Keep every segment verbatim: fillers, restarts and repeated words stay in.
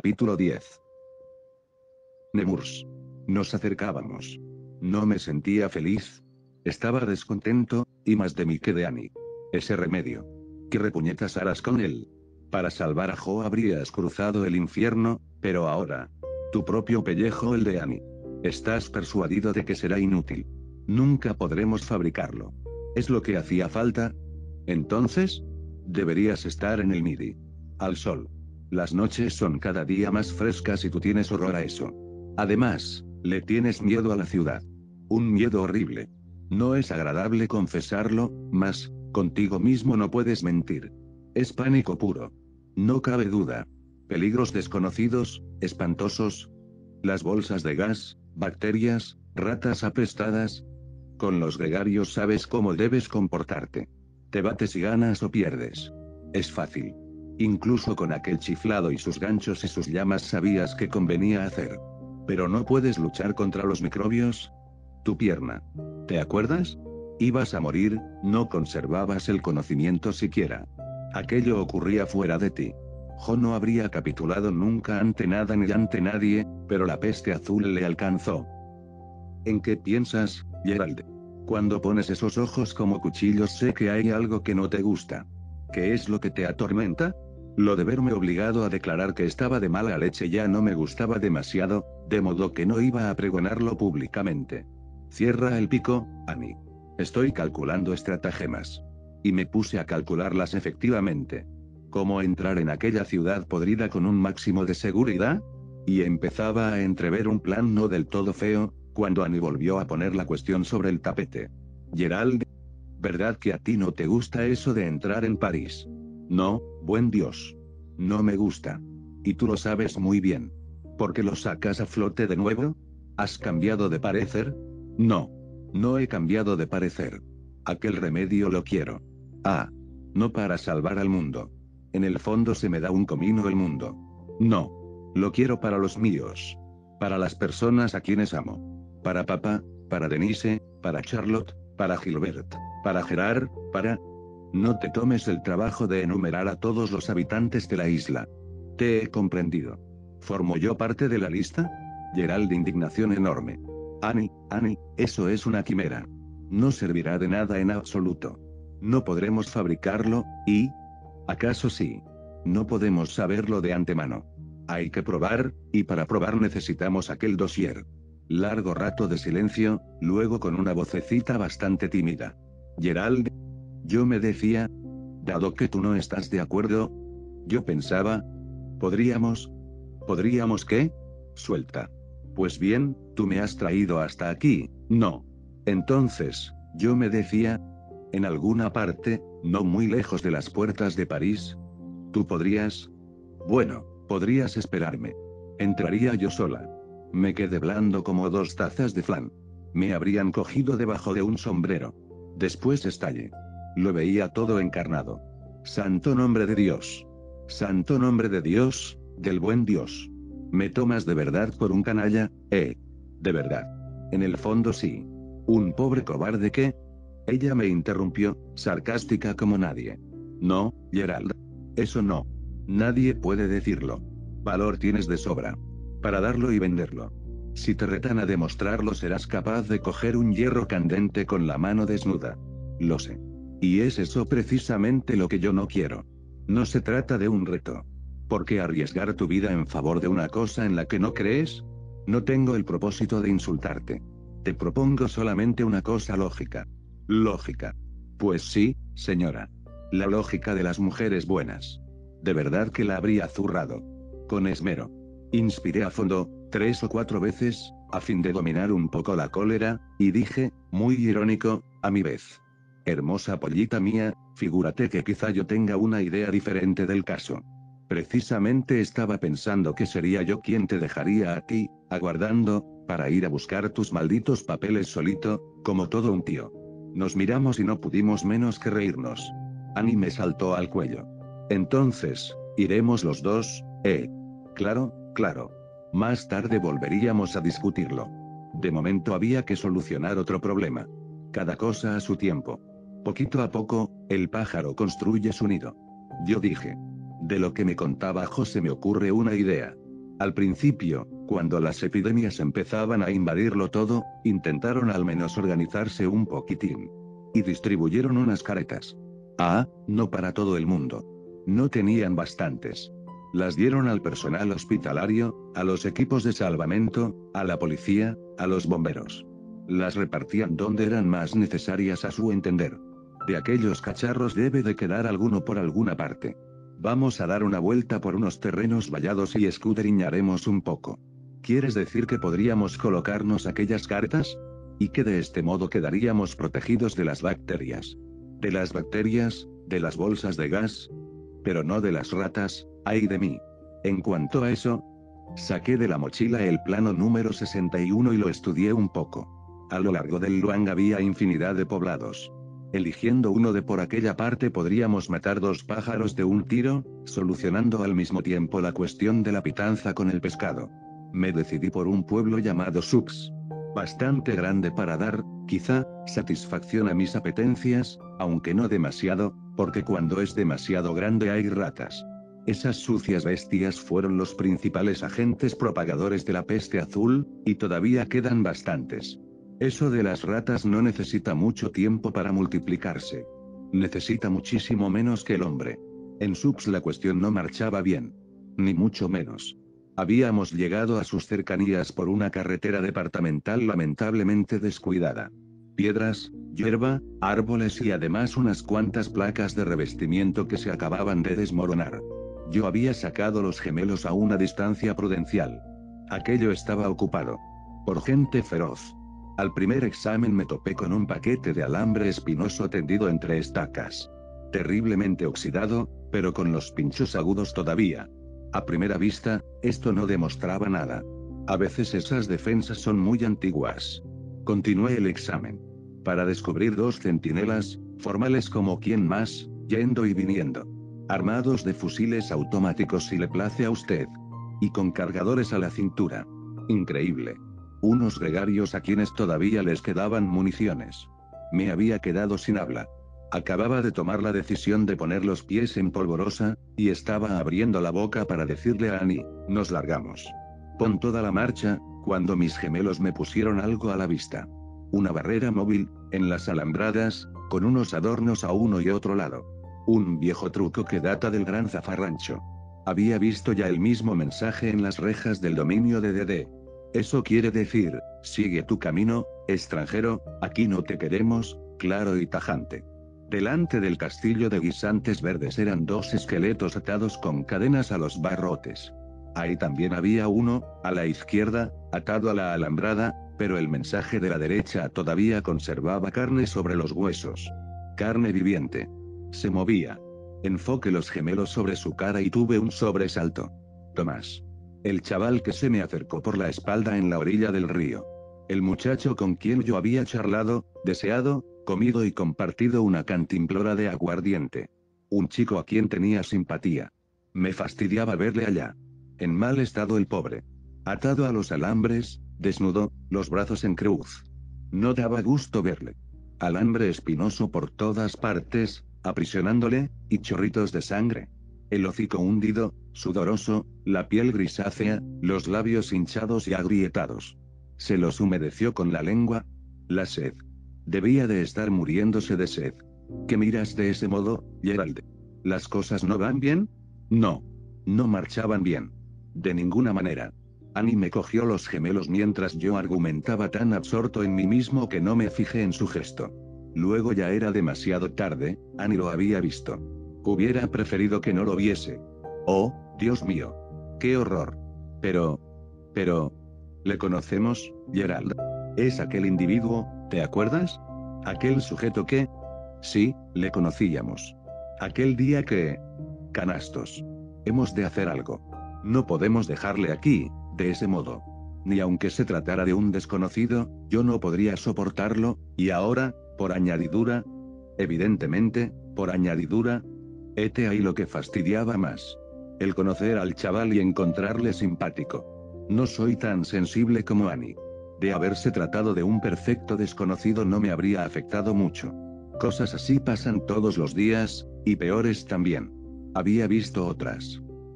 Capítulo diez. Nemurs. Nos acercábamos. No me sentía feliz. Estaba descontento, y más de mí que de Annie. Ese remedio. ¿Qué repuñetas harás con él? Para salvar a Jo habrías cruzado el infierno, pero ahora. Tu propio pellejo, el de Annie. Estás persuadido de que será inútil. Nunca podremos fabricarlo. ¿Es lo que hacía falta? Entonces, deberías estar en el Midi. Al sol. Las noches son cada día más frescas y tú tienes horror a eso. Además, le tienes miedo a la ciudad. Un miedo horrible. No es agradable confesarlo, mas, contigo mismo no puedes mentir. Es pánico puro. No cabe duda. Peligros desconocidos, espantosos. Las bolsas de gas, bacterias, ratas apestadas. Con los gregarios sabes cómo debes comportarte. Te bates y ganas o pierdes. Es fácil. Incluso con aquel chiflado y sus ganchos y sus llamas sabías que convenía hacer. Pero no puedes luchar contra los microbios. Tu pierna. ¿Te acuerdas? Ibas a morir, no conservabas el conocimiento siquiera. Aquello ocurría fuera de ti. Jo no habría capitulado nunca ante nada ni ante nadie, pero la peste azul le alcanzó. ¿En qué piensas, Gerald? Cuando pones esos ojos como cuchillos sé que hay algo que no te gusta. ¿Qué es lo que te atormenta? Lo de verme obligado a declarar que estaba de mala leche ya no me gustaba demasiado, de modo que no iba a pregonarlo públicamente. Cierra el pico, Annie. Estoy calculando estratagemas. Y me puse a calcularlas efectivamente. ¿Cómo entrar en aquella ciudad podrida con un máximo de seguridad? Y empezaba a entrever un plan no del todo feo, cuando Annie volvió a poner la cuestión sobre el tapete. Gerald, ¿verdad que a ti no te gusta eso de entrar en París? No, buen Dios. No me gusta. Y tú lo sabes muy bien. ¿Por qué lo sacas a flote de nuevo? ¿Has cambiado de parecer? No. No he cambiado de parecer. Aquel remedio lo quiero. Ah. No para salvar al mundo. En el fondo se me da un comino el mundo. No. Lo quiero para los míos. Para las personas a quienes amo. Para papá, para Denise, para Charlotte, para Gilbert, para Gerard, para... No te tomes el trabajo de enumerar a todos los habitantes de la isla. Te he comprendido. ¿Formo yo parte de la lista? Gerald de indignación enorme. Annie, Annie, eso es una quimera. No servirá de nada en absoluto. No podremos fabricarlo, y... ¿acaso sí? No podemos saberlo de antemano. Hay que probar, y para probar necesitamos aquel dossier. Largo rato de silencio, luego con una vocecita bastante tímida. Gerald, yo me decía, dado que tú no estás de acuerdo, yo pensaba, ¿podríamos? ¿Podríamos qué? Suelta. Pues bien, tú me has traído hasta aquí, ¿no? Entonces, yo me decía, en alguna parte, no muy lejos de las puertas de París, ¿tú podrías? Bueno, podrías esperarme. Entraría yo sola. Me quedé blando como dos tazas de flan. Me habrían cogido debajo de un sombrero. Después estallé. Lo veía todo encarnado. Santo nombre de Dios. Santo nombre de Dios, del buen Dios. ¿Me tomas de verdad por un canalla, eh? De verdad. En el fondo sí. ¿Un pobre cobarde qué? Ella me interrumpió, sarcástica como nadie. No, Gerald. Eso no. Nadie puede decirlo. Valor tienes de sobra. Para darlo y venderlo. Si te retan a demostrarlo serás capaz de coger un hierro candente con la mano desnuda. Lo sé. Y es eso precisamente lo que yo no quiero. No se trata de un reto. ¿Por qué arriesgar tu vida en favor de una cosa en la que no crees? No tengo el propósito de insultarte. Te propongo solamente una cosa lógica. Lógica. Pues sí, señora. La lógica de las mujeres buenas. De verdad que la habría zurrado. Con esmero. Inspiré a fondo, tres o cuatro veces, a fin de dominar un poco la cólera, y dije, muy irónico, a mi vez. Hermosa pollita mía, figúrate que quizá yo tenga una idea diferente del caso. Precisamente estaba pensando que sería yo quien te dejaría a ti, aguardando, para ir a buscar tus malditos papeles solito, como todo un tío. Nos miramos y no pudimos menos que reírnos. Annie me saltó al cuello. Entonces, iremos los dos, ¿eh? Claro, claro. Más tarde volveríamos a discutirlo. De momento había que solucionar otro problema. Cada cosa a su tiempo. Poquito a poco, el pájaro construye su nido. Yo dije. De lo que me contaba José me ocurre una idea. Al principio, cuando las epidemias empezaban a invadirlo todo, intentaron al menos organizarse un poquitín. Y distribuyeron unas caretas. Ah, no para todo el mundo. No tenían bastantes. Las dieron al personal hospitalario, a los equipos de salvamento, a la policía, a los bomberos. Las repartían donde eran más necesarias a su entender. De aquellos cacharros debe de quedar alguno por alguna parte. Vamos a dar una vuelta por unos terrenos vallados y escudriñaremos un poco. ¿Quieres decir que podríamos colocarnos aquellas caretas? Y que de este modo quedaríamos protegidos de las bacterias. ¿De las bacterias? ¿De las bolsas de gas? Pero no de las ratas, ay de mí. En cuanto a eso, saqué de la mochila el plano número sesenta y uno y lo estudié un poco. A lo largo del Luang había infinidad de poblados. Eligiendo uno de por aquella parte podríamos matar dos pájaros de un tiro, solucionando al mismo tiempo la cuestión de la pitanza con el pescado. Me decidí por un pueblo llamado Sups. Bastante grande para dar, quizá, satisfacción a mis apetencias, aunque no demasiado, porque cuando es demasiado grande hay ratas. Esas sucias bestias fueron los principales agentes propagadores de la peste azul, y todavía quedan bastantes. Eso de las ratas no necesita mucho tiempo para multiplicarse. Necesita muchísimo menos que el hombre. En Sups la cuestión no marchaba bien. Ni mucho menos. Habíamos llegado a sus cercanías por una carretera departamental lamentablemente descuidada. Piedras, hierba, árboles y además unas cuantas placas de revestimiento que se acababan de desmoronar. Yo había sacado los gemelos a una distancia prudencial. Aquello estaba ocupado por gente feroz. Al primer examen me topé con un paquete de alambre espinoso tendido entre estacas. Terriblemente oxidado, pero con los pinchos agudos todavía. A primera vista, esto no demostraba nada. A veces esas defensas son muy antiguas. Continué el examen. Para descubrir dos centinelas, formales como quien más, yendo y viniendo. Armados de fusiles automáticos si le place a usted. Y con cargadores a la cintura. Increíble. Unos gregarios a quienes todavía les quedaban municiones. Me había quedado sin habla. Acababa de tomar la decisión de poner los pies en polvorosa, y estaba abriendo la boca para decirle a Annie, nos largamos. Pon toda la marcha, cuando mis gemelos me pusieron algo a la vista. Una barrera móvil, en las alambradas, con unos adornos a uno y otro lado. Un viejo truco que data del gran zafarrancho. Había visto ya el mismo mensaje en las rejas del dominio de D D. Eso quiere decir, sigue tu camino, extranjero, aquí no te queremos, claro y tajante. Delante del castillo de guisantes verdes eran dos esqueletos atados con cadenas a los barrotes. Ahí también había uno, a la izquierda, atado a la alambrada, pero el mensaje de la derecha todavía conservaba carne sobre los huesos. Carne viviente. Se movía. Enfoqué los gemelos sobre su cara y tuve un sobresalto. Tomás. El chaval que se me acercó por la espalda en la orilla del río. El muchacho con quien yo había charlado, deseado, comido y compartido una cantimplora de aguardiente. Un chico a quien tenía simpatía. Me fastidiaba verle allá. En mal estado el pobre. Atado a los alambres, desnudo, los brazos en cruz. No daba gusto verle. Alambre espinoso por todas partes, aprisionándole, y chorritos de sangre. El hocico hundido, sudoroso, la piel grisácea, los labios hinchados y agrietados. Se los humedeció con la lengua. La sed. Debía de estar muriéndose de sed. ¿Qué miras de ese modo, Gerald? ¿Las cosas no van bien? No. No marchaban bien. De ninguna manera. Annie me cogió los gemelos mientras yo argumentaba tan absorto en mí mismo que no me fijé en su gesto. Luego ya era demasiado tarde, Annie lo había visto. Hubiera preferido que no lo viese. Oh, Dios mío. ¡Qué horror! Pero... Pero... ¿Le conocemos, Gerald? Es aquel individuo, ¿te acuerdas? Aquel sujeto que... Sí, le conocíamos. Aquel día que... Canastos. Hemos de hacer algo. No podemos dejarle aquí, de ese modo. Ni aunque se tratara de un desconocido, yo no podría soportarlo, y ahora, por añadidura... Evidentemente, por añadidura... Hete ahí lo que fastidiaba más. El conocer al chaval y encontrarle simpático. No soy tan sensible como Annie. De haberse tratado de un perfecto desconocido no me habría afectado mucho. Cosas así pasan todos los días, y peores también. Había visto otras.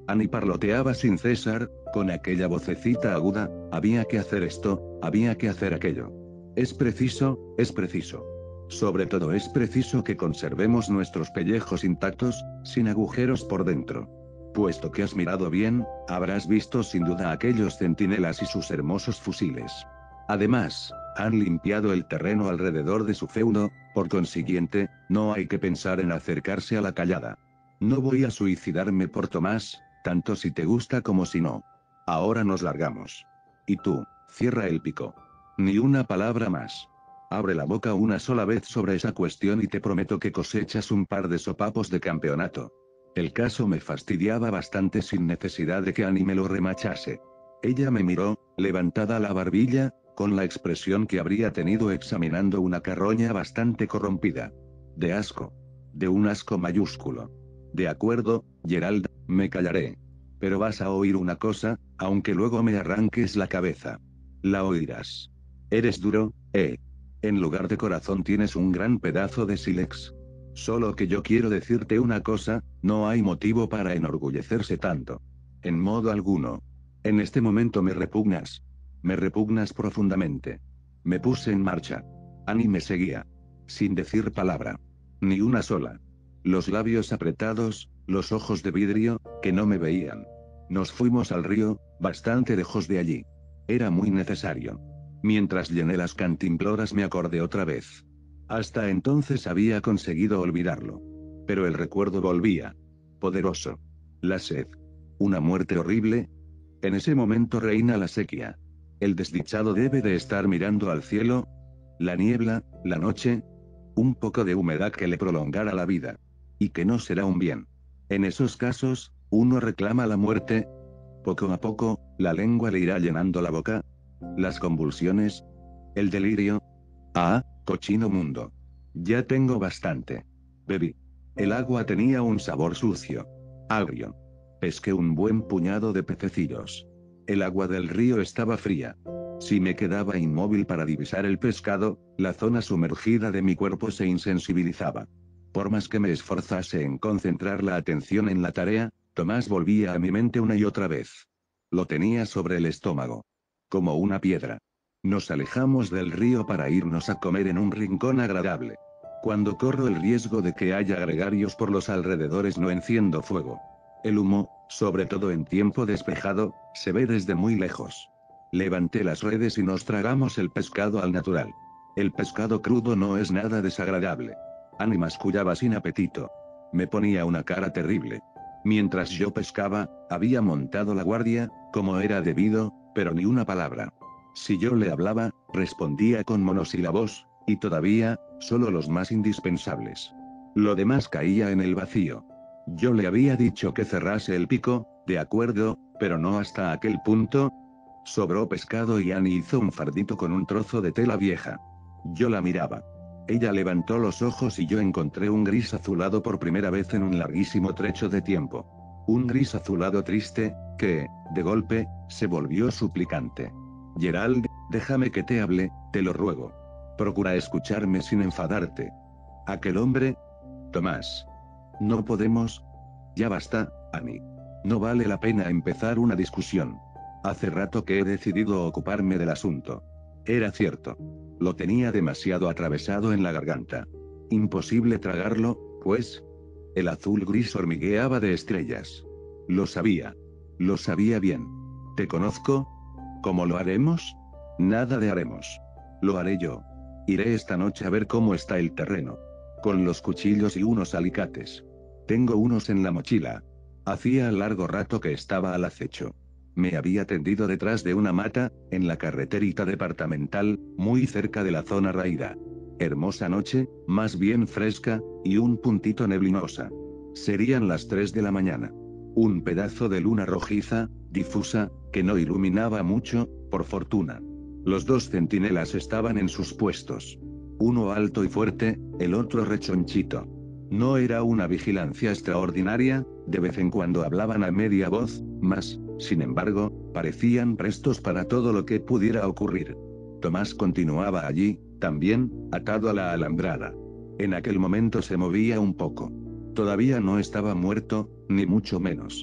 Annie parloteaba sin cesar, con aquella vocecita aguda: había que hacer esto, había que hacer aquello. Es preciso, es preciso. Sobre todo es preciso que conservemos nuestros pellejos intactos, sin agujeros por dentro. Puesto que has mirado bien, habrás visto sin duda aquellos centinelas y sus hermosos fusiles. Además, han limpiado el terreno alrededor de su feudo, por consiguiente, no hay que pensar en acercarse a la callada. No voy a suicidarme por Tomás, tanto si te gusta como si no. Ahora nos largamos. Y tú, cierra el pico. Ni una palabra más. Abre la boca una sola vez sobre esa cuestión y te prometo que cosechas un par de sopapos de campeonato. El caso me fastidiaba bastante sin necesidad de que Annie me lo remachase. Ella me miró, levantada la barbilla, con la expresión que habría tenido examinando una carroña bastante corrompida. De asco. De un asco mayúsculo. De acuerdo, Gerald, me callaré. Pero vas a oír una cosa, aunque luego me arranques la cabeza. La oirás. Eres duro, eh. En lugar de corazón tienes un gran pedazo de sílex. Solo que yo quiero decirte una cosa, no hay motivo para enorgullecerse tanto. En modo alguno. En este momento me repugnas. Me repugnas profundamente. Me puse en marcha. Annie me seguía. Sin decir palabra. Ni una sola. Los labios apretados, los ojos de vidrio, que no me veían. Nos fuimos al río, bastante lejos de allí. Era muy necesario. Mientras llené las cantimploras me acordé otra vez. Hasta entonces había conseguido olvidarlo. Pero el recuerdo volvía. Poderoso. La sed. Una muerte horrible. En ese momento reina la sequía. El desdichado debe de estar mirando al cielo. La niebla, la noche. Un poco de humedad que le prolongara la vida. Y que no será un bien. En esos casos, uno reclama la muerte. Poco a poco, la lengua le irá llenando la boca. Las convulsiones. El delirio. Ah, cochino mundo. Ya tengo bastante. Bebí. El agua tenía un sabor sucio. Agrio. Pesqué un buen puñado de pececillos. El agua del río estaba fría. Si me quedaba inmóvil para divisar el pescado, la zona sumergida de mi cuerpo se insensibilizaba. Por más que me esforzase en concentrar la atención en la tarea, Tomás volvía a mi mente una y otra vez. Lo tenía sobre el estómago. Como una piedra. Nos alejamos del río para irnos a comer en un rincón agradable. Cuando corro el riesgo de que haya gregarios por los alrededores no enciendo fuego. El humo, sobre todo en tiempo despejado, se ve desde muy lejos. Levanté las redes y nos tragamos el pescado al natural. El pescado crudo no es nada desagradable. Annie mascullaba sin apetito. Me ponía una cara terrible. Mientras yo pescaba, había montado la guardia, como era debido, pero ni una palabra. Si yo le hablaba, respondía con monosílabos, y todavía, solo los más indispensables. Lo demás caía en el vacío. Yo le había dicho que cerrase el pico, de acuerdo, pero no hasta aquel punto. Sobró pescado y Annie hizo un fardito con un trozo de tela vieja. Yo la miraba. Ella levantó los ojos y yo encontré un gris azulado por primera vez en un larguísimo trecho de tiempo. Un gris azulado triste, que, de golpe, se volvió suplicante. Gerald, déjame que te hable, te lo ruego. Procura escucharme sin enfadarte. Aquel hombre... Tomás. No podemos... Ya basta, Annie. No vale la pena empezar una discusión. Hace rato que he decidido ocuparme del asunto. Era cierto. Lo tenía demasiado atravesado en la garganta. Imposible tragarlo, pues. El azul gris hormigueaba de estrellas. Lo sabía. Lo sabía bien. ¿Te conozco? ¿Cómo lo haremos? Nada de haremos. Lo haré yo. Iré esta noche a ver cómo está el terreno. Con los cuchillos y unos alicates. Tengo unos en la mochila. Hacía largo rato que estaba al acecho. Me había tendido detrás de una mata, en la carreterita departamental, muy cerca de la zona raída. Hermosa noche, más bien fresca, y un puntito neblinosa. Serían las tres de la mañana. Un pedazo de luna rojiza, difusa, que no iluminaba mucho, por fortuna. Los dos centinelas estaban en sus puestos. Uno alto y fuerte, el otro rechonchito. No era una vigilancia extraordinaria, de vez en cuando hablaban a media voz, mas, sin embargo, parecían prestos para todo lo que pudiera ocurrir. Tomás continuaba allí, también, atado a la alambrada. En aquel momento se movía un poco. Todavía no estaba muerto, ni mucho menos.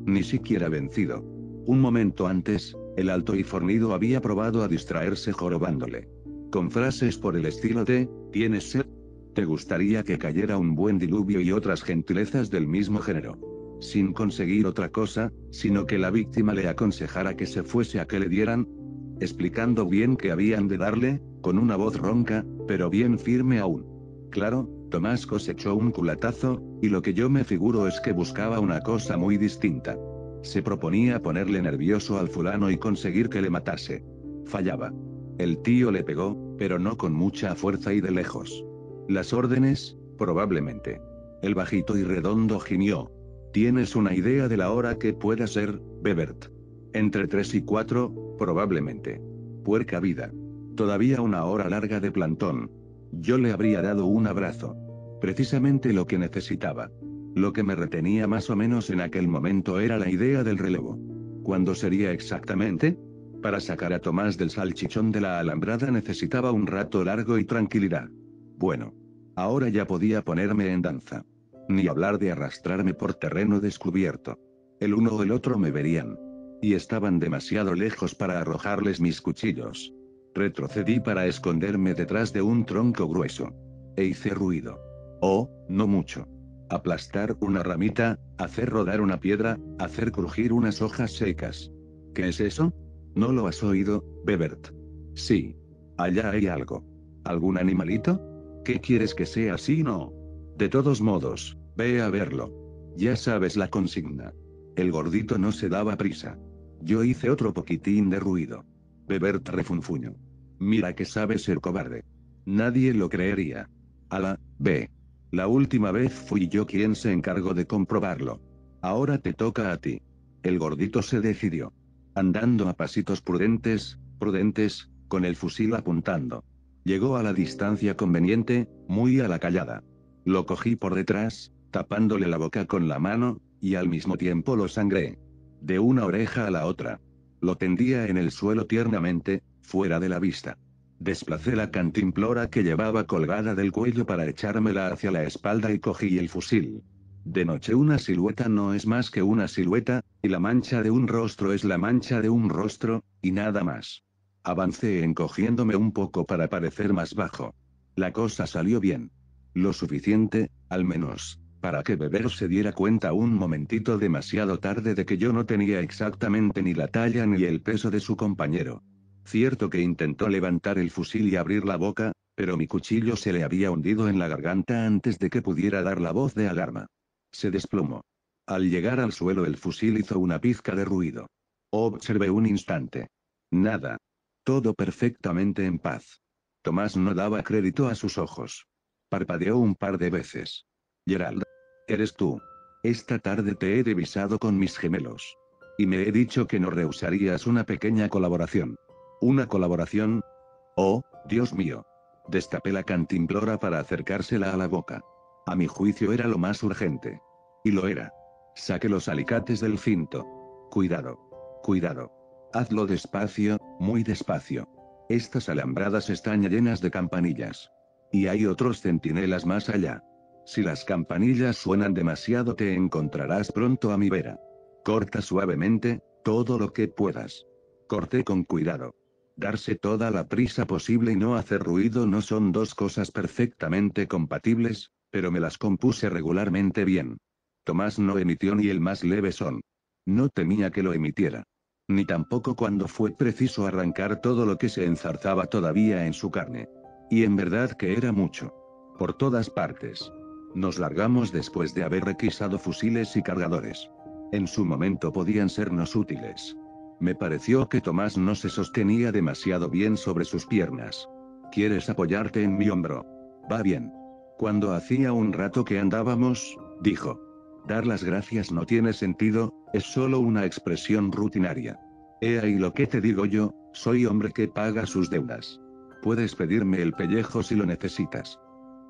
Ni siquiera vencido. Un momento antes, el alto y fornido había probado a distraerse jorobándole. Con frases por el estilo de, ¿tienes sed? ¿Te gustaría que cayera un buen diluvio? Y otras gentilezas del mismo género. Sin conseguir otra cosa, sino que la víctima le aconsejara que se fuese a que le dieran, explicando bien que habían de darle, con una voz ronca, pero bien firme aún. Claro, Tomás cosechó un culatazo, y lo que yo me figuro es que buscaba una cosa muy distinta. Se proponía ponerle nervioso al fulano y conseguir que le matase. Fallaba. El tío le pegó, pero no con mucha fuerza y de lejos. Las órdenes, probablemente. El bajito y redondo gimió. ¿Tienes una idea de la hora que pueda ser, Bebert? Entre tres y cuatro, probablemente. Puerca vida. Todavía una hora larga de plantón. Yo le habría dado un abrazo. Precisamente lo que necesitaba. Lo que me retenía más o menos en aquel momento era la idea del relevo. ¿Cuándo sería exactamente? Para sacar a Tomás del salchichón de la alambrada necesitaba un rato largo y tranquilidad. Bueno. Ahora ya podía ponerme en danza. Ni hablar de arrastrarme por terreno descubierto. El uno o el otro me verían. Y estaban demasiado lejos para arrojarles mis cuchillos. Retrocedí para esconderme detrás de un tronco grueso. E hice ruido. Oh, no mucho. Aplastar una ramita, hacer rodar una piedra, hacer crujir unas hojas secas. ¿Qué es eso? ¿No lo has oído, Bebert? Sí. Allá hay algo. ¿Algún animalito? ¿Qué quieres que sea así? No. De todos modos, ve a verlo. Ya sabes la consigna. El gordito no se daba prisa. Yo hice otro poquitín de ruido. Bebert refunfuñó. Mira que sabes ser cobarde. Nadie lo creería. Ala, ve. La última vez fui yo quien se encargó de comprobarlo. Ahora te toca a ti. El gordito se decidió. Andando a pasitos prudentes, prudentes, con el fusil apuntando. Llegó a la distancia conveniente, muy a la callada. Lo cogí por detrás, tapándole la boca con la mano, y al mismo tiempo lo sangré. De una oreja a la otra. Lo tendía en el suelo tiernamente, fuera de la vista. Desplacé la cantimplora que llevaba colgada del cuello para echármela hacia la espalda y cogí el fusil. De noche una silueta no es más que una silueta, y la mancha de un rostro es la mancha de un rostro, y nada más. Avancé encogiéndome un poco para parecer más bajo. La cosa salió bien. Lo suficiente, al menos, para que Bebert se diera cuenta un momentito demasiado tarde de que yo no tenía exactamente ni la talla ni el peso de su compañero. Cierto que intentó levantar el fusil y abrir la boca, pero mi cuchillo se le había hundido en la garganta antes de que pudiera dar la voz de alarma. Se desplomó. Al llegar al suelo el fusil hizo una pizca de ruido. Observé un instante. Nada. Todo perfectamente en paz. Tomás no daba crédito a sus ojos. Parpadeó un par de veces. Gerald. Eres tú. Esta tarde te he divisado con mis gemelos. Y me he dicho que no rehusarías una pequeña colaboración. ¿Una colaboración? Oh, Dios mío. Destapé la cantimplora para acercársela a la boca. A mi juicio era lo más urgente. Y lo era. Saqué los alicates del cinto. Cuidado. Cuidado. Hazlo despacio, muy despacio. Estas alambradas están llenas de campanillas. Y hay otros centinelas más allá. Si las campanillas suenan demasiado te encontrarás pronto a mi vera. Corta suavemente, todo lo que puedas. Corté con cuidado. Darse toda la prisa posible y no hacer ruido no son dos cosas perfectamente compatibles, pero me las compuse regularmente bien. Tomás no emitió ni el más leve son. No temía que lo emitiera. Ni tampoco cuando fue preciso arrancar todo lo que se enzarzaba todavía en su carne. Y en verdad que era mucho. Por todas partes. Nos largamos después de haber requisado fusiles y cargadores. En su momento podían sernos útiles. Me pareció que Tomás no se sostenía demasiado bien sobre sus piernas. ¿Quieres apoyarte en mi hombro? Va bien. Cuando hacía un rato que andábamos, dijo. Dar las gracias no tiene sentido, es solo una expresión rutinaria. He ahí lo que te digo yo, soy hombre que paga sus deudas. Puedes pedirme el pellejo si lo necesitas.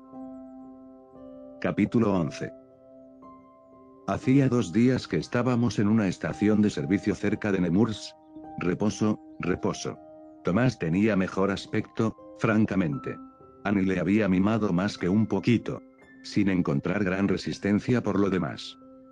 Capítulo once. Hacía dos días que estábamos en una estación de servicio cerca de Nemours. Reposo, reposo. Tomás tenía mejor aspecto, francamente. Annie le había mimado más que un poquito. Sin encontrar gran resistencia por lo demás.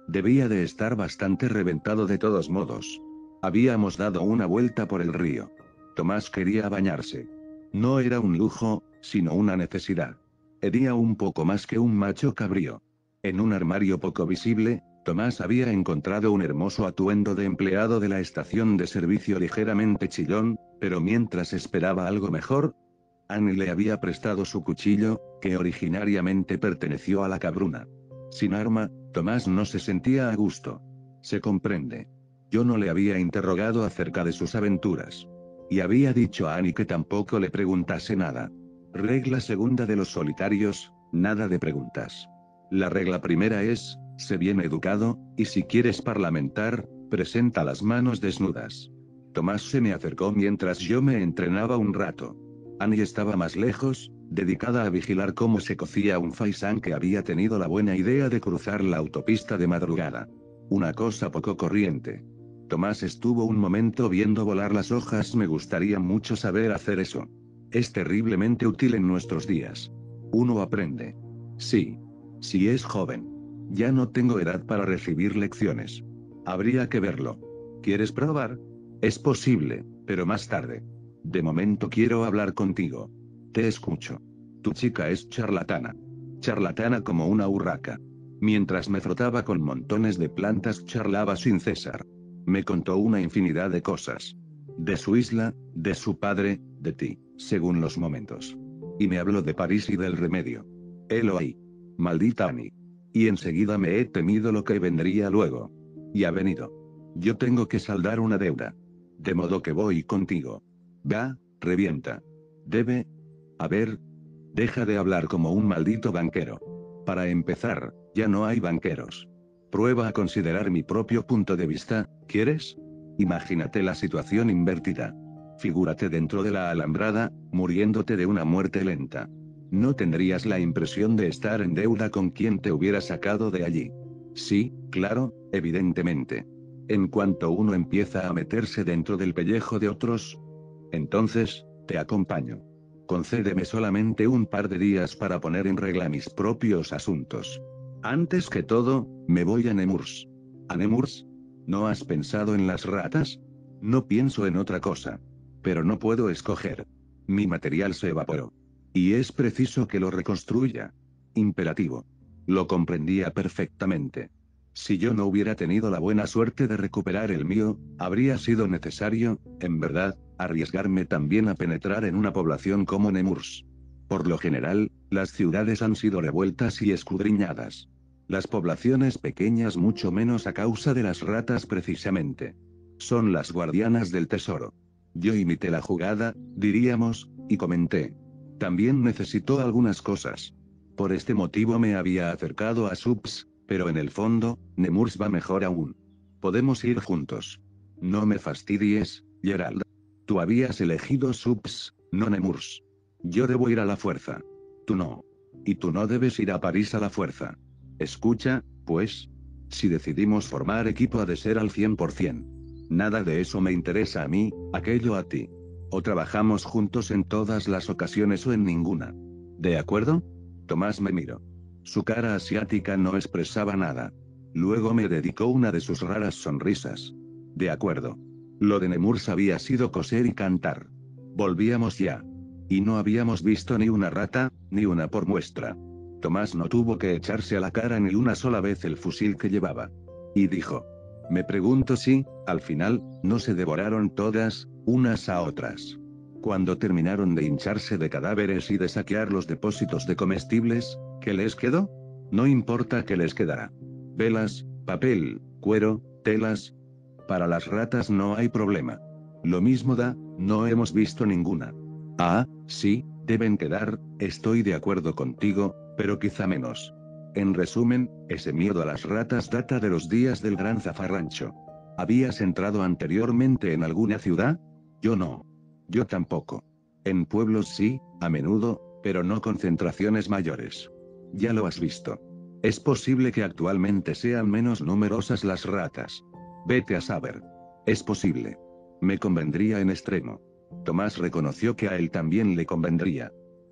Debía de estar bastante reventado de todos modos. Habíamos dado una vuelta por el río. Tomás quería bañarse. No era un lujo, sino una necesidad. Hería un poco más que un macho cabrío. En un armario poco visible, Tomás había encontrado un hermoso atuendo de empleado de la estación de servicio ligeramente chillón, pero mientras esperaba algo mejor, Annie le había prestado su cuchillo, que originariamente perteneció a la cabruna. Sin arma, Tomás no se sentía a gusto. Se comprende. Yo no le había interrogado acerca de sus aventuras. Y había dicho a Annie que tampoco le preguntase nada. Regla segunda de los solitarios, nada de preguntas. La regla primera es, sé bien educado, y si quieres parlamentar, presenta las manos desnudas. Tomás se me acercó mientras yo me entrenaba un rato. Annie estaba más lejos, dedicada a vigilar cómo se cocía un faisán que había tenido la buena idea de cruzar la autopista de madrugada. Una cosa poco corriente. Tomás estuvo un momento viendo volar las hojas. Me gustaría mucho saber hacer eso. Es terriblemente útil en nuestros días. Uno aprende. Sí. Si es joven. Ya no tengo edad para recibir lecciones. Habría que verlo. ¿Quieres probar? Es posible, pero más tarde. De momento quiero hablar contigo. Te escucho. Tu chica es charlatana. Charlatana como una urraca. Mientras me frotaba con montones de plantas charlaba sin cesar. Me contó una infinidad de cosas. De su isla, de su padre, de ti, según los momentos. Y me habló de París y del remedio. Helo ahí. Maldita Annie. Y enseguida me he temido lo que vendría luego. Y ha venido. Yo tengo que saldar una deuda. De modo que voy contigo. Va, revienta. Debe. A ver. Deja de hablar como un maldito banquero. Para empezar, ya no hay banqueros. Prueba a considerar mi propio punto de vista, ¿quieres? Imagínate la situación invertida. Figúrate dentro de la alambrada, muriéndote de una muerte lenta. No tendrías la impresión de estar en deuda con quien te hubiera sacado de allí. Sí, claro, evidentemente. En cuanto uno empieza a meterse dentro del pellejo de otros, entonces, te acompaño. Concédeme solamente un par de días para poner en regla mis propios asuntos. Antes que todo, me voy a Nemours. ¿A Nemours? ¿No has pensado en las ratas? No pienso en otra cosa. Pero no puedo escoger. Mi material se evaporó. Y es preciso que lo reconstruya. Imperativo. Lo comprendía perfectamente. Si yo no hubiera tenido la buena suerte de recuperar el mío, habría sido necesario, en verdad, arriesgarme también a penetrar en una población como Nemours. Por lo general, las ciudades han sido revueltas y escudriñadas. Las poblaciones pequeñas mucho menos a causa de las ratas precisamente. Son las guardianas del tesoro. Yo imité la jugada, diríamos, y comenté. También necesitó algunas cosas. Por este motivo me había acercado a Subs, pero en el fondo, Nemours va mejor aún. Podemos ir juntos. No me fastidies, Gerald. Tú habías elegido Subs, no Nemours. Yo debo ir a la fuerza. Tú no. Y tú no debes ir a París a la fuerza. Escucha, pues. Si decidimos formar equipo ha de ser al cien por cien. Nada de eso me interesa a mí, aquello a ti. O trabajamos juntos en todas las ocasiones o en ninguna. ¿De acuerdo? Tomás me miró. Su cara asiática no expresaba nada. Luego me dedicó una de sus raras sonrisas. De acuerdo. Lo de Nemours había sido coser y cantar. Volvíamos ya. Y no habíamos visto ni una rata, ni una por muestra. Tomás no tuvo que echarse a la cara ni una sola vez el fusil que llevaba. Y dijo. Me pregunto si, al final, no se devoraron todas, unas a otras. Cuando terminaron de hincharse de cadáveres y de saquear los depósitos de comestibles, ¿qué les quedó? No importa qué les quedará. Velas, papel, cuero, telas. Para las ratas no hay problema. Lo mismo da, no hemos visto ninguna. Ah, sí, deben quedar, estoy de acuerdo contigo, pero quizá menos. En resumen, ese miedo a las ratas data de los días del gran zafarrancho. ¿Habías entrado anteriormente en alguna ciudad? Yo no. Yo tampoco. En pueblos sí, a menudo, pero no concentraciones mayores. Ya lo has visto. Es posible que actualmente sean menos numerosas las ratas. Vete a saber. Es posible. Me convendría en extremo. Tomás reconoció que a él también le convendría.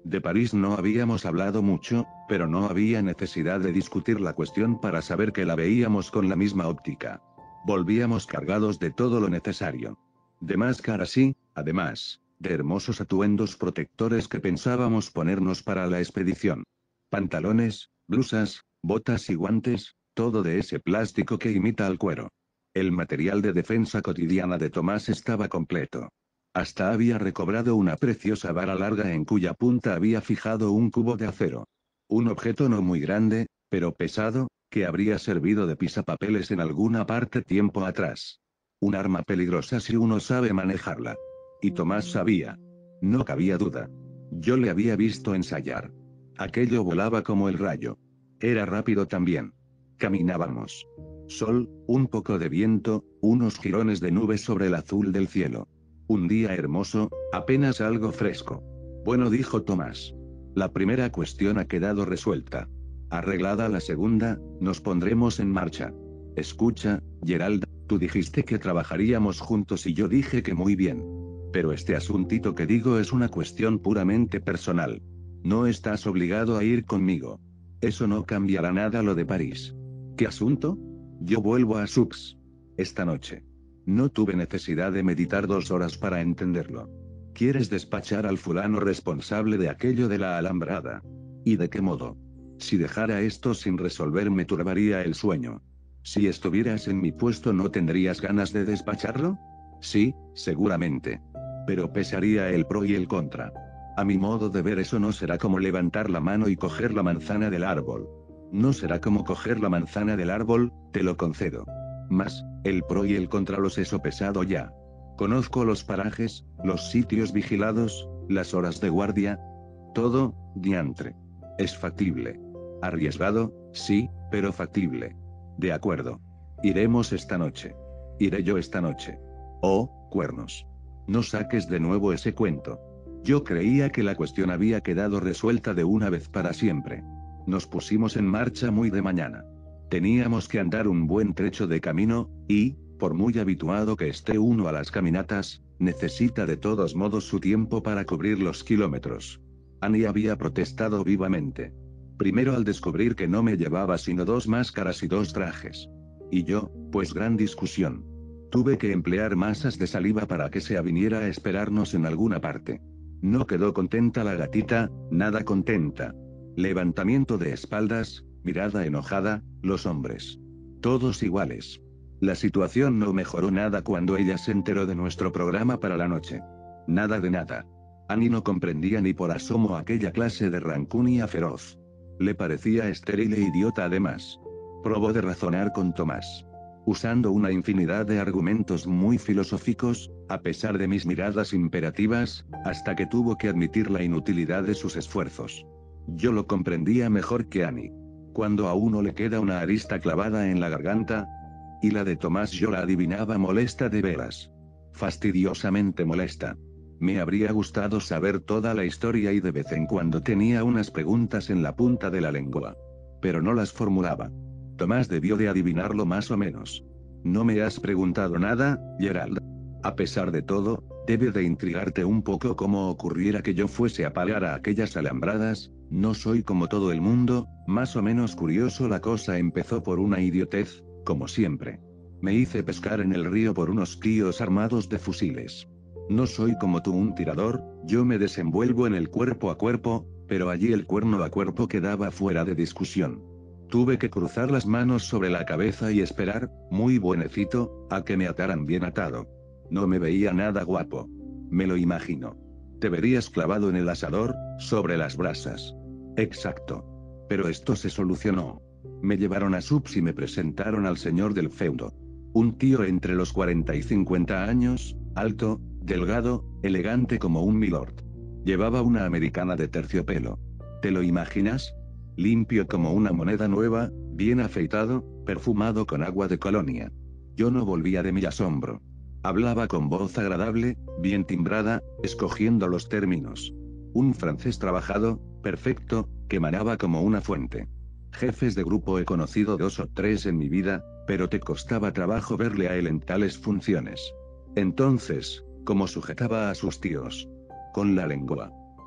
De París no habíamos hablado mucho, pero no había necesidad de discutir la cuestión para saber que la veíamos con la misma óptica. Volvíamos cargados de todo lo necesario. De máscaras y, además, de hermosos atuendos protectores que pensábamos ponernos para la expedición. Pantalones, blusas, botas y guantes, todo de ese plástico que imita al cuero. El material de defensa cotidiana de Tomás estaba completo. Hasta había recobrado una preciosa vara larga en cuya punta había fijado un cubo de acero. Un objeto no muy grande, pero pesado, que habría servido de pisapapeles en alguna parte tiempo atrás. Un arma peligrosa si uno sabe manejarla. Y Tomás sabía. No cabía duda. Yo le había visto ensayar. Aquello volaba como el rayo. Era rápido también. Caminábamos. Sol, un poco de viento, unos jirones de nubes sobre el azul del cielo. Un día hermoso, apenas algo fresco. Bueno, dijo Tomás. La primera cuestión ha quedado resuelta. Arreglada la segunda, nos pondremos en marcha. Escucha, Gerald, tú dijiste que trabajaríamos juntos y yo dije que muy bien. Pero este asuntito que digo es una cuestión puramente personal. No estás obligado a ir conmigo. Eso no cambiará nada lo de París. ¿Qué asunto? Yo vuelvo a Sux. Esta noche. No tuve necesidad de meditar dos horas para entenderlo. ¿Quieres despachar al fulano responsable de aquello de la alambrada? ¿Y de qué modo? Si dejara esto sin resolver me turbaría el sueño. Si estuvieras en mi puesto ¿no tendrías ganas de despacharlo? Sí, seguramente. Pero pesaría el pro y el contra. A mi modo de ver eso no será como levantar la mano y coger la manzana del árbol. No será como coger la manzana del árbol, te lo concedo. Mas, el pro y el contra los he sopesado ya. Conozco los parajes, los sitios vigilados, las horas de guardia. Todo, diantre. Es factible. Arriesgado, sí, pero factible. De acuerdo. Iremos esta noche. Iré yo esta noche. Oh, cuernos. No saques de nuevo ese cuento. Yo creía que la cuestión había quedado resuelta de una vez para siempre. Nos pusimos en marcha muy de mañana. Teníamos que andar un buen trecho de camino, y, por muy habituado que esté uno a las caminatas, necesita de todos modos su tiempo para cubrir los kilómetros. Annie había protestado vivamente. Primero al descubrir que no me llevaba sino dos máscaras y dos trajes. Y yo, pues gran discusión. Tuve que emplear masas de saliva para que se aviniera a esperarnos en alguna parte. No quedó contenta la gatita, nada contenta. Levantamiento de espaldas, mirada enojada, los hombres. Todos iguales. La situación no mejoró nada cuando ella se enteró de nuestro programa para la noche. Nada de nada. Annie no comprendía ni por asomo aquella clase de rancunia feroz. Le parecía estéril e idiota además. Probó de razonar con Tomás. Usando una infinidad de argumentos muy filosóficos, a pesar de mis miradas imperativas, hasta que tuvo que admitir la inutilidad de sus esfuerzos. Yo lo comprendía mejor que Annie. Cuando a uno le queda una arista clavada en la garganta, y la de Tomás yo la adivinaba molesta de veras. Fastidiosamente molesta. Me habría gustado saber toda la historia y de vez en cuando tenía unas preguntas en la punta de la lengua. Pero no las formulaba. Tomás debió de adivinarlo más o menos. No me has preguntado nada, Gerald. A pesar de todo, debe de intrigarte un poco cómo ocurriera que yo fuese a pagar a aquellas alambradas. No soy como todo el mundo, más o menos curioso. La cosa empezó por una idiotez, como siempre. Me hice pescar en el río por unos tíos armados de fusiles. No soy como tú un tirador, yo me desenvuelvo en el cuerpo a cuerpo, pero allí el cuerno a cuerpo quedaba fuera de discusión. Tuve que cruzar las manos sobre la cabeza y esperar, muy buenecito, a que me ataran bien atado. No me veía nada guapo. Me lo imagino. Te verías clavado en el asador, sobre las brasas. Exacto. Pero esto se solucionó. Me llevaron a Subs y me presentaron al señor del feudo. Un tío entre los cuarenta y cincuenta años, alto, delgado, elegante como un milord. Llevaba una americana de terciopelo. ¿Te lo imaginas? Limpio como una moneda nueva, bien afeitado, perfumado con agua de colonia. Yo no volvía de mi asombro. Hablaba con voz agradable, bien timbrada, escogiendo los términos. Un francés trabajado, perfecto, que manaba como una fuente. Jefes de grupo he conocido dos o tres en mi vida, pero te costaba trabajo verle a él en tales funciones. Entonces, ¿cómo sujetaba a sus tíos? Con la lengua.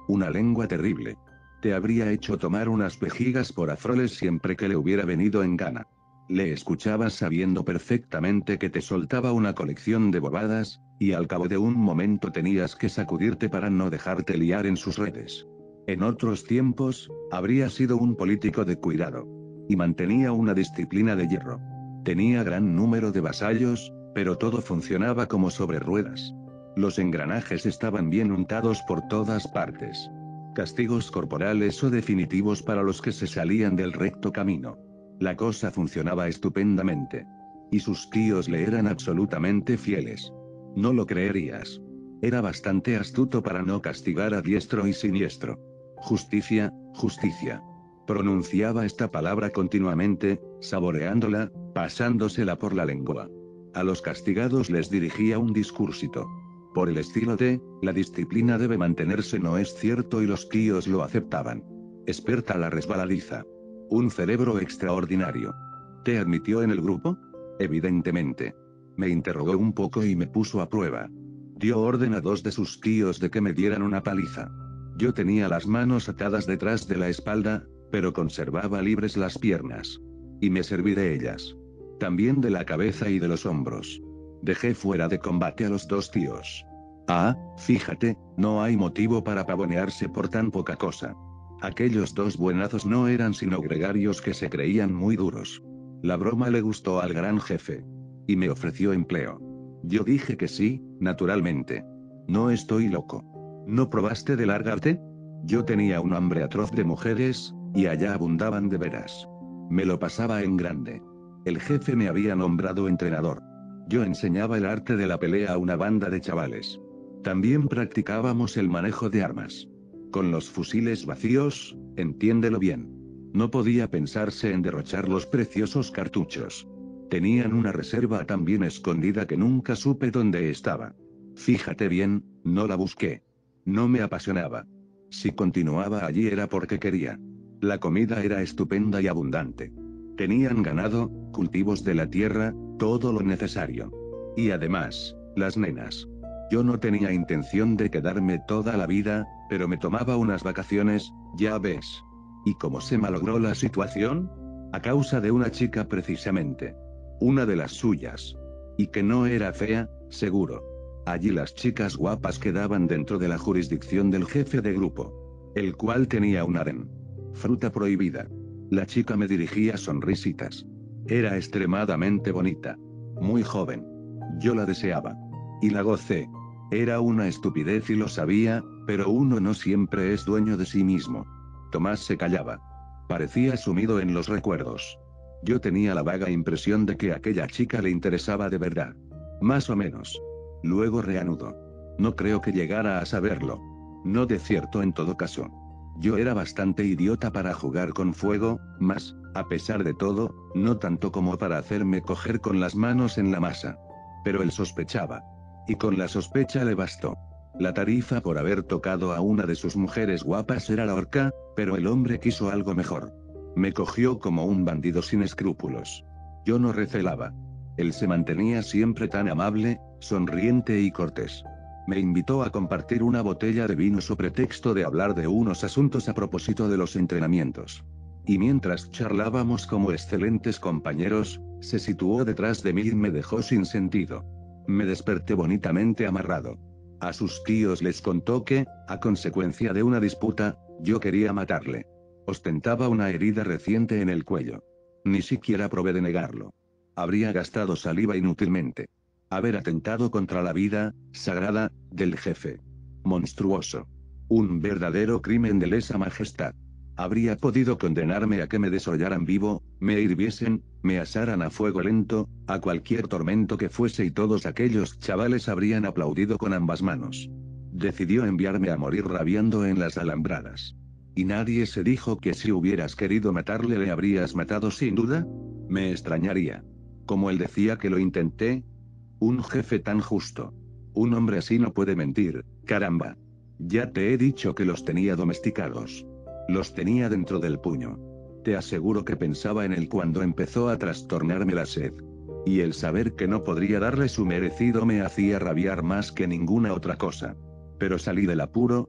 Una lengua terrible. Te habría hecho tomar unas vejigas por afroles siempre que le hubiera venido en gana. Le escuchabas sabiendo perfectamente que te soltaba una colección de bobadas, y al cabo de un momento tenías que sacudirte para no dejarte liar en sus redes. En otros tiempos, habría sido un político de cuidado. Y mantenía una disciplina de hierro. Tenía gran número de vasallos, pero todo funcionaba como sobre ruedas. Los engranajes estaban bien untados por todas partes. Castigos corporales o definitivos para los que se salían del recto camino. La cosa funcionaba estupendamente. Y sus tíos le eran absolutamente fieles. No lo creerías. Era bastante astuto para no castigar a diestro y siniestro. Justicia, justicia. Pronunciaba esta palabra continuamente, saboreándola, pasándosela por la lengua. A los castigados les dirigía un discursito. Por el estilo de, la disciplina debe mantenerse, no es cierto, y los tíos lo aceptaban. Experta la resbaladiza. Un cerebro extraordinario. ¿Te admitió en el grupo? Evidentemente. Me interrogó un poco y me puso a prueba. Dio orden a dos de sus tíos de que me dieran una paliza. Yo tenía las manos atadas detrás de la espalda, pero conservaba libres las piernas. Y me serví de ellas. También de la cabeza y de los hombros. Dejé fuera de combate a los dos tíos. Ah, fíjate, no hay motivo para pavonearse por tan poca cosa. Aquellos dos buenazos no eran sino gregarios que se creían muy duros. La broma le gustó al gran jefe. Y me ofreció empleo. Yo dije que sí, naturalmente. No estoy loco. ¿No probaste de largarte? Yo tenía un hambre atroz de mujeres, y allá abundaban de veras. Me lo pasaba en grande. El jefe me había nombrado entrenador. Yo enseñaba el arte de la pelea a una banda de chavales. También practicábamos el manejo de armas. Con los fusiles vacíos, entiéndelo bien. No podía pensarse en derrochar los preciosos cartuchos. Tenían una reserva tan bien escondida que nunca supe dónde estaba. Fíjate bien, no la busqué. No me apasionaba. Si continuaba allí era porque quería. La comida era estupenda y abundante. Tenían ganado, cultivos de la tierra, todo lo necesario. Y además, las nenas. Yo no tenía intención de quedarme toda la vida, pero me tomaba unas vacaciones, ya ves. ¿Y cómo se malogró la situación? A causa de una chica precisamente. Una de las suyas. Y que no era fea, seguro. Allí las chicas guapas quedaban dentro de la jurisdicción del jefe de grupo. El cual tenía un harén. Fruta prohibida. La chica me dirigía sonrisitas. Era extremadamente bonita. Muy joven. Yo la deseaba. Y la gocé. Era una estupidez y lo sabía, pero uno no siempre es dueño de sí mismo. Tomás se callaba. Parecía sumido en los recuerdos. Yo tenía la vaga impresión de que aquella chica le interesaba de verdad. Más o menos. Luego reanudó. No creo que llegara a saberlo. No de cierto en todo caso. Yo era bastante idiota para jugar con fuego, mas, a pesar de todo, no tanto como para hacerme coger con las manos en la masa. Pero él sospechaba. Y con la sospecha le bastó. La tarifa por haber tocado a una de sus mujeres guapas era la horca, pero el hombre quiso algo mejor. Me cogió como un bandido sin escrúpulos. Yo no recelaba. Él se mantenía siempre tan amable, sonriente y cortés. Me invitó a compartir una botella de vino sobre pretexto de hablar de unos asuntos a propósito de los entrenamientos. Y mientras charlábamos como excelentes compañeros, se situó detrás de mí y me dejó sin sentido. Me desperté bonitamente amarrado. A sus tíos les contó que, a consecuencia de una disputa, yo quería matarle. Ostentaba una herida reciente en el cuello. Ni siquiera probé de negarlo. Habría gastado saliva inútilmente. Haber atentado contra la vida, sagrada, del jefe. Monstruoso. Un verdadero crimen de lesa majestad. Habría podido condenarme a que me desollaran vivo, me hirviesen, me asaran a fuego lento, a cualquier tormento que fuese, y todos aquellos chavales habrían aplaudido con ambas manos. Decidió enviarme a morir rabiando en las alambradas. ¿Y nadie se dijo que si hubieras querido matarle le habrías matado sin duda? Me extrañaría. Como él decía que lo intenté. Un jefe tan justo. Un hombre así no puede mentir, caramba. Ya te he dicho que los tenía domesticados. Los tenía dentro del puño. Te aseguro que pensaba en él cuando empezó a trastornarme la sed. Y el saber que no podría darle su merecido me hacía rabiar más que ninguna otra cosa. Pero salí del apuro.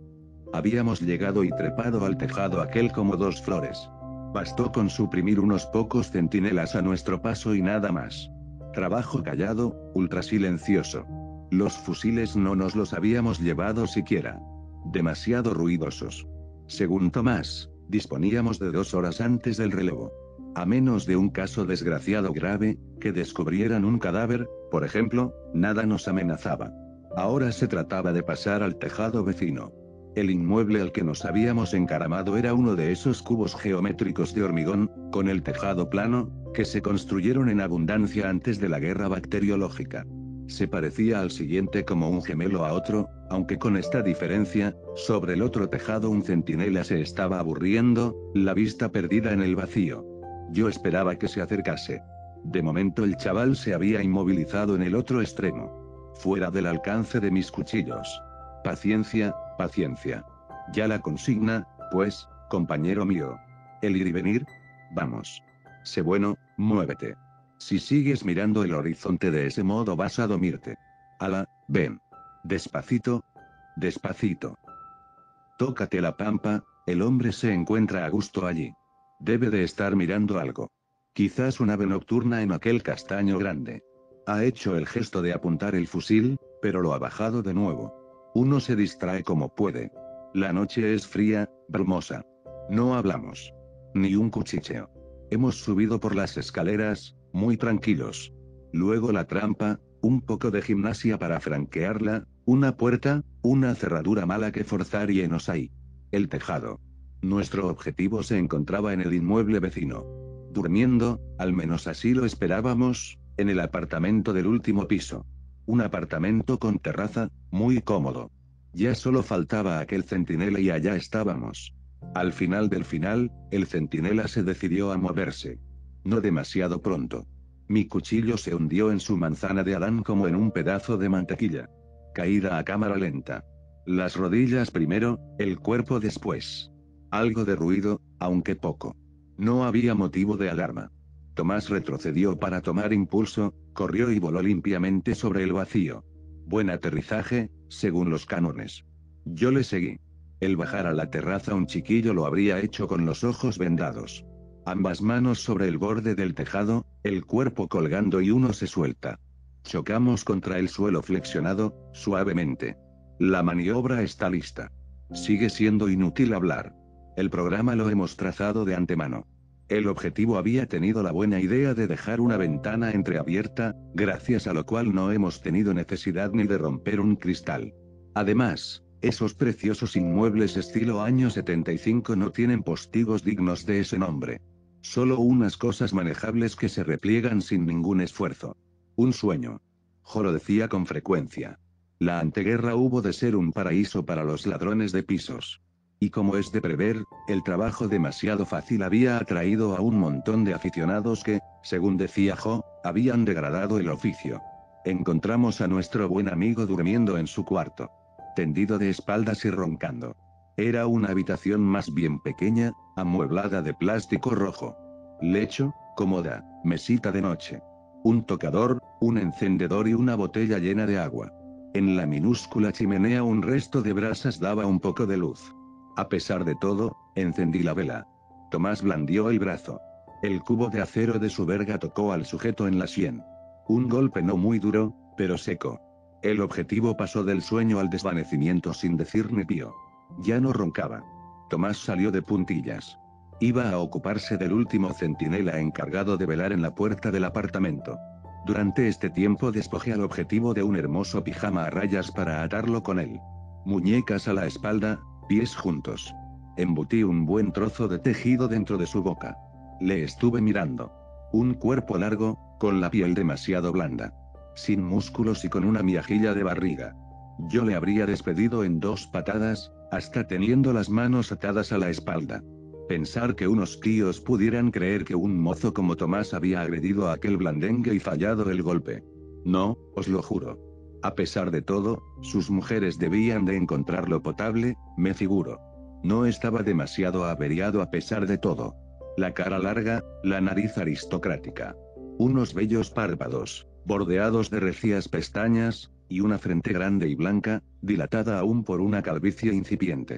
Habíamos llegado y trepado al tejado aquel como dos flores. Bastó con suprimir unos pocos centinelas a nuestro paso y nada más. Trabajo callado, ultra silencioso. Los fusiles no nos los habíamos llevado siquiera. Demasiado ruidosos. Según Tomás, disponíamos de dos horas antes del relevo. A menos de un caso desgraciado grave, que descubrieran un cadáver, por ejemplo, nada nos amenazaba. Ahora se trataba de pasar al tejado vecino. El inmueble al que nos habíamos encaramado era uno de esos cubos geométricos de hormigón, con el tejado plano, que se construyeron en abundancia antes de la guerra bacteriológica. Se parecía al siguiente como un gemelo a otro, aunque con esta diferencia, sobre el otro tejado un centinela se estaba aburriendo, la vista perdida en el vacío. Yo esperaba que se acercase. De momento el chaval se había inmovilizado en el otro extremo. Fuera del alcance de mis cuchillos. Paciencia, paciencia. Ya la consigna, pues, compañero mío. El ir y venir. Vamos. Sé bueno, muévete. Si sigues mirando el horizonte de ese modo vas a dormirte. Ala, ven. Despacito. Despacito. Tócate la pampa, el hombre se encuentra a gusto allí. Debe de estar mirando algo. Quizás un ave nocturna en aquel castaño grande. Ha hecho el gesto de apuntar el fusil, pero lo ha bajado de nuevo. Uno se distrae como puede. La noche es fría, brumosa. No hablamos. Ni un cuchicheo. Hemos subido por las escaleras, muy tranquilos. Luego la trampa, un poco de gimnasia para franquearla, una puerta, una cerradura mala que forzar y enos ahí. El tejado. Nuestro objetivo se encontraba en el inmueble vecino. Durmiendo, al menos así lo esperábamos, en el apartamento del último piso. Un apartamento con terraza, muy cómodo. Ya solo faltaba aquel centinela y allá estábamos. Al final del final, el centinela se decidió a moverse. No demasiado pronto. Mi cuchillo se hundió en su manzana de Adán como en un pedazo de mantequilla. Caída a cámara lenta. Las rodillas primero, el cuerpo después. Algo de ruido, aunque poco. No había motivo de alarma. Tomás retrocedió para tomar impulso, corrió y voló limpiamente sobre el vacío. Buen aterrizaje, según los cánones. Yo le seguí. El bajar a la terraza un chiquillo lo habría hecho con los ojos vendados. Ambas manos sobre el borde del tejado, el cuerpo colgando y uno se suelta. Chocamos contra el suelo flexionado, suavemente. La maniobra está lista. Sigue siendo inútil hablar. El programa lo hemos trazado de antemano. El objetivo había tenido la buena idea de dejar una ventana entreabierta, gracias a lo cual no hemos tenido necesidad ni de romper un cristal. Además, esos preciosos inmuebles estilo año setenta y cinco no tienen postigos dignos de ese nombre. Solo unas cosas manejables que se repliegan sin ningún esfuerzo. Un sueño. Joro decía con frecuencia. La anteguerra hubo de ser un paraíso para los ladrones de pisos. Y como es de prever, el trabajo demasiado fácil había atraído a un montón de aficionados que, según decía Jo, habían degradado el oficio. Encontramos a nuestro buen amigo durmiendo en su cuarto. Tendido de espaldas y roncando. Era una habitación más bien pequeña, amueblada de plástico rojo. Lecho, cómoda, mesita de noche. Un tocador, un encendedor y una botella llena de agua. En la minúscula chimenea un resto de brasas daba un poco de luz. A pesar de todo, encendí la vela. Tomás blandió el brazo. El cubo de acero de su verga tocó al sujeto en la sien. Un golpe no muy duro, pero seco. El objetivo pasó del sueño al desvanecimiento sin decir ni pío. Ya no roncaba. Tomás salió de puntillas. Iba a ocuparse del último centinela encargado de velar en la puerta del apartamento. Durante este tiempo despojé al objetivo de un hermoso pijama a rayas para atarlo con él. Muñecas a la espalda, pies juntos. Embutí un buen trozo de tejido dentro de su boca. Le estuve mirando. Un cuerpo largo, con la piel demasiado blanda. Sin músculos y con una miajilla de barriga. Yo le habría despedido en dos patadas, hasta teniendo las manos atadas a la espalda. Pensar que unos tíos pudieran creer que un mozo como Tomás había agredido a aquel blandengue y fallado el golpe. No, os lo juro. A pesar de todo, sus mujeres debían de encontrarlo potable, me figuro. No estaba demasiado averiado a pesar de todo. La cara larga, la nariz aristocrática. Unos bellos párpados, bordeados de recias pestañas, y una frente grande y blanca, dilatada aún por una calvicie incipiente.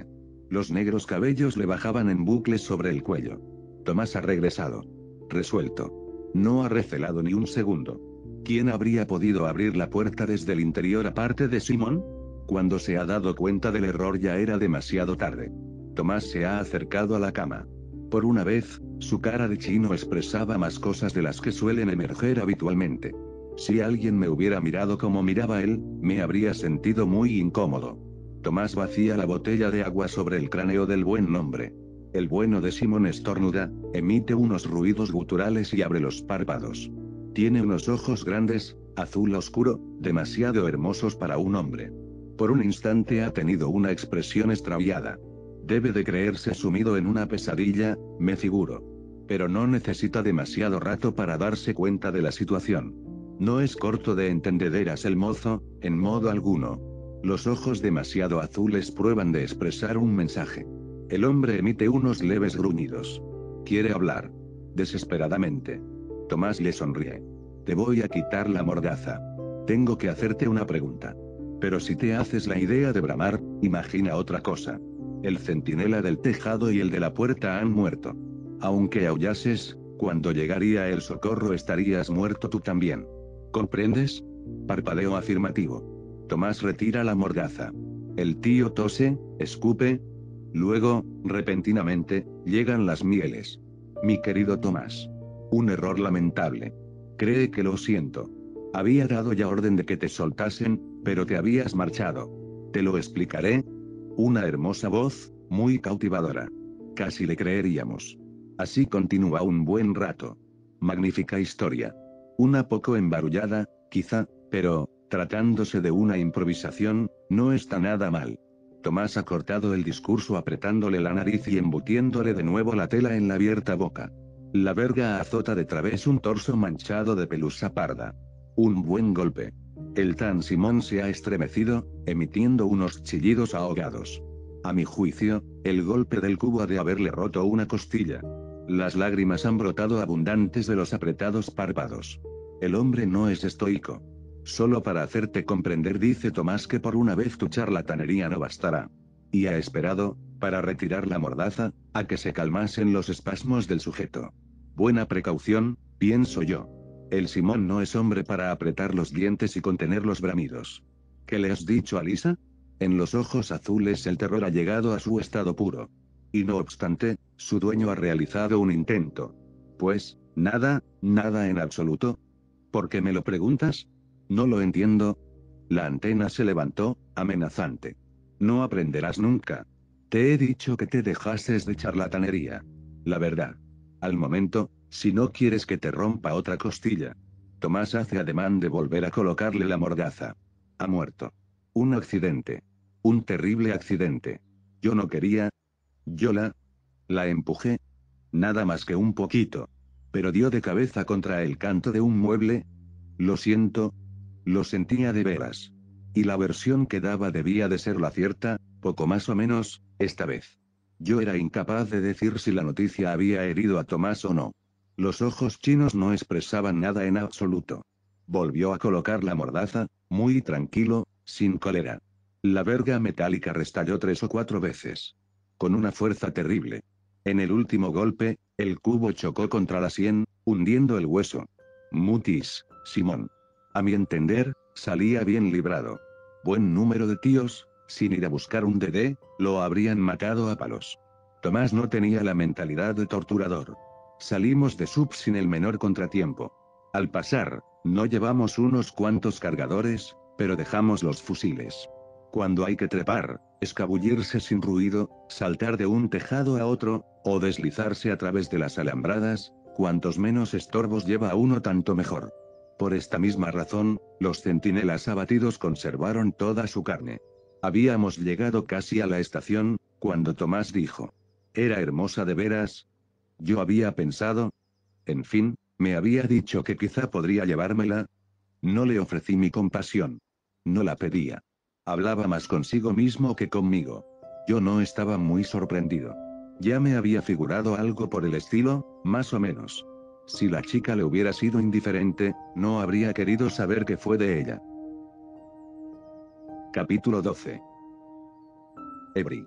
Los negros cabellos le bajaban en bucles sobre el cuello. Tomás ha regresado. Resuelto. No ha recelado ni un segundo. ¿Quién habría podido abrir la puerta desde el interior aparte de Simón? Cuando se ha dado cuenta del error ya era demasiado tarde. Tomás se ha acercado a la cama. Por una vez, su cara de chino expresaba más cosas de las que suelen emerger habitualmente. Si alguien me hubiera mirado como miraba él, me habría sentido muy incómodo. Tomás vacía la botella de agua sobre el cráneo del buen hombre. El bueno de Simón estornuda, emite unos ruidos guturales y abre los párpados. Tiene unos ojos grandes, azul oscuro, demasiado hermosos para un hombre. Por un instante ha tenido una expresión extraviada. Debe de creerse sumido en una pesadilla, me figuro. Pero no necesita demasiado rato para darse cuenta de la situación. No es corto de entendederas el mozo, en modo alguno. Los ojos demasiado azules prueban de expresar un mensaje. El hombre emite unos leves gruñidos. Quiere hablar. Desesperadamente. Tomás le sonríe. Te voy a quitar la mordaza. Tengo que hacerte una pregunta. Pero si te haces la idea de bramar, imagina otra cosa. El centinela del tejado y el de la puerta han muerto. Aunque aullases, cuando llegaría el socorro estarías muerto tú también. ¿Comprendes? Parpadeo afirmativo. Tomás retira la mordaza. El tío tose, escupe. Luego, repentinamente, llegan las mieles. Mi querido Tomás. Un error lamentable. Cree que lo siento. Había dado ya orden de que te soltasen, pero te habías marchado. Te lo explicaré. Una hermosa voz, muy cautivadora. Casi le creeríamos. Así continúa un buen rato. Magnífica historia. Una poco embarullada, quizá, pero, tratándose de una improvisación, no está nada mal. Tomás ha cortado el discurso apretándole la nariz y embutiéndole de nuevo la tela en la abierta boca. La verga azota de través un torso manchado de pelusa parda. Un buen golpe. El tan Simón se ha estremecido, emitiendo unos chillidos ahogados. A mi juicio, el golpe del cubo ha de haberle roto una costilla. Las lágrimas han brotado abundantes de los apretados párpados. El hombre no es estoico. Solo para hacerte comprender, dice Tomás, que por una vez tu charlatanería no bastará. Y ha esperado, para retirar la mordaza, a que se calmasen los espasmos del sujeto. Buena precaución, pienso yo. El Simón no es hombre para apretar los dientes y contener los bramidos. ¿Qué le has dicho a Lisa? En los ojos azules el terror ha llegado a su estado puro. Y no obstante, su dueño ha realizado un intento. Pues, nada, nada en absoluto. ¿Por qué me lo preguntas? No lo entiendo. La antena se levantó, amenazante. No aprenderás nunca. Te he dicho que te dejases de charlatanería. La verdad. Al momento, si no quieres que te rompa otra costilla. Tomás hace ademán de volver a colocarle la mordaza. Ha muerto. Un accidente. Un terrible accidente. Yo no quería. Yo la... la empujé. Nada más que un poquito. Pero dio de cabeza contra el canto de un mueble. Lo siento. Lo sentía de veras. Y la versión que daba debía de ser la cierta, poco más o menos, esta vez. Yo era incapaz de decir si la noticia había herido a Tomás o no. Los ojos chinos no expresaban nada en absoluto. Volvió a colocar la mordaza, muy tranquilo, sin cólera. La verga metálica restalló tres o cuatro veces. Con una fuerza terrible. En el último golpe, el cubo chocó contra la sien, hundiendo el hueso. Mutis, Simón. A mi entender, salía bien librado. Buen número de tíos, sin ir a buscar un dedé, lo habrían matado a palos. Tomás no tenía la mentalidad de torturador. Salimos de sub sin el menor contratiempo. Al pasar, no llevamos unos cuantos cargadores, pero dejamos los fusiles. Cuando hay que trepar, escabullirse sin ruido, saltar de un tejado a otro, o deslizarse a través de las alambradas, cuantos menos estorbos lleva a uno tanto mejor. Por esta misma razón, los centinelas abatidos conservaron toda su carne. Habíamos llegado casi a la estación, cuando Tomás dijo: ¿Era hermosa de veras? Yo había pensado... En fin, me había dicho que quizá podría llevármela. No le ofrecí mi compasión. No la pedía. Hablaba más consigo mismo que conmigo. Yo no estaba muy sorprendido. Ya me había figurado algo por el estilo, más o menos. Si la chica le hubiera sido indiferente, no habría querido saber qué fue de ella. Capítulo doce. Every.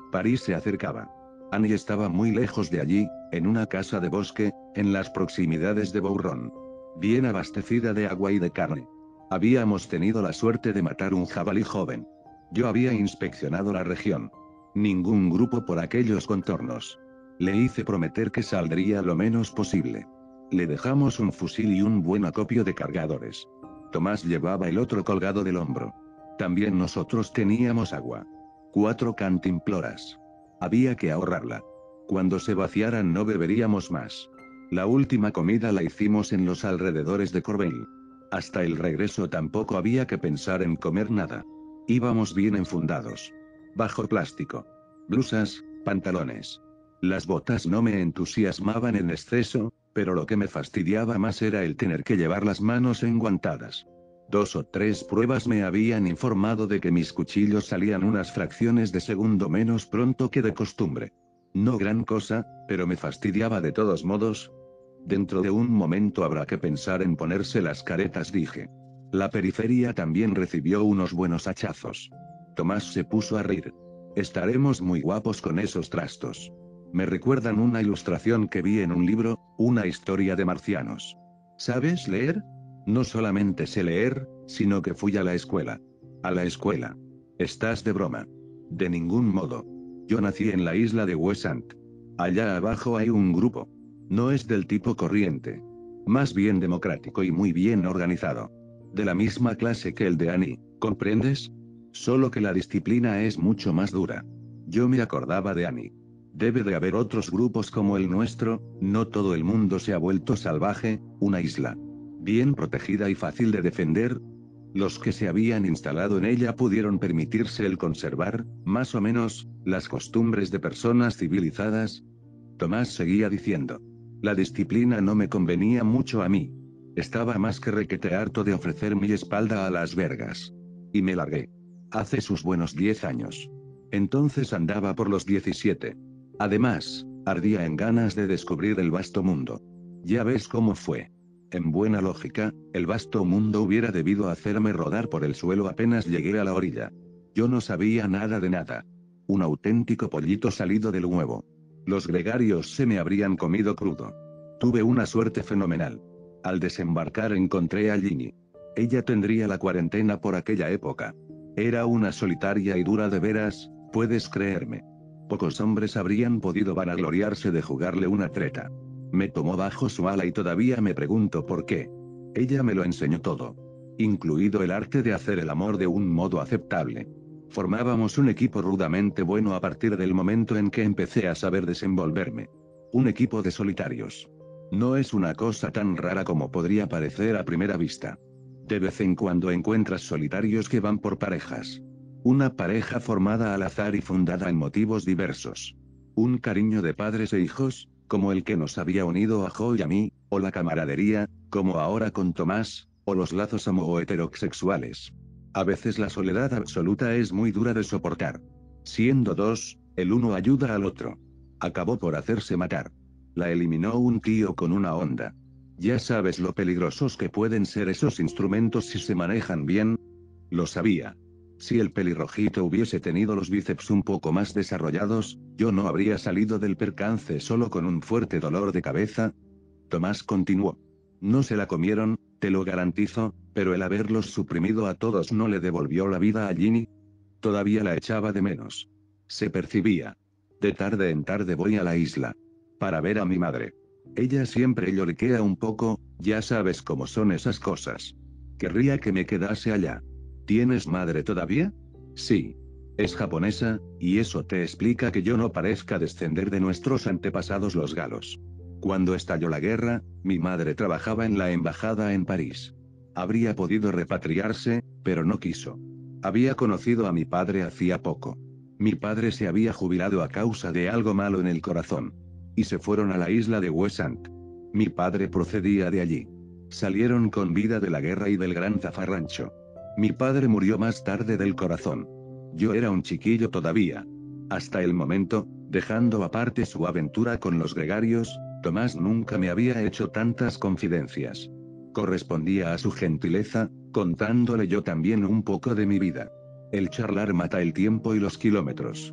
París se acercaba. Annie estaba muy lejos de allí, en una casa de bosque, en las proximidades de Bouron. Bien abastecida de agua y de carne. Habíamos tenido la suerte de matar un jabalí joven. Yo había inspeccionado la región. Ningún grupo por aquellos contornos. Le hice prometer que saldría lo menos posible. Le dejamos un fusil y un buen acopio de cargadores. Tomás llevaba el otro colgado del hombro. También nosotros teníamos agua. Cuatro cantimploras. Había que ahorrarla. Cuando se vaciaran no beberíamos más. La última comida la hicimos en los alrededores de Corbeil. Hasta el regreso tampoco había que pensar en comer nada. Íbamos bien enfundados. Bajo plástico. Blusas, pantalones. Las botas no me entusiasmaban en exceso, pero lo que me fastidiaba más era el tener que llevar las manos enguantadas. Dos o tres pruebas me habían informado de que mis cuchillos salían unas fracciones de segundo menos pronto que de costumbre. No gran cosa, pero me fastidiaba de todos modos. Dentro de un momento habrá que pensar en ponerse las caretas, dije. La periferia también recibió unos buenos hachazos. Tomás se puso a reír. Estaremos muy guapos con esos trastos. Me recuerdan una ilustración que vi en un libro, una historia de marcianos. ¿Sabes leer? No solamente sé leer, sino que fui a la escuela. A la escuela. ¿Estás de broma? De ningún modo. Yo nací en la isla de Ouessant. Allá abajo hay un grupo. No es del tipo corriente. Más bien democrático y muy bien organizado. De la misma clase que el de Annie, ¿comprendes? Solo que la disciplina es mucho más dura. Yo me acordaba de Annie. Debe de haber otros grupos como el nuestro, no todo el mundo se ha vuelto salvaje, una isla. Bien protegida y fácil de defender. Los que se habían instalado en ella pudieron permitirse el conservar, más o menos, las costumbres de personas civilizadas. Tomás seguía diciendo. La disciplina no me convenía mucho a mí. Estaba más que requete harto de ofrecer mi espalda a las vergas. Y me largué. Hace sus buenos diez años. Entonces andaba por los diecisiete. Además, ardía en ganas de descubrir el vasto mundo. Ya ves cómo fue. En buena lógica, el vasto mundo hubiera debido hacerme rodar por el suelo apenas llegué a la orilla. Yo no sabía nada de nada. Un auténtico pollito salido del huevo. Los gregarios se me habrían comido crudo. Tuve una suerte fenomenal. Al desembarcar encontré a Ginny. Ella tendría la cuarentena por aquella época. Era una solitaria y dura de veras, puedes creerme. Pocos hombres habrían podido vanagloriarse de jugarle una treta. Me tomó bajo su ala y todavía me pregunto por qué. Ella me lo enseñó todo. Incluido el arte de hacer el amor de un modo aceptable. Formábamos un equipo rudamente bueno a partir del momento en que empecé a saber desenvolverme. Un equipo de solitarios. No es una cosa tan rara como podría parecer a primera vista. De vez en cuando encuentras solitarios que van por parejas. Una pareja formada al azar y fundada en motivos diversos. Un cariño de padres e hijos, como el que nos había unido a Jo y a mí, o la camaradería, como ahora con Tomás, o los lazos homo o heterosexuales. A veces la soledad absoluta es muy dura de soportar. Siendo dos, el uno ayuda al otro. Acabó por hacerse matar. La eliminó un tío con una onda. Ya sabes lo peligrosos que pueden ser esos instrumentos si se manejan bien. Lo sabía. Si el pelirrojito hubiese tenido los bíceps un poco más desarrollados, yo no habría salido del percance solo con un fuerte dolor de cabeza. Tomás continuó. No se la comieron, te lo garantizo, pero el haberlos suprimido a todos no le devolvió la vida a Ginny. Todavía la echaba de menos. Se percibía. De tarde en tarde voy a la isla. Para ver a mi madre. Ella siempre lloriquea un poco, ya sabes cómo son esas cosas. Querría que me quedase allá. ¿Tienes madre todavía? Sí. Es japonesa, y eso te explica que yo no parezca descender de nuestros antepasados los galos. Cuando estalló la guerra, mi madre trabajaba en la embajada en París. Habría podido repatriarse, pero no quiso. Había conocido a mi padre hacía poco. Mi padre se había jubilado a causa de algo malo en el corazón. Y se fueron a la isla de Ouessant. Mi padre procedía de allí. Salieron con vida de la guerra y del gran zafarrancho. Mi padre murió más tarde del corazón. Yo era un chiquillo todavía. Hasta el momento, dejando aparte su aventura con los gregarios, Tomás nunca me había hecho tantas confidencias. Correspondía a su gentileza, contándole yo también un poco de mi vida. El charlar mata el tiempo y los kilómetros.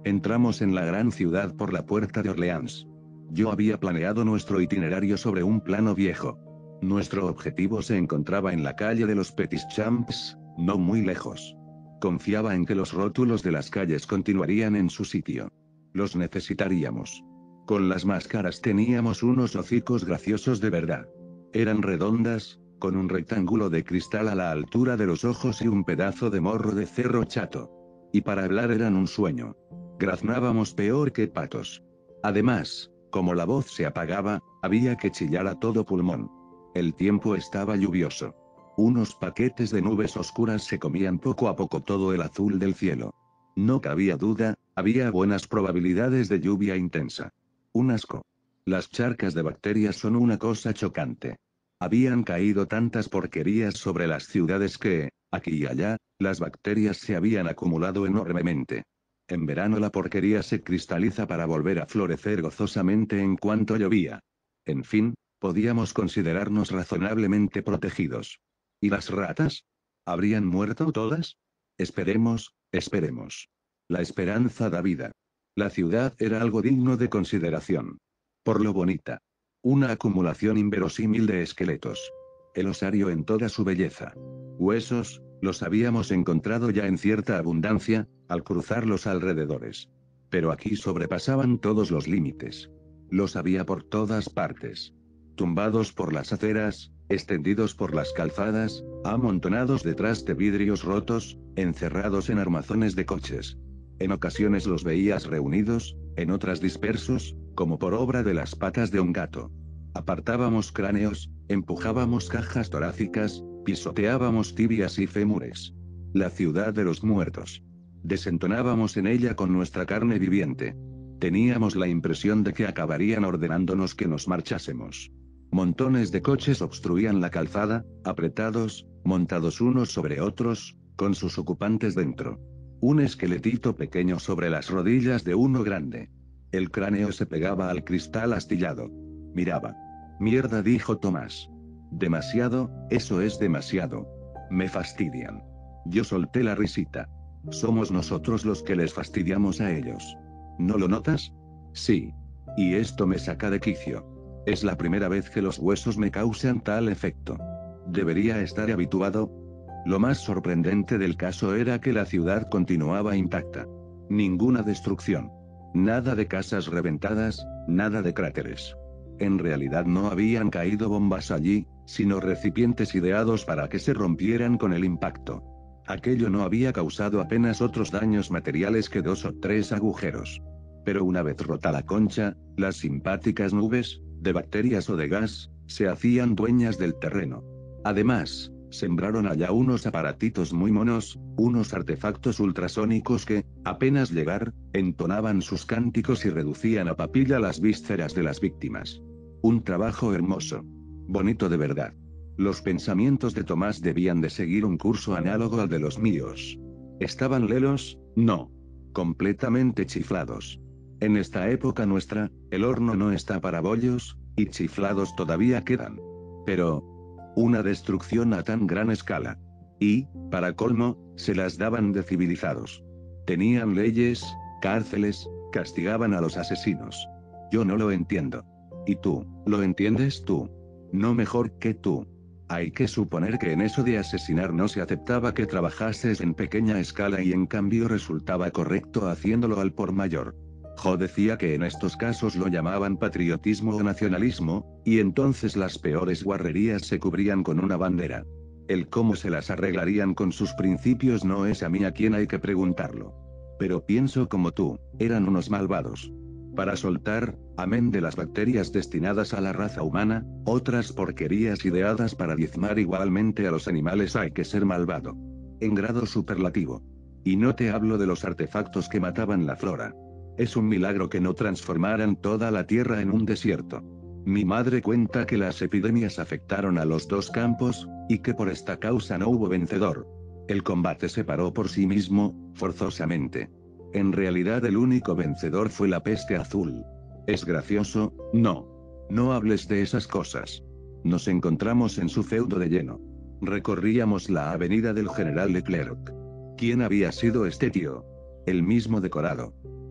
Entramos en la gran ciudad por la puerta de Orleans. Yo había planeado nuestro itinerario sobre un plano viejo. Nuestro objetivo se encontraba en la calle de los Petits Champs, no muy lejos. Confiaba en que los rótulos de las calles continuarían en su sitio. Los necesitaríamos. Con las máscaras teníamos unos hocicos graciosos de verdad. Eran redondas, con un rectángulo de cristal a la altura de los ojos y un pedazo de morro de cerro chato. Y para hablar eran un sueño. Graznábamos peor que patos. Además, como la voz se apagaba, había que chillar a todo pulmón. El tiempo estaba lluvioso. Unos paquetes de nubes oscuras se comían poco a poco todo el azul del cielo. No cabía duda, había buenas probabilidades de lluvia intensa. Un asco. Las charcas de bacterias son una cosa chocante. Habían caído tantas porquerías sobre las ciudades que, aquí y allá, las bacterias se habían acumulado enormemente. En verano la porquería se cristaliza para volver a florecer gozosamente en cuanto llovía. En fin, podíamos considerarnos razonablemente protegidos. ¿Y las ratas? ¿Habrían muerto todas? Esperemos, esperemos. La esperanza da vida. La ciudad era algo digno de consideración. Por lo bonita. Una acumulación inverosímil de esqueletos. El osario en toda su belleza. Huesos, los habíamos encontrado ya en cierta abundancia, al cruzar los alrededores. Pero aquí sobrepasaban todos los límites. Los había por todas partes. Tumbados por las aceras, extendidos por las calzadas, amontonados detrás de vidrios rotos, encerrados en armazones de coches. En ocasiones los veías reunidos, en otras dispersos, como por obra de las patas de un gato. Apartábamos cráneos, empujábamos cajas torácicas, pisoteábamos tibias y fémures. La ciudad de los muertos. Desentonábamos en ella con nuestra carne viviente. Teníamos la impresión de que acabarían ordenándonos que nos marchásemos. Montones de coches obstruían la calzada, apretados, montados unos sobre otros, con sus ocupantes dentro. Un esqueletito pequeño sobre las rodillas de uno grande. El cráneo se pegaba al cristal astillado. Miraba. Mierda, dijo Tomás. Demasiado, eso es demasiado. Me fastidian. Yo solté la risita. Somos nosotros los que les fastidiamos a ellos. ¿No lo notas? Sí. Y esto me saca de quicio. Es la primera vez que los huesos me causan tal efecto. ¿Debería estar habituado? Lo más sorprendente del caso era que la ciudad continuaba intacta. Ninguna destrucción. Nada de casas reventadas, nada de cráteres. En realidad no habían caído bombas allí, sino recipientes ideados para que se rompieran con el impacto. Aquello no había causado apenas otros daños materiales que dos o tres agujeros. Pero una vez rota la concha, las simpáticas nubes, de bacterias o de gas, se hacían dueñas del terreno. Además, sembraron allá unos aparatitos muy monos, unos artefactos ultrasónicos que, apenas llegar, entonaban sus cánticos y reducían a papilla las vísceras de las víctimas. Un trabajo hermoso. Bonito de verdad. Los pensamientos de Tomás debían de seguir un curso análogo al de los míos. ¿Estaban lelos? No. Completamente chiflados. En esta época nuestra, el horno no está para bollos, y chiflados todavía quedan. Pero... una destrucción a tan gran escala. Y, para colmo, se las daban de civilizados. Tenían leyes, cárceles, castigaban a los asesinos. Yo no lo entiendo. ¿Y tú, lo entiendes tú? No mejor que tú. Hay que suponer que en eso de asesinar no se aceptaba que trabajases en pequeña escala y en cambio resultaba correcto haciéndolo al por mayor. Jo decía que en estos casos lo llamaban patriotismo o nacionalismo, y entonces las peores guarrerías se cubrían con una bandera. El cómo se las arreglarían con sus principios no es a mí a quien hay que preguntarlo. Pero pienso como tú, eran unos malvados. Para soltar, amén de las bacterias destinadas a la raza humana, otras porquerías ideadas para diezmar igualmente a los animales hay que ser malvado. En grado superlativo. Y no te hablo de los artefactos que mataban la flora. Es un milagro que no transformaran toda la tierra en un desierto. Mi madre cuenta que las epidemias afectaron a los dos campos, y que por esta causa no hubo vencedor. El combate se paró por sí mismo, forzosamente. En realidad el único vencedor fue la peste azul. ¿Es gracioso? No. No hables de esas cosas. Nos encontramos en su feudo de lleno. Recorríamos la avenida del General Leclerc. ¿Quién había sido este tío? El mismo decorado.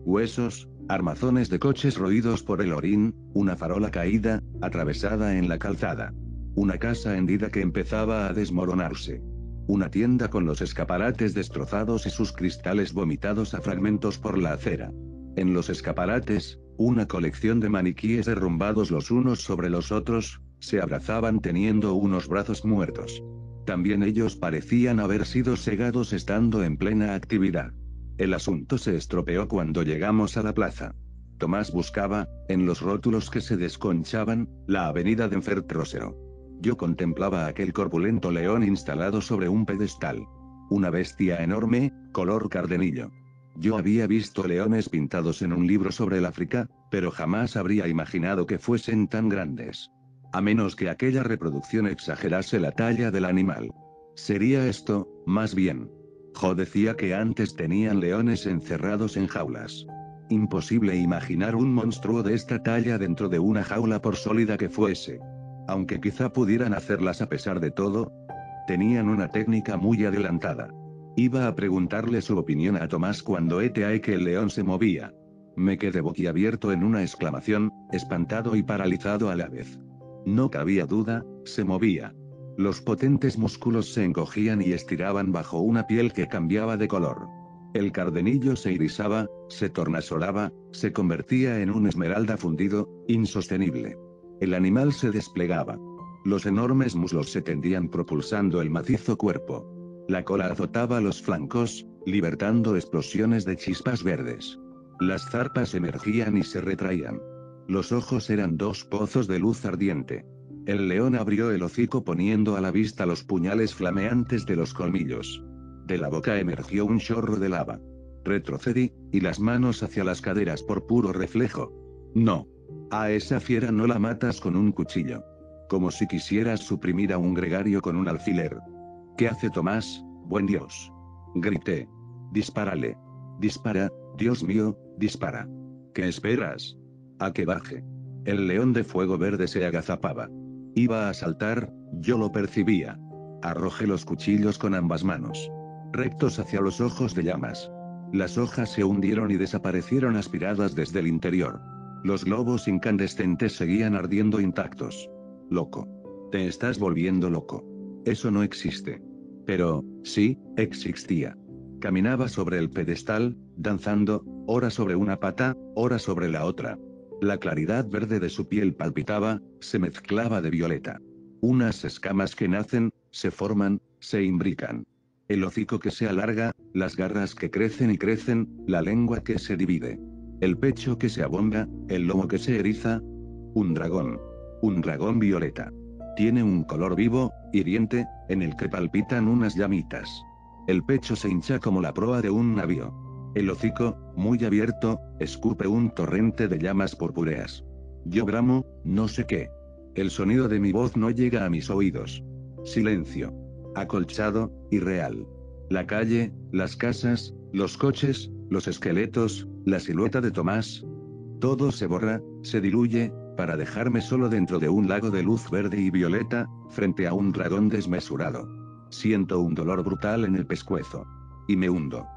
huesos, armazones de coches roídos por el orín, una farola caída, atravesada en la calzada. Una casa hendida que empezaba a desmoronarse. Una tienda con los escaparates destrozados y sus cristales vomitados a fragmentos por la acera. En los escaparates, una colección de maniquíes derrumbados los unos sobre los otros, se abrazaban teniendo unos brazos muertos. También ellos parecían haber sido segados estando en plena actividad. El asunto se estropeó cuando llegamos a la plaza. Tomás buscaba, en los rótulos que se desconchaban, la avenida de Enfertrosero. Yo contemplaba aquel corpulento león instalado sobre un pedestal. Una bestia enorme, color cardenillo. Yo había visto leones pintados en un libro sobre el África, pero jamás habría imaginado que fuesen tan grandes. A menos que aquella reproducción exagerase la talla del animal. Sería esto, más bien. Jo decía que antes tenían leones encerrados en jaulas. Imposible imaginar un monstruo de esta talla dentro de una jaula por sólida que fuese. Aunque quizá pudieran hacerlas a pesar de todo. Tenían una técnica muy adelantada. Iba a preguntarle su opinión a Tomás cuando eteé que el león se movía. Me quedé boquiabierto en una exclamación, espantado y paralizado a la vez. No cabía duda, se movía. Los potentes músculos se encogían y estiraban bajo una piel que cambiaba de color. El cardenillo se irisaba, se tornasolaba, se convertía en un esmeralda fundido, insostenible. El animal se desplegaba. Los enormes muslos se tendían propulsando el macizo cuerpo. La cola azotaba los flancos, libertando explosiones de chispas verdes. Las zarpas emergían y se retraían. Los ojos eran dos pozos de luz ardiente. El león abrió el hocico poniendo a la vista los puñales flameantes de los colmillos. De la boca emergió un chorro de lava. Retrocedí, y las manos hacia las caderas por puro reflejo. No. A esa fiera no la matas con un cuchillo. Como si quisieras suprimir a un gregario con un alfiler. ¿Qué hace Tomás, buen Dios? Grité. Dispárale. Dispara, Dios mío, dispara. ¿Qué esperas? A que baje. El león de fuego verde se agazapaba. Iba a saltar, yo lo percibía. Arrojé los cuchillos con ambas manos. Rectos hacia los ojos de llamas. Las hojas se hundieron y desaparecieron aspiradas desde el interior. Los globos incandescentes seguían ardiendo intactos. Loco. Te estás volviendo loco. Eso no existe. Pero, sí, existía. Caminaba sobre el pedestal, danzando, ora sobre una pata, ora sobre la otra. La claridad verde de su piel palpitaba, se mezclaba de violeta. Unas escamas que nacen, se forman, se imbrican. El hocico que se alarga, las garras que crecen y crecen, la lengua que se divide. El pecho que se abonda, el lomo que se eriza. Un dragón. Un dragón violeta. Tiene un color vivo, hiriente, en el que palpitan unas llamitas. El pecho se hincha como la proa de un navío. El hocico, muy abierto, escupe un torrente de llamas purpúreas. Yo bramo, no sé qué. El sonido de mi voz no llega a mis oídos. Silencio. Acolchado, irreal. La calle, las casas, los coches, los esqueletos, la silueta de Tomás. Todo se borra, se diluye, para dejarme solo dentro de un lago de luz verde y violeta, frente a un dragón desmesurado. Siento un dolor brutal en el pescuezo. Y me hundo.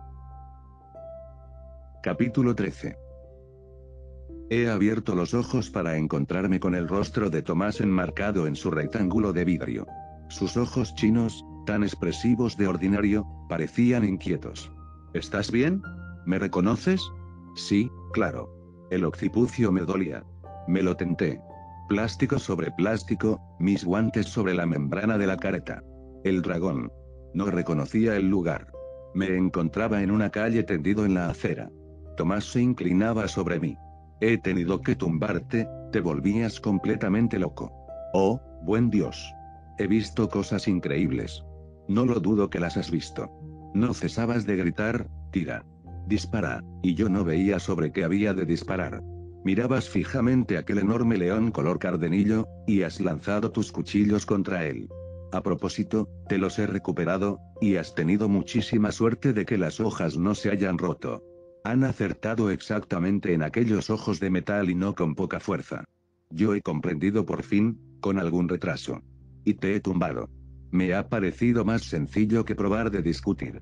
Capítulo trece. He abierto los ojos para encontrarme con el rostro de Tomás enmarcado en su rectángulo de vidrio. Sus ojos chinos, tan expresivos de ordinario, parecían inquietos. ¿Estás bien? ¿Me reconoces? Sí, claro. El occipucio me dolía. Me lo tenté. Plástico sobre plástico, mis guantes sobre la membrana de la careta. El dragón. No reconocía el lugar. Me encontraba en una calle tendido en la acera. Tomás se inclinaba sobre mí. He tenido que tumbarte, te volvías completamente loco. Oh, buen Dios. He visto cosas increíbles. No lo dudo que las has visto. No cesabas de gritar, tira. Dispara, y yo no veía sobre qué había de disparar. Mirabas fijamente aquel enorme león color cardenillo, y has lanzado tus cuchillos contra él. A propósito, te los he recuperado, y has tenido muchísima suerte de que las hojas no se hayan roto. Han acertado exactamente en aquellos ojos de metal y no con poca fuerza. Yo he comprendido por fin, con algún retraso. Y te he tumbado. Me ha parecido más sencillo que probar de discutir.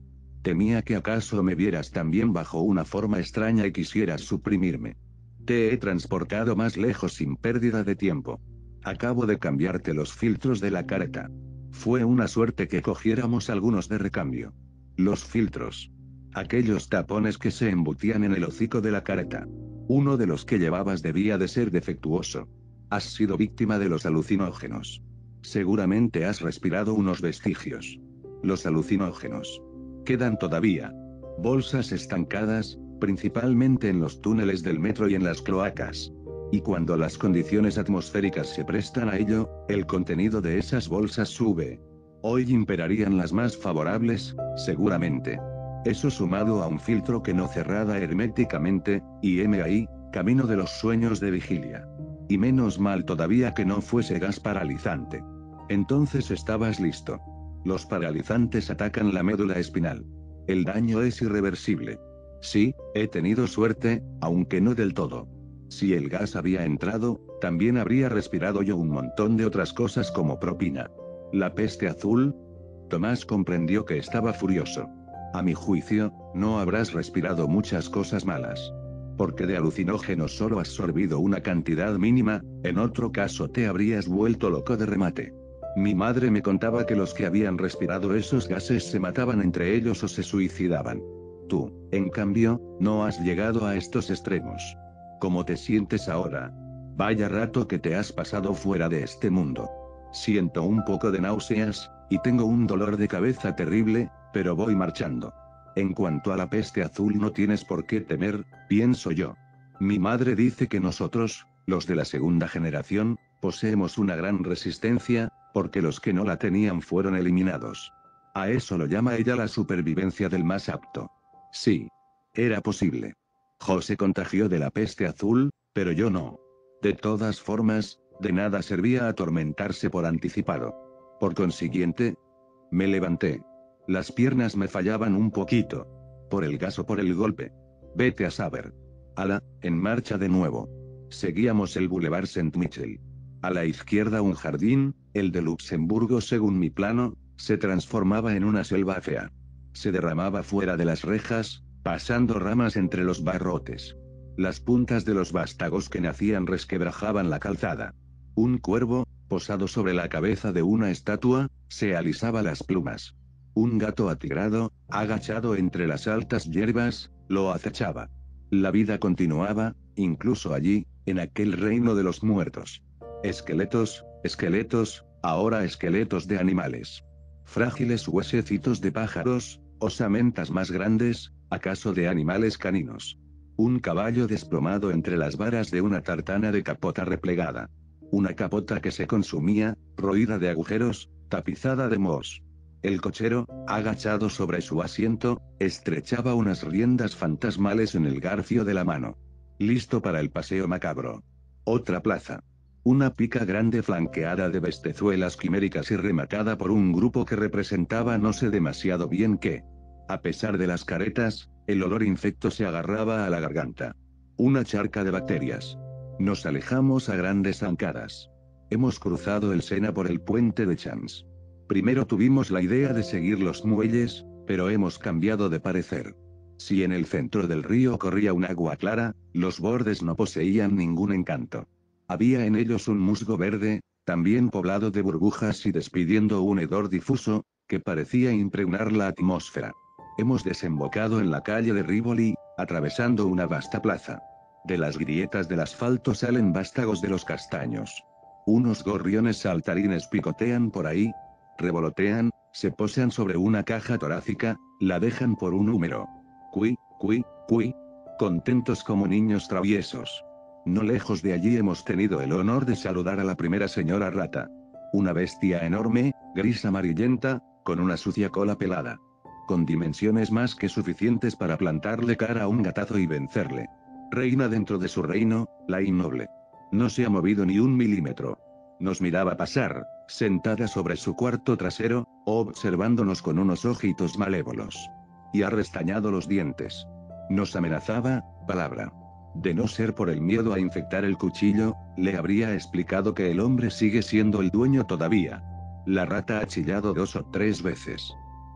Temía que acaso me vieras también bajo una forma extraña y quisieras suprimirme. Te he transportado más lejos sin pérdida de tiempo. Acabo de cambiarte los filtros de la careta. Fue una suerte que cogiéramos algunos de recambio. Los filtros. Aquellos tapones que se embutían en el hocico de la careta. Uno de los que llevabas debía de ser defectuoso. Has sido víctima de los alucinógenos. Seguramente has respirado unos vestigios. Los alucinógenos. Quedan todavía. Bolsas estancadas, principalmente en los túneles del metro y en las cloacas. Y cuando las condiciones atmosféricas se prestan a ello, el contenido de esas bolsas sube. Hoy imperarían las más favorables, seguramente. Eso sumado a un filtro que no cerrada herméticamente, y heme ahí, camino de los sueños de vigilia. Y menos mal todavía que no fuese gas paralizante. Entonces estabas listo. Los paralizantes atacan la médula espinal. El daño es irreversible. Sí, he tenido suerte, aunque no del todo. Si el gas había entrado, también habría respirado yo un montón de otras cosas como propina. La peste azul. Tomás comprendió que estaba furioso. A mi juicio, no habrás respirado muchas cosas malas. Porque de alucinógenos solo has absorbido una cantidad mínima, en otro caso te habrías vuelto loco de remate. Mi madre me contaba que los que habían respirado esos gases se mataban entre ellos o se suicidaban. Tú, en cambio, no has llegado a estos extremos. ¿Cómo te sientes ahora? Vaya rato que te has pasado fuera de este mundo. Siento un poco de náuseas, y tengo un dolor de cabeza terrible, pero voy marchando. En cuanto a la peste azul no tienes por qué temer, pienso yo. Mi madre dice que nosotros, los de la segunda generación, poseemos una gran resistencia, porque los que no la tenían fueron eliminados. A eso lo llama ella la supervivencia del más apto. Sí. Era posible. José contagió de la peste azul, pero yo no. De todas formas, de nada servía atormentarse por anticipado. Por consiguiente, me levanté. Las piernas me fallaban un poquito. Por el gas o por el golpe. Vete a saber. Ala, en marcha de nuevo. Seguíamos el Boulevard Saint-Michel. A la izquierda un jardín, el de Luxemburgo según mi plano, se transformaba en una selva fea. Se derramaba fuera de las rejas, pasando ramas entre los barrotes. Las puntas de los vástagos que nacían resquebrajaban la calzada. Un cuervo, posado sobre la cabeza de una estatua, se alisaba las plumas. Un gato atigrado, agachado entre las altas hierbas, lo acechaba. La vida continuaba, incluso allí, en aquel reino de los muertos. Esqueletos, esqueletos, ahora esqueletos de animales. Frágiles huesecitos de pájaros, osamentas más grandes, acaso de animales caninos. Un caballo desplomado entre las varas de una tartana de capota replegada. Una capota que se consumía, roída de agujeros, tapizada de mohos. El cochero, agachado sobre su asiento, estrechaba unas riendas fantasmales en el garfio de la mano. Listo para el paseo macabro. Otra plaza. Una pica grande flanqueada de bestezuelas quiméricas y rematada por un grupo que representaba no sé demasiado bien qué. A pesar de las caretas, el olor infecto se agarraba a la garganta. Una charca de bacterias. Nos alejamos a grandes zancadas. Hemos cruzado el Sena por el puente de Champs. Primero tuvimos la idea de seguir los muelles, pero hemos cambiado de parecer. Si en el centro del río corría un agua clara, los bordes no poseían ningún encanto. Había en ellos un musgo verde, también poblado de burbujas y despidiendo un hedor difuso, que parecía impregnar la atmósfera. Hemos desembocado en la calle de Rivoli, atravesando una vasta plaza. De las grietas del asfalto salen vástagos de los castaños. Unos gorriones saltarines picotean por ahí, revolotean, se posan sobre una caja torácica, la dejan por un húmero. Cui, cui, cui. Contentos como niños traviesos. No lejos de allí hemos tenido el honor de saludar a la primera señora rata. Una bestia enorme, gris amarillenta, con una sucia cola pelada. Con dimensiones más que suficientes para plantarle cara a un gatazo y vencerle. Reina dentro de su reino, la innoble. No se ha movido ni un milímetro. Nos miraba pasar, sentada sobre su cuarto trasero, observándonos con unos ojitos malévolos. Y ha restañado los dientes. Nos amenazaba, palabra. De no ser por el miedo a infectar el cuchillo, le habría explicado que el hombre sigue siendo el dueño todavía. La rata ha chillado dos o tres veces.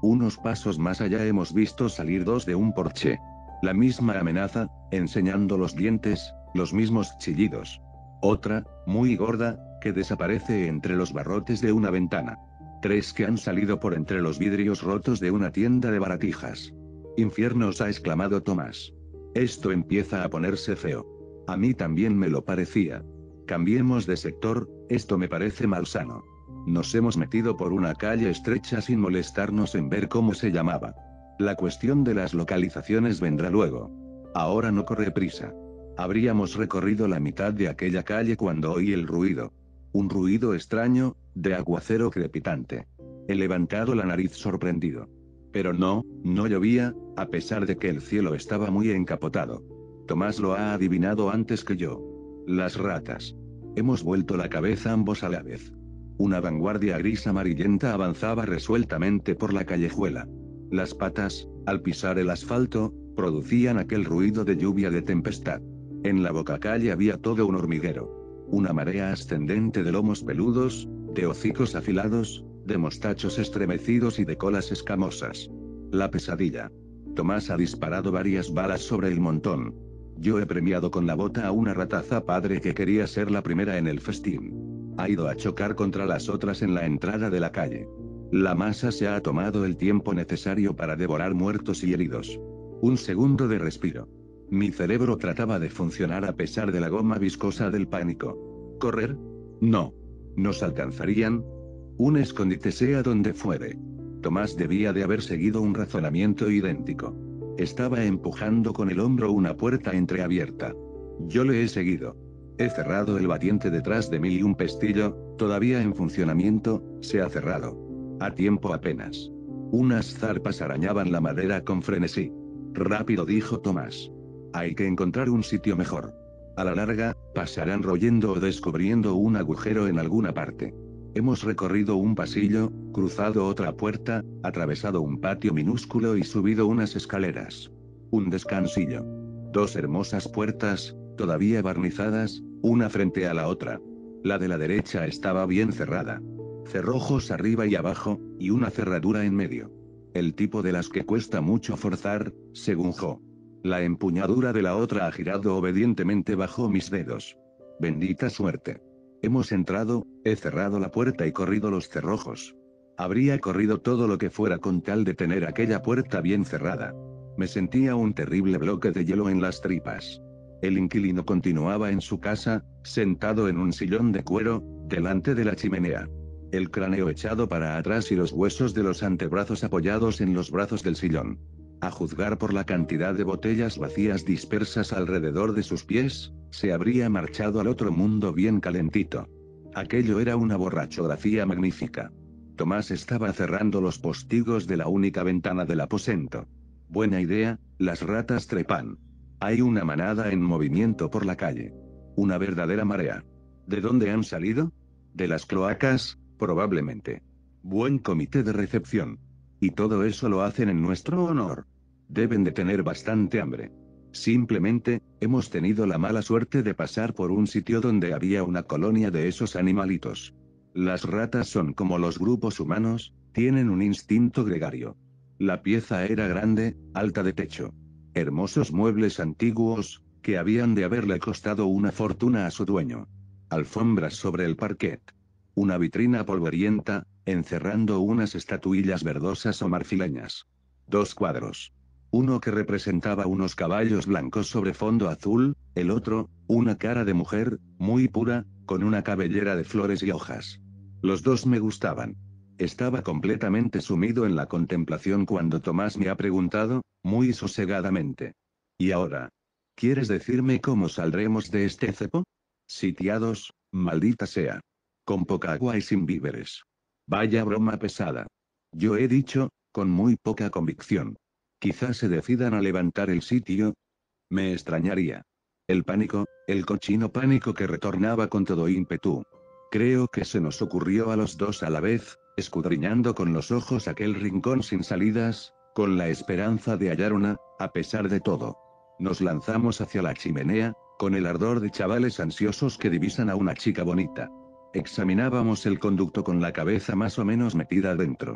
Unos pasos más allá hemos visto salir dos de un porche. La misma amenaza, enseñando los dientes, los mismos chillidos. Otra, muy gorda, que desaparece entre los barrotes de una ventana. Tres que han salido por entre los vidrios rotos de una tienda de baratijas. Infiernos, ha exclamado Tomás. Esto empieza a ponerse feo. A mí también me lo parecía. Cambiemos de sector, esto me parece malsano. Nos hemos metido por una calle estrecha sin molestarnos en ver cómo se llamaba. La cuestión de las localizaciones vendrá luego. Ahora no corre prisa. Habríamos recorrido la mitad de aquella calle cuando oí el ruido. Un ruido extraño, de aguacero crepitante. He levantado la nariz sorprendido. Pero no, no llovía, a pesar de que el cielo estaba muy encapotado. Tomás lo ha adivinado antes que yo. Las ratas. Hemos vuelto la cabeza ambos a la vez. Una vanguardia gris amarillenta avanzaba resueltamente por la callejuela. Las patas, al pisar el asfalto, producían aquel ruido de lluvia de tempestad. En la bocacalle había todo un hormiguero. Una marea ascendente de lomos peludos, de hocicos afilados, de mostachos estremecidos y de colas escamosas. La pesadilla. Tomás ha disparado varias balas sobre el montón. Yo he premiado con la bota a una rataza padre que quería ser la primera en el festín. Ha ido a chocar contra las otras en la entrada de la calle. La masa se ha tomado el tiempo necesario para devorar muertos y heridos. Un segundo de respiro. Mi cerebro trataba de funcionar a pesar de la goma viscosa del pánico. ¿Correr? No. ¿Nos alcanzarían? Un escondite sea donde fuere. Tomás debía de haber seguido un razonamiento idéntico. Estaba empujando con el hombro una puerta entreabierta. Yo le he seguido. He cerrado el batiente detrás de mí y un pestillo, todavía en funcionamiento, se ha cerrado. A tiempo apenas. Unas zarpas arañaban la madera con frenesí. Rápido, dijo Tomás. Hay que encontrar un sitio mejor. A la larga, pasarán royendo o descubriendo un agujero en alguna parte. Hemos recorrido un pasillo, cruzado otra puerta, atravesado un patio minúsculo y subido unas escaleras. Un descansillo. Dos hermosas puertas, todavía barnizadas, una frente a la otra. La de la derecha estaba bien cerrada. Cerrojos arriba y abajo, y una cerradura en medio. El tipo de las que cuesta mucho forzar, según Jo. La empuñadura de la otra ha girado obedientemente bajo mis dedos. Bendita suerte. Hemos entrado, he cerrado la puerta y corrido los cerrojos. Habría corrido todo lo que fuera con tal de tener aquella puerta bien cerrada. Me sentía un terrible bloque de hielo en las tripas. El inquilino continuaba en su casa, sentado en un sillón de cuero, delante de la chimenea. El cráneo echado para atrás y los huesos de los antebrazos apoyados en los brazos del sillón. A juzgar por la cantidad de botellas vacías dispersas alrededor de sus pies, se habría marchado al otro mundo bien calentito. Aquello era una borrachografía magnífica. Tomás estaba cerrando los postigos de la única ventana del aposento. Buena idea, las ratas trepan. Hay una manada en movimiento por la calle. Una verdadera marea. ¿De dónde han salido? De las cloacas, probablemente. Buen comité de recepción. Y todo eso lo hacen en nuestro honor. Deben de tener bastante hambre. Simplemente, hemos tenido la mala suerte de pasar por un sitio donde había una colonia de esos animalitos. Las ratas son como los grupos humanos, tienen un instinto gregario. La pieza era grande, alta de techo. Hermosos muebles antiguos, que habían de haberle costado una fortuna a su dueño. Alfombras sobre el parquet. Una vitrina polvorienta, encerrando unas estatuillas verdosas o marfileñas. Dos cuadros. Uno que representaba unos caballos blancos sobre fondo azul, el otro, una cara de mujer, muy pura, con una cabellera de flores y hojas. Los dos me gustaban. Estaba completamente sumido en la contemplación cuando Tomás me ha preguntado, muy sosegadamente. ¿Y ahora? ¿Quieres decirme cómo saldremos de este cepo? Sitiados, maldita sea. Con poca agua y sin víveres. Vaya broma pesada. Yo he dicho, con muy poca convicción. Quizás se decidan a levantar el sitio. Me extrañaría. El pánico, el cochino pánico que retornaba con todo ímpetu. Creo que se nos ocurrió a los dos a la vez, escudriñando con los ojos aquel rincón sin salidas, con la esperanza de hallar una, a pesar de todo. Nos lanzamos hacia la chimenea, con el ardor de chavales ansiosos que divisan a una chica bonita. Examinábamos el conducto con la cabeza más o menos metida dentro.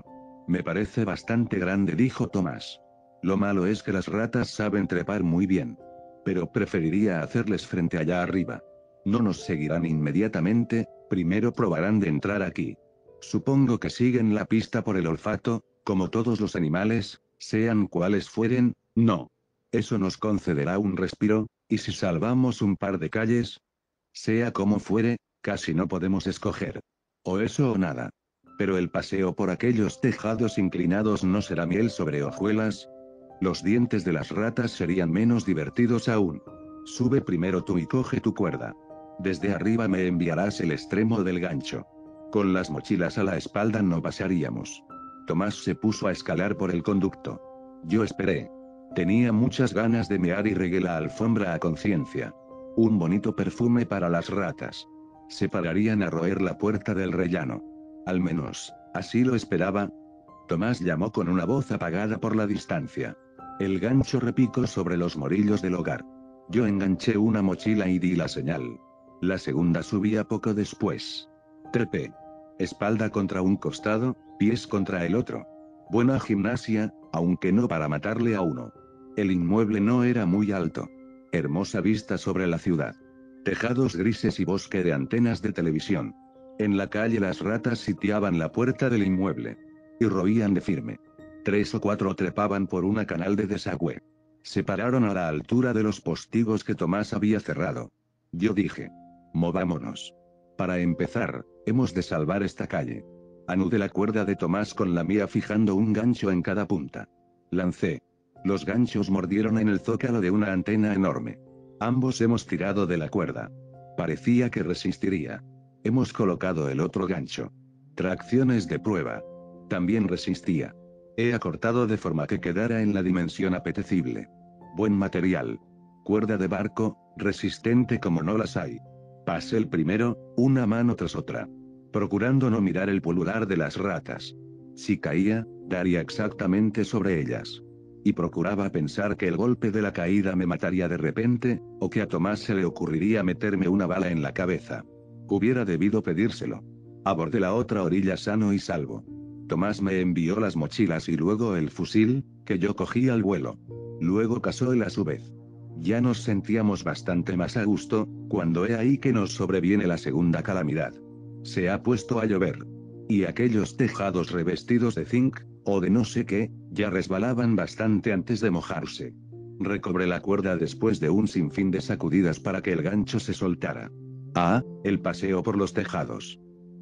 Me parece bastante grande, dijo Tomás. Lo malo es que las ratas saben trepar muy bien. Pero preferiría hacerles frente allá arriba. No nos seguirán inmediatamente, primero probarán de entrar aquí. Supongo que siguen la pista por el olfato, como todos los animales, sean cuales fueren, no. Eso nos concederá un respiro, y si salvamos un par de calles, sea como fuere, casi no podemos escoger. O eso o nada. Pero el paseo por aquellos tejados inclinados no será miel sobre hojuelas. Los dientes de las ratas serían menos divertidos aún. Sube primero tú y coge tu cuerda. Desde arriba me enviarás el extremo del gancho. Con las mochilas a la espalda no pasaríamos. Tomás se puso a escalar por el conducto. Yo esperé. Tenía muchas ganas de mear y regué la alfombra a conciencia. Un bonito perfume para las ratas. Se pararían a roer la puerta del rellano. Al menos, así lo esperaba. Tomás llamó con una voz apagada por la distancia. El gancho repicó sobre los morillos del hogar. Yo enganché una mochila y di la señal. La segunda subía poco después. Trepé. Espalda contra un costado, pies contra el otro. Buena gimnasia, aunque no para matarle a uno. El inmueble no era muy alto. Hermosa vista sobre la ciudad. Tejados grises y bosque de antenas de televisión. En la calle las ratas sitiaban la puerta del inmueble. Y roían de firme. Tres o cuatro trepaban por una canal de desagüe. Se pararon a la altura de los postigos que Tomás había cerrado. Yo dije. Movámonos. Para empezar, hemos de salvar esta calle. Anudé la cuerda de Tomás con la mía fijando un gancho en cada punta. Lancé. Los ganchos mordieron en el zócalo de una antena enorme. Ambos hemos tirado de la cuerda. Parecía que resistiría. Hemos colocado el otro gancho. Tracciones de prueba. También resistía. He acortado de forma que quedara en la dimensión apetecible. Buen material. Cuerda de barco, resistente como no las hay. Pasé el primero, una mano tras otra. Procurando no mirar el pullular de las ratas. Si caía, daría exactamente sobre ellas. Y procuraba pensar que el golpe de la caída me mataría de repente, o que a Tomás se le ocurriría meterme una bala en la cabeza. Hubiera debido pedírselo. Abordé la otra orilla sano y salvo. Tomás me envió las mochilas y luego el fusil, que yo cogí al vuelo. Luego casó él a su vez. Ya nos sentíamos bastante más a gusto, cuando he ahí que nos sobreviene la segunda calamidad. Se ha puesto a llover. Y aquellos tejados revestidos de zinc, o de no sé qué, ya resbalaban bastante antes de mojarse. Recobré la cuerda después de un sinfín de sacudidas para que el gancho se soltara. Ah, el paseo por los tejados.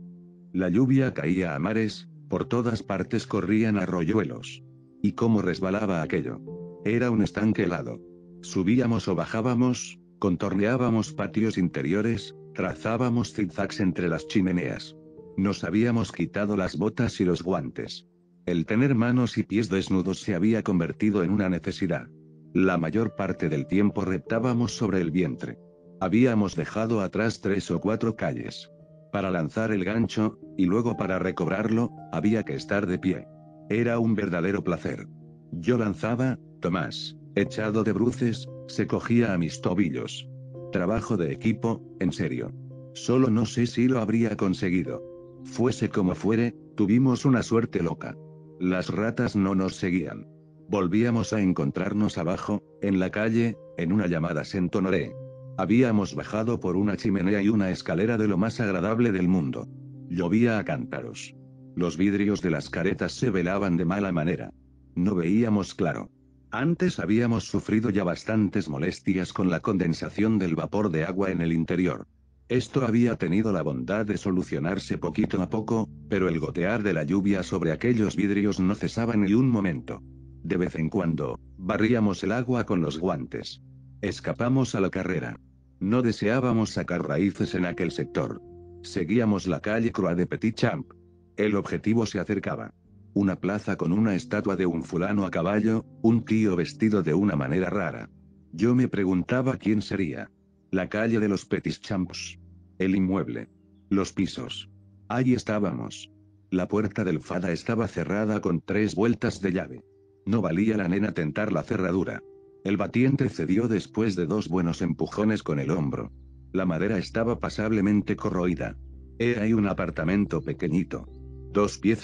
La lluvia caía a mares, por todas partes corrían arroyuelos. Y cómo resbalaba aquello. Era un estanque helado. Subíamos o bajábamos, contorneábamos patios interiores, trazábamos zigzags entre las chimeneas. Nos habíamos quitado las botas y los guantes. El tener manos y pies desnudos se había convertido en una necesidad. La mayor parte del tiempo reptábamos sobre el vientre. Habíamos dejado atrás tres o cuatro calles. Para lanzar el gancho, y luego para recobrarlo, había que estar de pie. Era un verdadero placer. Yo lanzaba, Tomás, echado de bruces, se cogía a mis tobillos. Trabajo de equipo, en serio. Solo no sé si lo habría conseguido. Fuese como fuere, tuvimos una suerte loca. Las ratas no nos seguían. Volvíamos a encontrarnos abajo, en la calle, en una llamada Saint-Honoré. Habíamos bajado por una chimenea y una escalera de lo más agradable del mundo. Llovía a cántaros. Los vidrios de las caretas se velaban de mala manera. No veíamos claro. Antes habíamos sufrido ya bastantes molestias con la condensación del vapor de agua en el interior. Esto había tenido la bondad de solucionarse poquito a poco, pero el gotear de la lluvia sobre aquellos vidrios no cesaba ni un momento. De vez en cuando, barríamos el agua con los guantes. Escapamos a la carrera. No deseábamos sacar raíces en aquel sector. Seguíamos la calle Croix de Petit Champ. El objetivo se acercaba. Una plaza con una estatua de un fulano a caballo, un tío vestido de una manera rara. Yo me preguntaba quién sería. La calle de los Petits Champs. El inmueble. Los pisos. Allí estábamos. La puerta del Fada estaba cerrada con tres vueltas de llave. No valía la nena tentar la cerradura. El batiente cedió después de dos buenos empujones con el hombro. La madera estaba pasablemente corroída. He ahí un apartamento pequeñito. Dos piezas,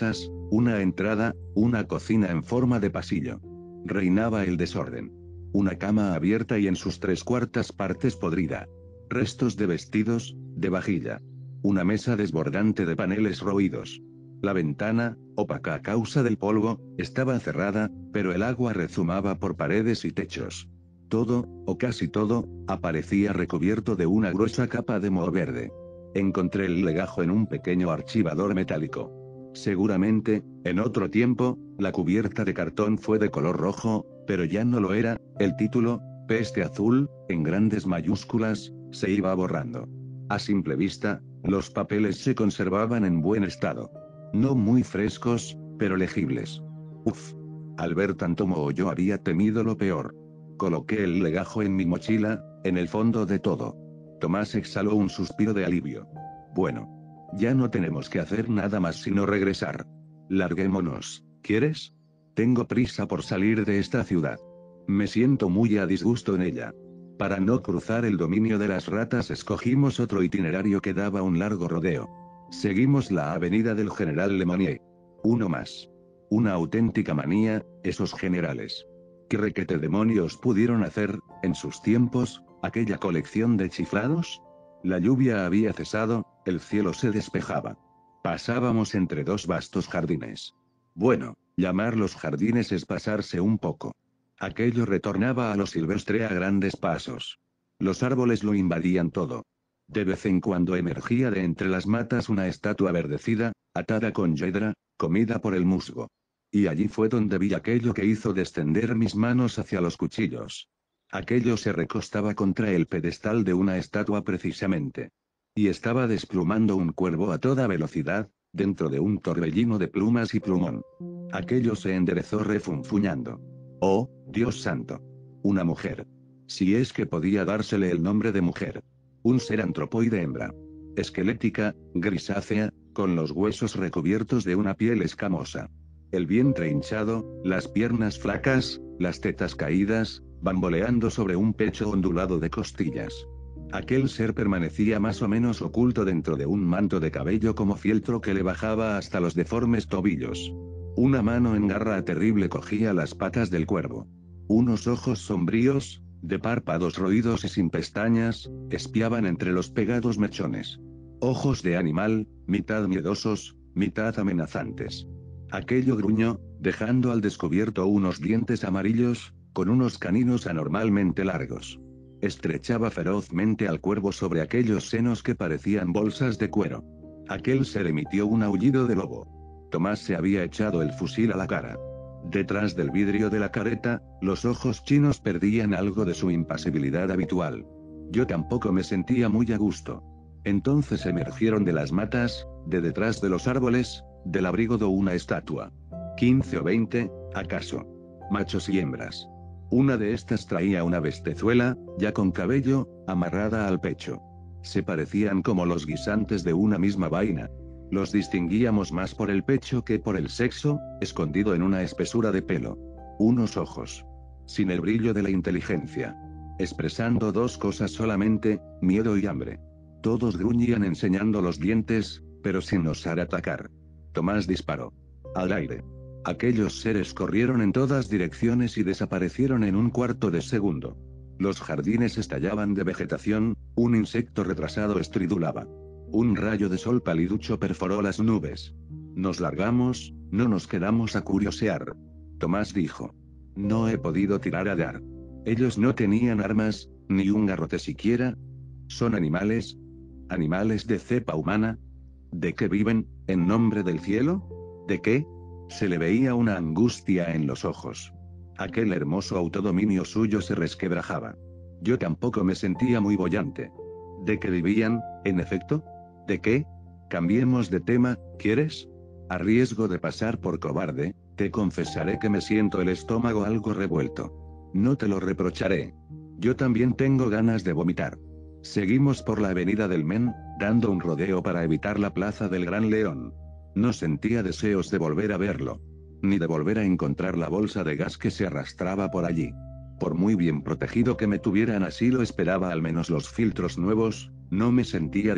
Una entrada, una cocina en forma de pasillo. Reinaba el desorden. Una cama abierta y en sus tres cuartas partes podrida. Restos de vestidos, de vajilla. Una mesa desbordante de paneles roídos. La ventana, opaca a causa del polvo, estaba cerrada, pero el agua rezumaba por paredes y techos. Todo, o casi todo, aparecía recubierto de una gruesa capa de moho verde. Encontré el legajo en un pequeño archivador metálico. Seguramente, en otro tiempo, la cubierta de cartón fue de color rojo, pero ya no lo era. El título, Peste Azul, en grandes mayúsculas, se iba borrando. A simple vista, los papeles se conservaban en buen estado. No muy frescos, pero legibles. Uf. Al ver tanto moho yo había temido lo peor. Coloqué el legajo en mi mochila, en el fondo de todo. Tomás exhaló un suspiro de alivio. Bueno. Ya no tenemos que hacer nada más sino regresar. Larguémonos, ¿quieres? Tengo prisa por salir de esta ciudad. Me siento muy a disgusto en ella. Para no cruzar el dominio de las ratas escogimos otro itinerario que daba un largo rodeo. Seguimos la avenida del General Lemonnier. Uno más. Una auténtica manía, esos generales. ¿Qué requete demonios pudieron hacer, en sus tiempos, aquella colección de chiflados? La lluvia había cesado, el cielo se despejaba. Pasábamos entre dos vastos jardines. Bueno, llamarlos jardines es pasarse un poco. Aquello retornaba a lo silvestre a grandes pasos. Los árboles lo invadían todo. De vez en cuando emergía de entre las matas una estatua verdecida, atada con yedra, comida por el musgo. Y allí fue donde vi aquello que hizo descender mis manos hacia los cuchillos. Aquello se recostaba contra el pedestal de una estatua precisamente. Y estaba desplumando un cuervo a toda velocidad, dentro de un torbellino de plumas y plumón. Aquello se enderezó refunfuñando. ¡Oh, Dios santo! Una mujer. Si es que podía dársele el nombre de mujer. Un ser antropoide hembra. Esquelética, grisácea, con los huesos recubiertos de una piel escamosa. El vientre hinchado, las piernas flacas, las tetas caídas, bamboleando sobre un pecho ondulado de costillas. Aquel ser permanecía más o menos oculto dentro de un manto de cabello como fieltro que le bajaba hasta los deformes tobillos. Una mano en garra terrible cogía las patas del cuervo. Unos ojos sombríos, de párpados roídos y sin pestañas, espiaban entre los pegados mechones. Ojos de animal, mitad miedosos, mitad amenazantes. Aquello gruñó, dejando al descubierto unos dientes amarillos, con unos caninos anormalmente largos. Estrechaba ferozmente al cuervo sobre aquellos senos que parecían bolsas de cuero. Aquel ser emitió un aullido de lobo. Tomás se había echado el fusil a la cara. Detrás del vidrio de la careta, los ojos chinos perdían algo de su impasibilidad habitual. Yo tampoco me sentía muy a gusto. Entonces emergieron de las matas, de detrás de los árboles, del abrigo de una estatua. Quince o veinte, acaso. Machos y hembras. Una de estas traía una bestezuela, ya con cabello, amarrada al pecho. Se parecían como los guisantes de una misma vaina. Los distinguíamos más por el pecho que por el sexo, escondido en una espesura de pelo. Unos ojos. Sin el brillo de la inteligencia. Expresando dos cosas solamente, miedo y hambre. Todos gruñían enseñando los dientes, pero sin osar atacar. Tomás disparó. Al aire. Aquellos seres corrieron en todas direcciones y desaparecieron en un cuarto de segundo. Los jardines estallaban de vegetación, un insecto retrasado estridulaba. Un rayo de sol paliducho perforó las nubes. Nos largamos, no nos quedamos a curiosear. Tomás dijo. No he podido tirar a dar. Ellos no tenían armas, ni un garrote siquiera. ¿Son animales? ¿Animales de cepa humana? ¿De qué viven, en nombre del cielo? ¿De qué? Se le veía una angustia en los ojos. Aquel hermoso autodominio suyo se resquebrajaba. Yo tampoco me sentía muy boyante. ¿De qué vivían, en efecto? ¿De qué? Cambiemos de tema, ¿quieres? A riesgo de pasar por cobarde, te confesaré que me siento el estómago algo revuelto. No te lo reprocharé. Yo también tengo ganas de vomitar. Seguimos por la avenida del Men, dando un rodeo para evitar la plaza del Gran León. No sentía deseos de volver a verlo. Ni de volver a encontrar la bolsa de gas que se arrastraba por allí. Por muy bien protegido que me tuvieran así lo esperaba al menos los filtros nuevos, no me sentía de humor para pasar por el mismo sitio. Guardaba de él un muy triste recuerdo.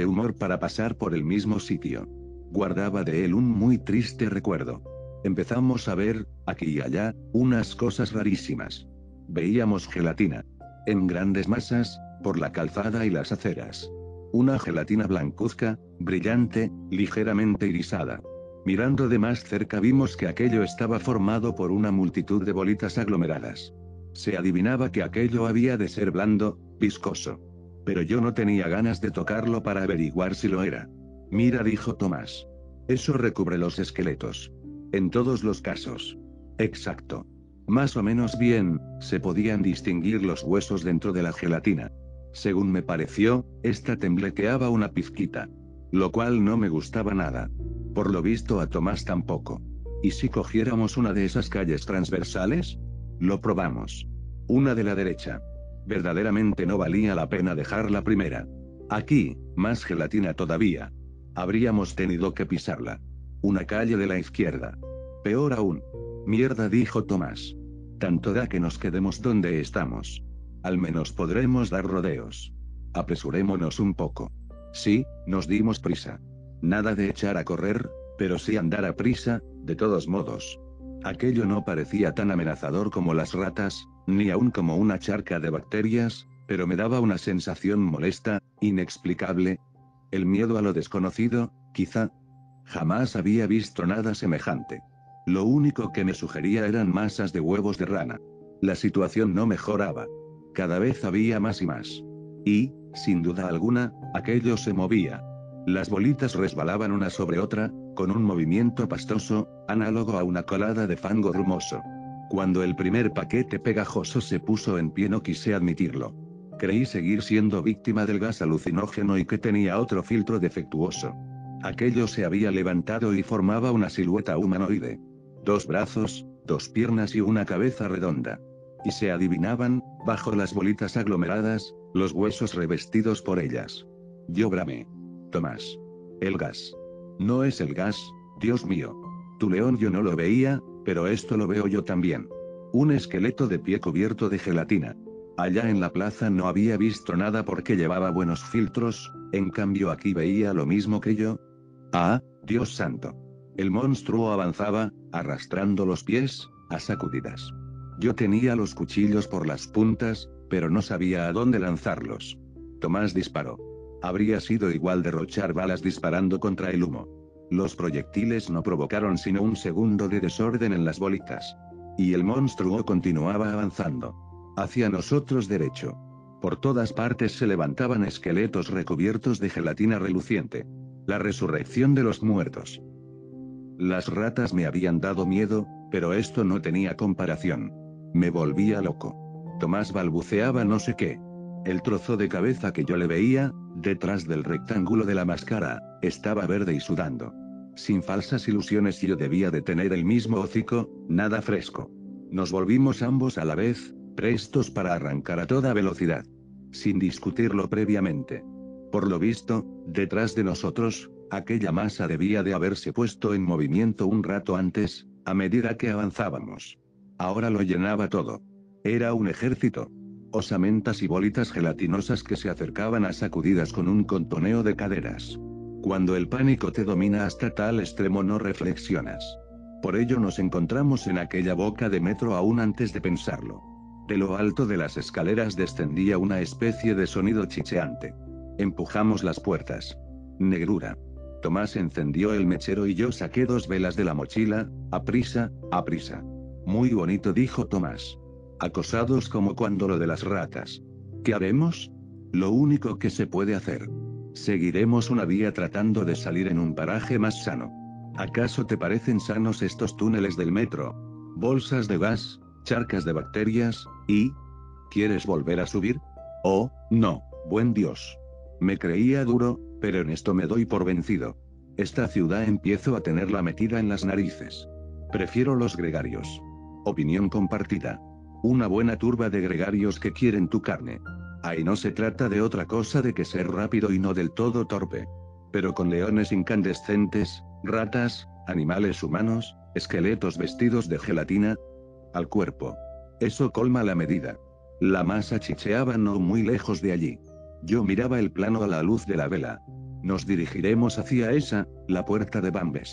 Empezamos a ver, aquí y allá, unas cosas rarísimas. Veíamos gelatina. En grandes masas, por la calzada y las aceras. Una gelatina blancuzca, brillante, ligeramente irisada. Mirando de más cerca vimos que aquello estaba formado por una multitud de bolitas aglomeradas. Se adivinaba que aquello había de ser blando, viscoso. Pero yo no tenía ganas de tocarlo para averiguar si lo era. Mira, dijo Tomás. Eso recubre los esqueletos. En todos los casos. Exacto. Más o menos bien, se podían distinguir los huesos dentro de la gelatina. Según me pareció, esta temblequeaba una pizquita. Lo cual no me gustaba nada. Por lo visto a Tomás tampoco. ¿Y si cogiéramos una de esas calles transversales? Lo probamos. Una de la derecha. Verdaderamente no valía la pena dejar la primera. Aquí, más gelatina todavía. Habríamos tenido que pisarla. Una calle de la izquierda. Peor aún. Mierda, dijo Tomás. Tanto da que nos quedemos donde estamos. Al menos podremos dar rodeos. Apresurémonos un poco. Sí, nos dimos prisa. Nada de echar a correr, pero sí andar a prisa, de todos modos. Aquello no parecía tan amenazador como las ratas, ni aún como una charca de bacterias, pero me daba una sensación molesta, inexplicable. El miedo a lo desconocido, quizá. Jamás había visto nada semejante. Lo único que me sugería eran masas de huevos de rana. La situación no mejoraba. Cada vez había más y más. Y, sin duda alguna, aquello se movía. Las bolitas resbalaban una sobre otra, con un movimiento pastoso, análogo a una colada de fango grumoso. Cuando el primer paquete pegajoso se puso en pie no quise admitirlo. Creí seguir siendo víctima del gas alucinógeno y que tenía otro filtro defectuoso. Aquello se había levantado y formaba una silueta humanoide. Dos brazos, dos piernas y una cabeza redonda. Y se adivinaban, bajo las bolitas aglomeradas, los huesos revestidos por ellas. Yo bramé. Tomás. El gas. No es el gas, Dios mío. Tu león yo no lo veía, pero esto lo veo yo también. Un esqueleto de pie cubierto de gelatina. Allá en la plaza no había visto nada porque llevaba buenos filtros, en cambio aquí veía lo mismo que yo. Ah, Dios santo. El monstruo avanzaba, arrastrando los pies, a sacudidas. Yo tenía los cuchillos por las puntas, pero no sabía a dónde lanzarlos. Tomás disparó. Habría sido igual derrochar balas disparando contra el humo. Los proyectiles no provocaron sino un segundo de desorden en las bolitas. Y el monstruo continuaba avanzando. Hacia nosotros derecho. Por todas partes se levantaban esqueletos recubiertos de gelatina reluciente. La resurrección de los muertos. Las ratas me habían dado miedo, pero esto no tenía comparación. Me volvía loco. Tomás balbuceaba no sé qué. El trozo de cabeza que yo le veía, detrás del rectángulo de la máscara, estaba verde y sudando. Sin falsas ilusiones yo debía de tener el mismo hocico, nada fresco. Nos volvimos ambos a la vez, prestos para arrancar a toda velocidad. Sin discutirlo previamente. Por lo visto, detrás de nosotros, aquella masa debía de haberse puesto en movimiento un rato antes, a medida que avanzábamos. Ahora lo llenaba todo. Era un ejército. Osamentas y bolitas gelatinosas que se acercaban a sacudidas con un contoneo de caderas. Cuando el pánico te domina hasta tal extremo no reflexionas. Por ello nos encontramos en aquella boca de metro aún antes de pensarlo. De lo alto de las escaleras descendía una especie de sonido chicheante. Empujamos las puertas. Negrura. Tomás encendió el mechero y yo saqué dos velas de la mochila, a prisa, a prisa. Muy bonito, dijo Tomás. Acosados como cuando lo de las ratas. ¿Qué haremos? Lo único que se puede hacer. Seguiremos una vía tratando de salir en un paraje más sano. ¿Acaso te parecen sanos estos túneles del metro? Bolsas de gas, charcas de bacterias, y... ¿quieres volver a subir? Oh, no, buen Dios. Me creía duro, pero en esto me doy por vencido. Esta ciudad empiezo a tenerla metida en las narices. Prefiero los gregarios. Opinión compartida. Una buena turba de gregarios que quieren tu carne. Ahí no se trata de otra cosa de que ser rápido y no del todo torpe. Pero con leones incandescentes, ratas, animales humanos, esqueletos vestidos de gelatina. Al cuerpo. Eso colma la medida. La masa chicheaba no muy lejos de allí. Yo miraba el plano a la luz de la vela. Nos dirigiremos hacia esa, la puerta de Bambes.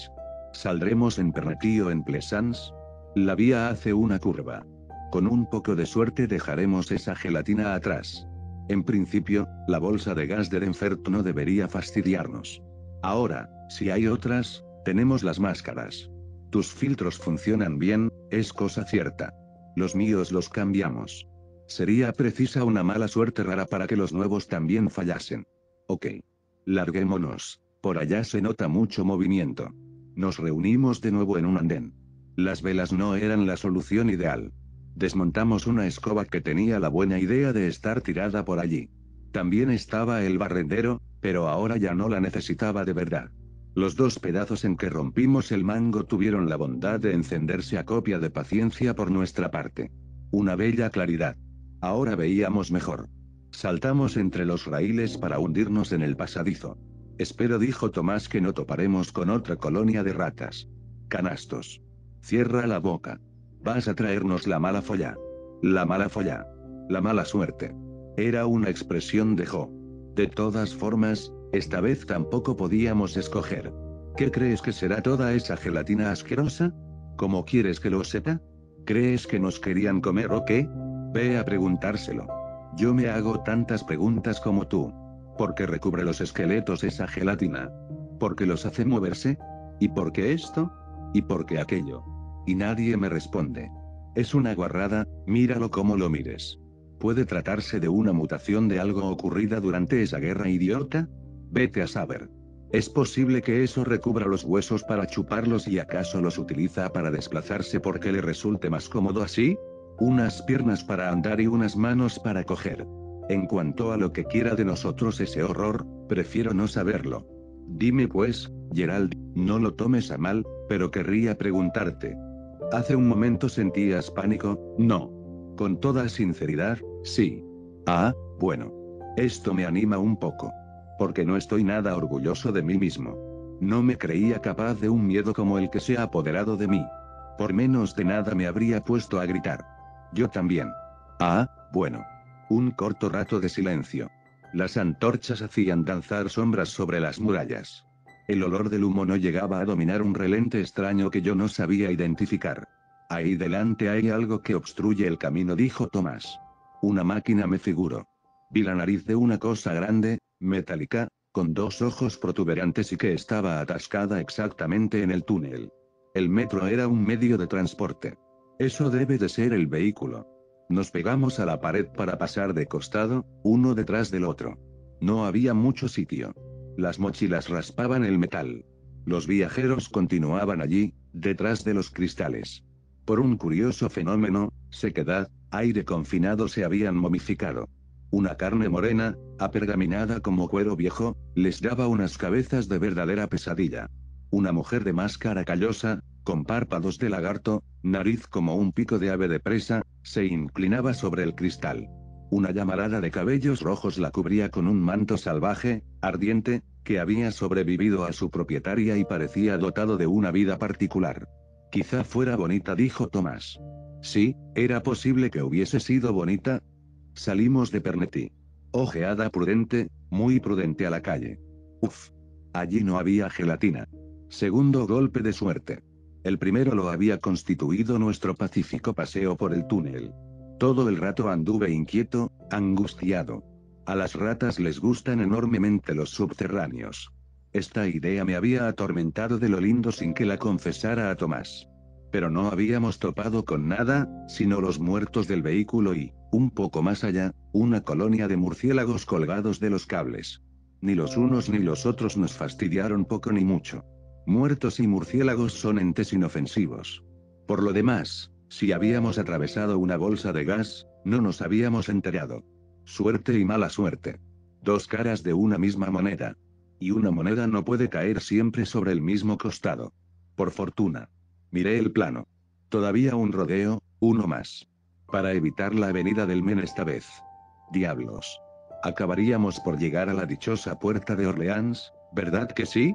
¿Saldremos en Pernetti o en Plaisance? La vía hace una curva. Con un poco de suerte dejaremos esa gelatina atrás. En principio, la bolsa de gas de Denfert no debería fastidiarnos. Ahora, si hay otras, tenemos las máscaras. Tus filtros funcionan bien, es cosa cierta. Los míos los cambiamos. Sería precisa una mala suerte rara para que los nuevos también fallasen. Ok. Larguémonos. Por allá se nota mucho movimiento. Nos reunimos de nuevo en un andén. Las velas no eran la solución ideal. Desmontamos una escoba que tenía la buena idea de estar tirada por allí. También estaba el barrendero, pero ahora ya no la necesitaba de verdad. Los dos pedazos en que rompimos el mango tuvieron la bondad de encenderse a copia de paciencia por nuestra parte. Una bella claridad. Ahora veíamos mejor. Saltamos entre los raíles para hundirnos en el pasadizo. Espero, dijo Tomás, que no toparemos con otra colonia de ratas. Canastos. Cierra la boca. Vas a traernos la mala folla. La mala folla. La mala suerte. Era una expresión de Jo. De todas formas, esta vez tampoco podíamos escoger. ¿Qué crees que será toda esa gelatina asquerosa? ¿Cómo quieres que lo sepa? ¿Crees que nos querían comer o qué? Ve a preguntárselo. Yo me hago tantas preguntas como tú. ¿Por qué recubre los esqueletos esa gelatina? ¿Por qué los hace moverse? ¿Y por qué esto? ¿Y por qué aquello? Y nadie me responde. Es una guarrada, míralo como lo mires. ¿Puede tratarse de una mutación de algo ocurrida durante esa guerra idiota? Vete a saber. ¿Es posible que eso recubra los huesos para chuparlos y acaso los utiliza para desplazarse porque le resulte más cómodo así? Unas piernas para andar y unas manos para coger. En cuanto a lo que quiera de nosotros ese horror, prefiero no saberlo. Dime pues, Gerald, no lo tomes a mal, pero querría preguntarte. Hace un momento sentías pánico, ¿no? Con toda sinceridad, sí. Ah, bueno. Esto me anima un poco. Porque no estoy nada orgulloso de mí mismo. No me creía capaz de un miedo como el que se ha apoderado de mí. Por menos de nada me habría puesto a gritar. Yo también. Ah, bueno. Un corto rato de silencio. Las antorchas hacían danzar sombras sobre las murallas. El olor del humo no llegaba a dominar un relente extraño que yo no sabía identificar. Ahí delante hay algo que obstruye el camino, dijo Tomás. Una máquina, me figuro. Vi la nariz de una cosa grande, metálica, con dos ojos protuberantes y que estaba atascada exactamente en el túnel. El metro era un medio de transporte. Eso debe de ser el vehículo. Nos pegamos a la pared para pasar de costado, uno detrás del otro. No había mucho sitio. Las mochilas raspaban el metal. Los viajeros continuaban allí, detrás de los cristales. Por un curioso fenómeno, sequedad, aire confinado, se habían momificado. Una carne morena, apergaminada como cuero viejo, les daba unas cabezas de verdadera pesadilla. Una mujer de máscara callosa, con párpados de lagarto, nariz como un pico de ave de presa, se inclinaba sobre el cristal. Una llamarada de cabellos rojos la cubría con un manto salvaje, ardiente, que había sobrevivido a su propietaria y parecía dotado de una vida particular. Quizá fuera bonita, dijo Tomás. Sí, era posible que hubiese sido bonita. Salimos de Pernetti. Ojeada prudente, muy prudente a la calle. Uf. Allí no había gelatina. Segundo golpe de suerte. El primero lo había constituido nuestro pacífico paseo por el túnel. Todo el rato anduve inquieto, angustiado. A las ratas les gustan enormemente los subterráneos. Esta idea me había atormentado de lo lindo sin que la confesara a Tomás. Pero no habíamos topado con nada, sino los muertos del vehículo y, un poco más allá, una colonia de murciélagos colgados de los cables. Ni los unos ni los otros nos fastidiaron poco ni mucho. Muertos y murciélagos son entes inofensivos. Por lo demás, si habíamos atravesado una bolsa de gas, no nos habíamos enterado. Suerte y mala suerte. Dos caras de una misma moneda. Y una moneda no puede caer siempre sobre el mismo costado. Por fortuna. Miré el plano. Todavía un rodeo, uno más. Para evitar la avenida del Men esta vez. Diablos. Acabaríamos por llegar a la dichosa puerta de Orleans, ¿verdad que sí?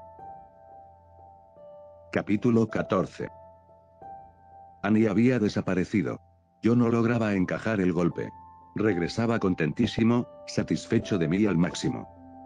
Capítulo catorce. Annie había desaparecido. Yo no lograba encajar el golpe. Regresaba contentísimo, satisfecho de mí al máximo.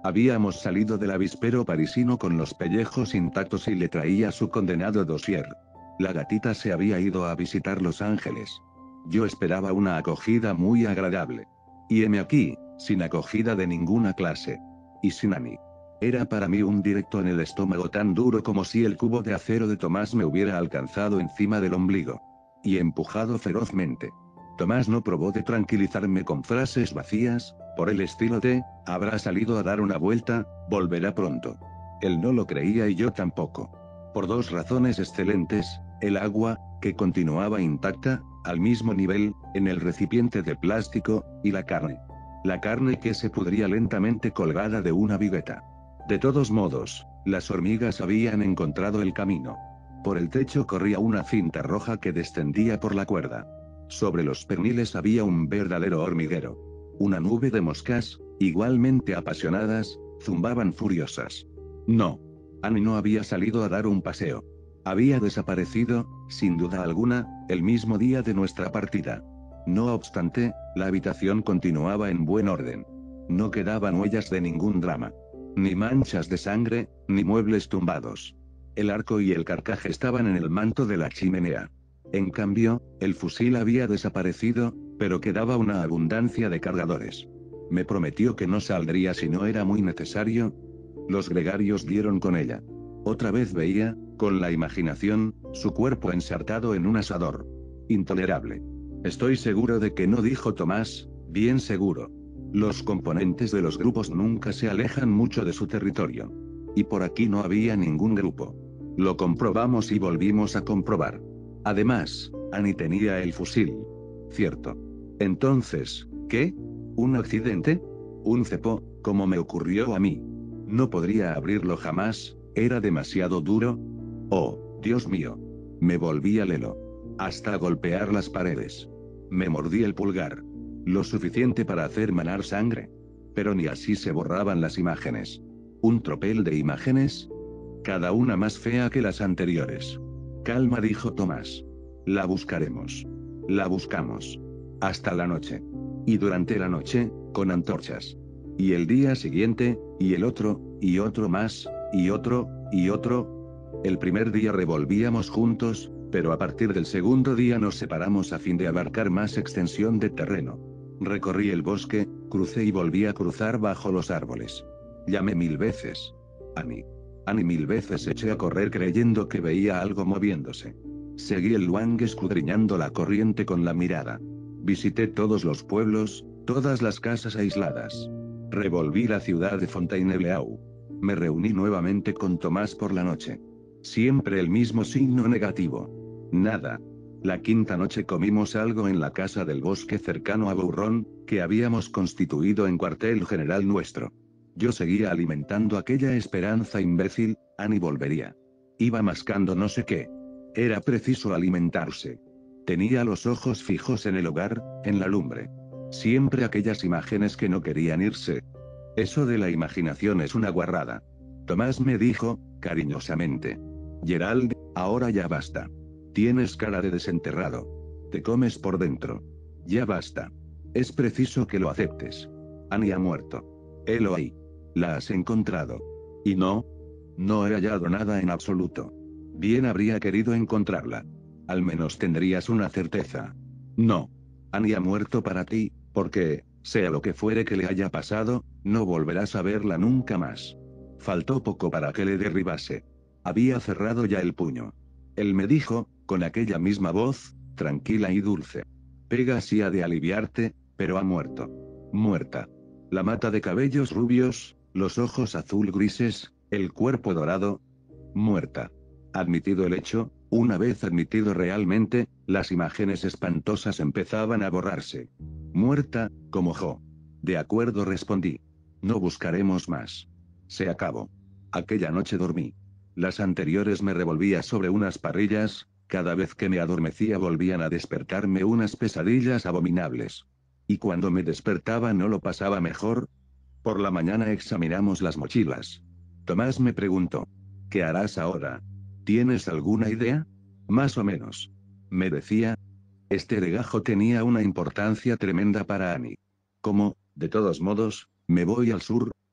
Habíamos salido del avispero parisino con los pellejos intactos y le traía su condenado dossier. La gatita se había ido a visitar Los Ángeles. Yo esperaba una acogida muy agradable. Y heme aquí, sin acogida de ninguna clase. Y sin Annie. Era para mí un directo en el estómago tan duro como si el cubo de acero de Tomás me hubiera alcanzado encima del ombligo. Y empujado ferozmente. Tomás no probó de tranquilizarme con frases vacías, por el estilo de, habrá salido a dar una vuelta, volverá pronto. Él no lo creía y yo tampoco. Por dos razones excelentes: el agua, que continuaba intacta, al mismo nivel, en el recipiente de plástico, y la carne. La carne que se pudría lentamente colgada de una vigueta. De todos modos, las hormigas habían encontrado el camino. Por el techo corría una cinta roja que descendía por la cuerda. Sobre los perniles había un verdadero hormiguero. Una nube de moscas, igualmente apasionadas, zumbaban furiosas. No. Annie no había salido a dar un paseo. Había desaparecido, sin duda alguna, el mismo día de nuestra partida. No obstante, la habitación continuaba en buen orden. No quedaban huellas de ningún drama. Ni manchas de sangre, ni muebles tumbados. El arco y el carcaj estaban en el manto de la chimenea. En cambio, el fusil había desaparecido, pero quedaba una abundancia de cargadores. Me prometió que no saldría si no era muy necesario. Los gregarios dieron con ella. Otra vez veía, con la imaginación, su cuerpo ensartado en un asador. Intolerable. Estoy seguro de que no, dijo Tomás, bien seguro. Los componentes de los grupos nunca se alejan mucho de su territorio. Y por aquí no había ningún grupo. Lo comprobamos y volvimos a comprobar. Además, Annie tenía el fusil. Cierto. Entonces, ¿qué? ¿Un accidente? ¿Un cepo, como me ocurrió a mí? No podría abrirlo jamás, era demasiado duro. Oh, Dios mío. Me volví a lelo. Hasta golpear las paredes. Me mordí el pulgar. Lo suficiente para hacer manar sangre. Pero ni así se borraban las imágenes. ¿Un tropel de imágenes? Cada una más fea que las anteriores. Calma, dijo Tomás. La buscaremos. La buscamos. Hasta la noche. Y durante la noche, con antorchas. Y el día siguiente, y el otro, y otro más, y otro, y otro. El primer día revolvíamos juntos, pero a partir del segundo día nos separamos a fin de abarcar más extensión de terreno. Recorrí el bosque, crucé y volví a cruzar bajo los árboles. Llamé mil veces. Annie. Annie, mil veces eché a correr creyendo que veía algo moviéndose. Seguí el Luang escudriñando la corriente con la mirada. Visité todos los pueblos, todas las casas aisladas. Revolví la ciudad de Fontainebleau. Me reuní nuevamente con Tomás por la noche. Siempre el mismo signo negativo. Nada. La quinta noche comimos algo en la casa del bosque cercano a Bourron, que habíamos constituido en cuartel general nuestro. Yo seguía alimentando aquella esperanza imbécil: Annie volvería. Iba mascando no sé qué. Era preciso alimentarse. Tenía los ojos fijos en el hogar, en la lumbre. Siempre aquellas imágenes que no querían irse. Eso de la imaginación es una guarrada. Tomás me dijo, cariñosamente. Gerald, ahora ya basta. Tienes cara de desenterrado. Te comes por dentro. Ya basta. Es preciso que lo aceptes. Annie ha muerto. Eloy. La has encontrado. ¿Y no? No he hallado nada en absoluto. Bien habría querido encontrarla. Al menos tendrías una certeza. No. Annie ha muerto para ti, porque, sea lo que fuere que le haya pasado, no volverás a verla nunca más. Faltó poco para que le derribase. Había cerrado ya el puño. Él me dijo, con aquella misma voz, tranquila y dulce. Pega sí ha de aliviarte, pero ha muerto. Muerta. La mata de cabellos rubios, los ojos azul grises, el cuerpo dorado. Muerta. Admitido el hecho, una vez admitido realmente, las imágenes espantosas empezaban a borrarse. Muerta, como Jo. De acuerdo, respondí. No buscaremos más. Se acabó. Aquella noche dormí. Las anteriores me revolvía sobre unas parrillas, cada vez que me adormecía volvían a despertarme unas pesadillas abominables. Y cuando me despertaba no lo pasaba mejor. Por la mañana examinamos las mochilas. Tomás me preguntó. ¿Qué harás ahora? ¿Tienes alguna idea? Más o menos. Me decía. Este legajo tenía una importancia tremenda para Annie. Como, de todos modos, me voy al sur,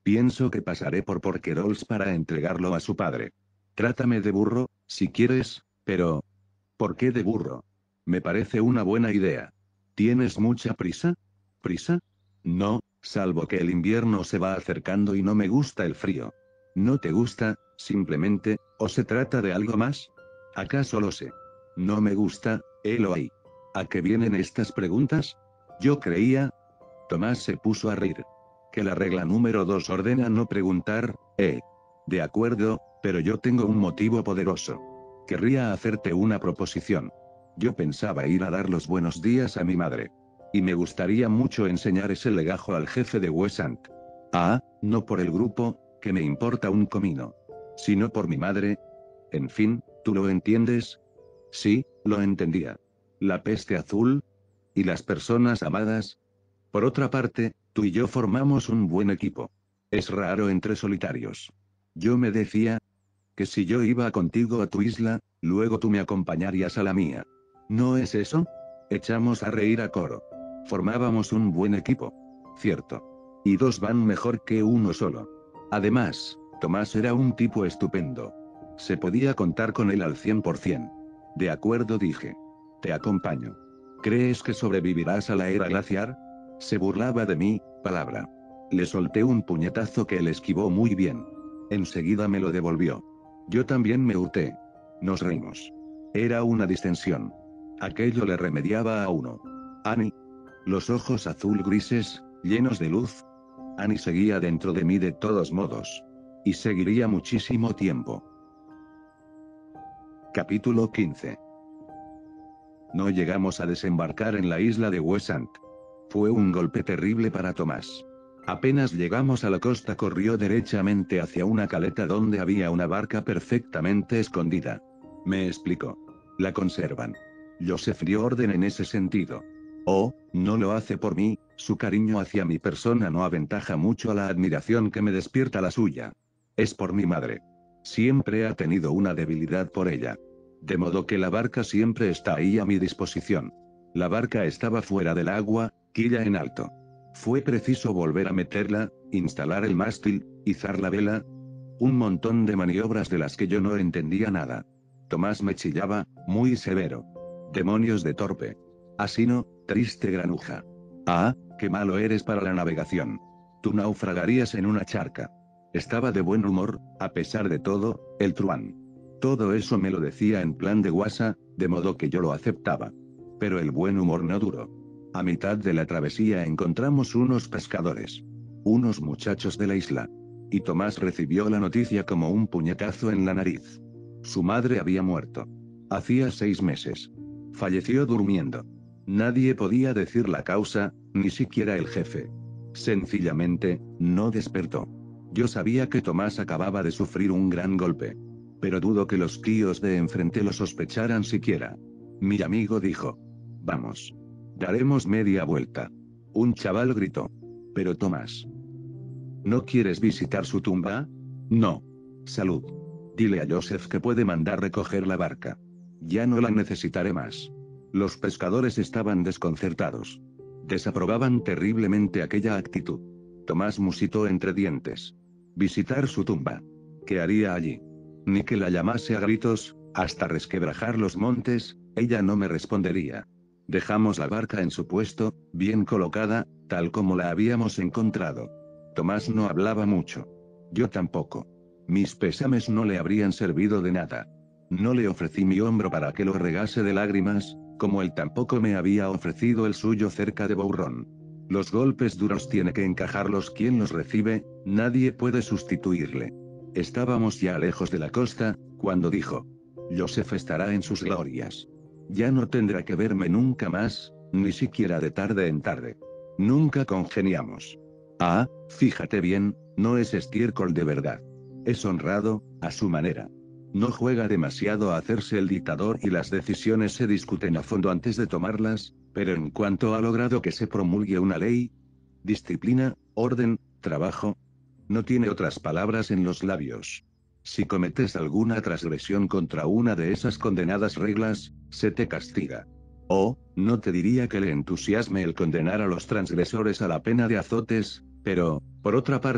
Pienso que pasaré por Porquerols para entregarlo a su padre. Trátame de burro, si quieres, pero... ¿Por qué de burro? Me parece una buena idea. ¿Tienes mucha prisa? ¿Prisa? No, salvo que el invierno se va acercando y no me gusta el frío. ¿No te gusta, simplemente, o se trata de algo más? ¿Acaso lo sé? No me gusta, Eloy. ¿A qué vienen estas preguntas? Yo creía... Tomás se puso a reír. Que la regla número dos ordena no preguntar, eh. De acuerdo, pero yo tengo un motivo poderoso. Querría hacerte una proposición. Yo pensaba ir a dar los buenos días a mi madre. Y me gustaría mucho enseñar ese legajo al jefe de Wesant. Ah, no por el grupo, que me importa un comino. Sino por mi madre. En fin, ¿tú lo entiendes? Sí, lo entendía. La peste azul. ¿Y las personas amadas? Por otra parte, tú y yo formamos un buen equipo. Es raro entre solitarios. Yo me decía, que si yo iba contigo a tu isla, luego tú me acompañarías a la mía. ¿No es eso? Echamos a reír a coro. Formábamos un buen equipo. Cierto. Y dos van mejor que uno solo. Además, Tomás era un tipo estupendo. Se podía contar con él al cien por cien. De acuerdo, dije. Te acompaño. ¿Crees que sobrevivirás a la era glaciar? Se burlaba de mí, palabra. Le solté un puñetazo que él esquivó muy bien. Enseguida me lo devolvió. Yo también me hurté. Nos reímos. Era una distensión. Aquello le remediaba a uno. Annie. Los ojos azul grises, llenos de luz. Annie seguía dentro de mí de todos modos. Y seguiría muchísimo tiempo. Capítulo quince. No llegamos a desembarcar en la isla de Wesant. Fue un golpe terrible para Tomás. Apenas llegamos a la costa corrió derechamente hacia una caleta donde había una barca perfectamente escondida. Me explicó. La conservan. Joseph dio orden en ese sentido. Oh, no lo hace por mí, su cariño hacia mi persona no aventaja mucho a la admiración que me despierta la suya. Es por mi madre. Siempre ha tenido una debilidad por ella. De modo que la barca siempre está ahí a mi disposición. La barca estaba fuera del agua, quilla en alto. Fue preciso volver a meterla, instalar el mástil, izar la vela. Un montón de maniobras de las que yo no entendía nada. Tomás me chillaba, muy severo. Demonios de torpe. Así no, triste granuja. Ah, qué malo eres para la navegación. Tú naufragarías en una charca. Estaba de buen humor, a pesar de todo, el truán. Todo eso me lo decía en plan de guasa, de modo que yo lo aceptaba. Pero el buen humor no duró. A mitad de la travesía encontramos unos pescadores. Unos muchachos de la isla. Y Tomás recibió la noticia como un puñetazo en la nariz. Su madre había muerto. Hacía seis meses. Falleció durmiendo. Nadie podía decir la causa, ni siquiera el jefe. Sencillamente, no despertó. Yo sabía que Tomás acababa de sufrir un gran golpe. Pero dudo que los tíos de enfrente lo sospecharan siquiera. Mi amigo dijo. Vamos. Daremos media vuelta. Un chaval gritó. Pero Tomás. ¿No quieres visitar su tumba? No. Salud. Dile a Joseph que puede mandar recoger la barca. Ya no la necesitaré más. Los pescadores estaban desconcertados. Desaprobaban terriblemente aquella actitud. Tomás musitó entre dientes. Visitar su tumba. ¿Qué haría allí? Ni que la llamase a gritos, hasta resquebrajar los montes, ella no me respondería. Dejamos la barca en su puesto, bien colocada, tal como la habíamos encontrado. Tomás no hablaba mucho. Yo tampoco. Mis pésames no le habrían servido de nada. No le ofrecí mi hombro para que lo regase de lágrimas, como él tampoco me había ofrecido el suyo cerca de Bourron. Los golpes duros tiene que encajarlos quien los recibe, nadie puede sustituirle. Estábamos ya lejos de la costa, cuando dijo. Joseph estará en sus glorias. Ya no tendrá que verme nunca más, ni siquiera de tarde en tarde. Nunca congeniamos. Ah, fíjate bien, no es estiércol de verdad. Es honrado, a su manera. No juega demasiado a hacerse el dictador y las decisiones se discuten a fondo antes de tomarlas, pero en cuanto ha logrado que se promulgue una ley, disciplina, orden, trabajo, no tiene otras palabras en los labios. Si cometes alguna transgresión contra una de esas condenadas reglas, se te castiga. Oh, no te diría que le entusiasme el condenar a los transgresores a la pena de azotes, pero, por otra parte,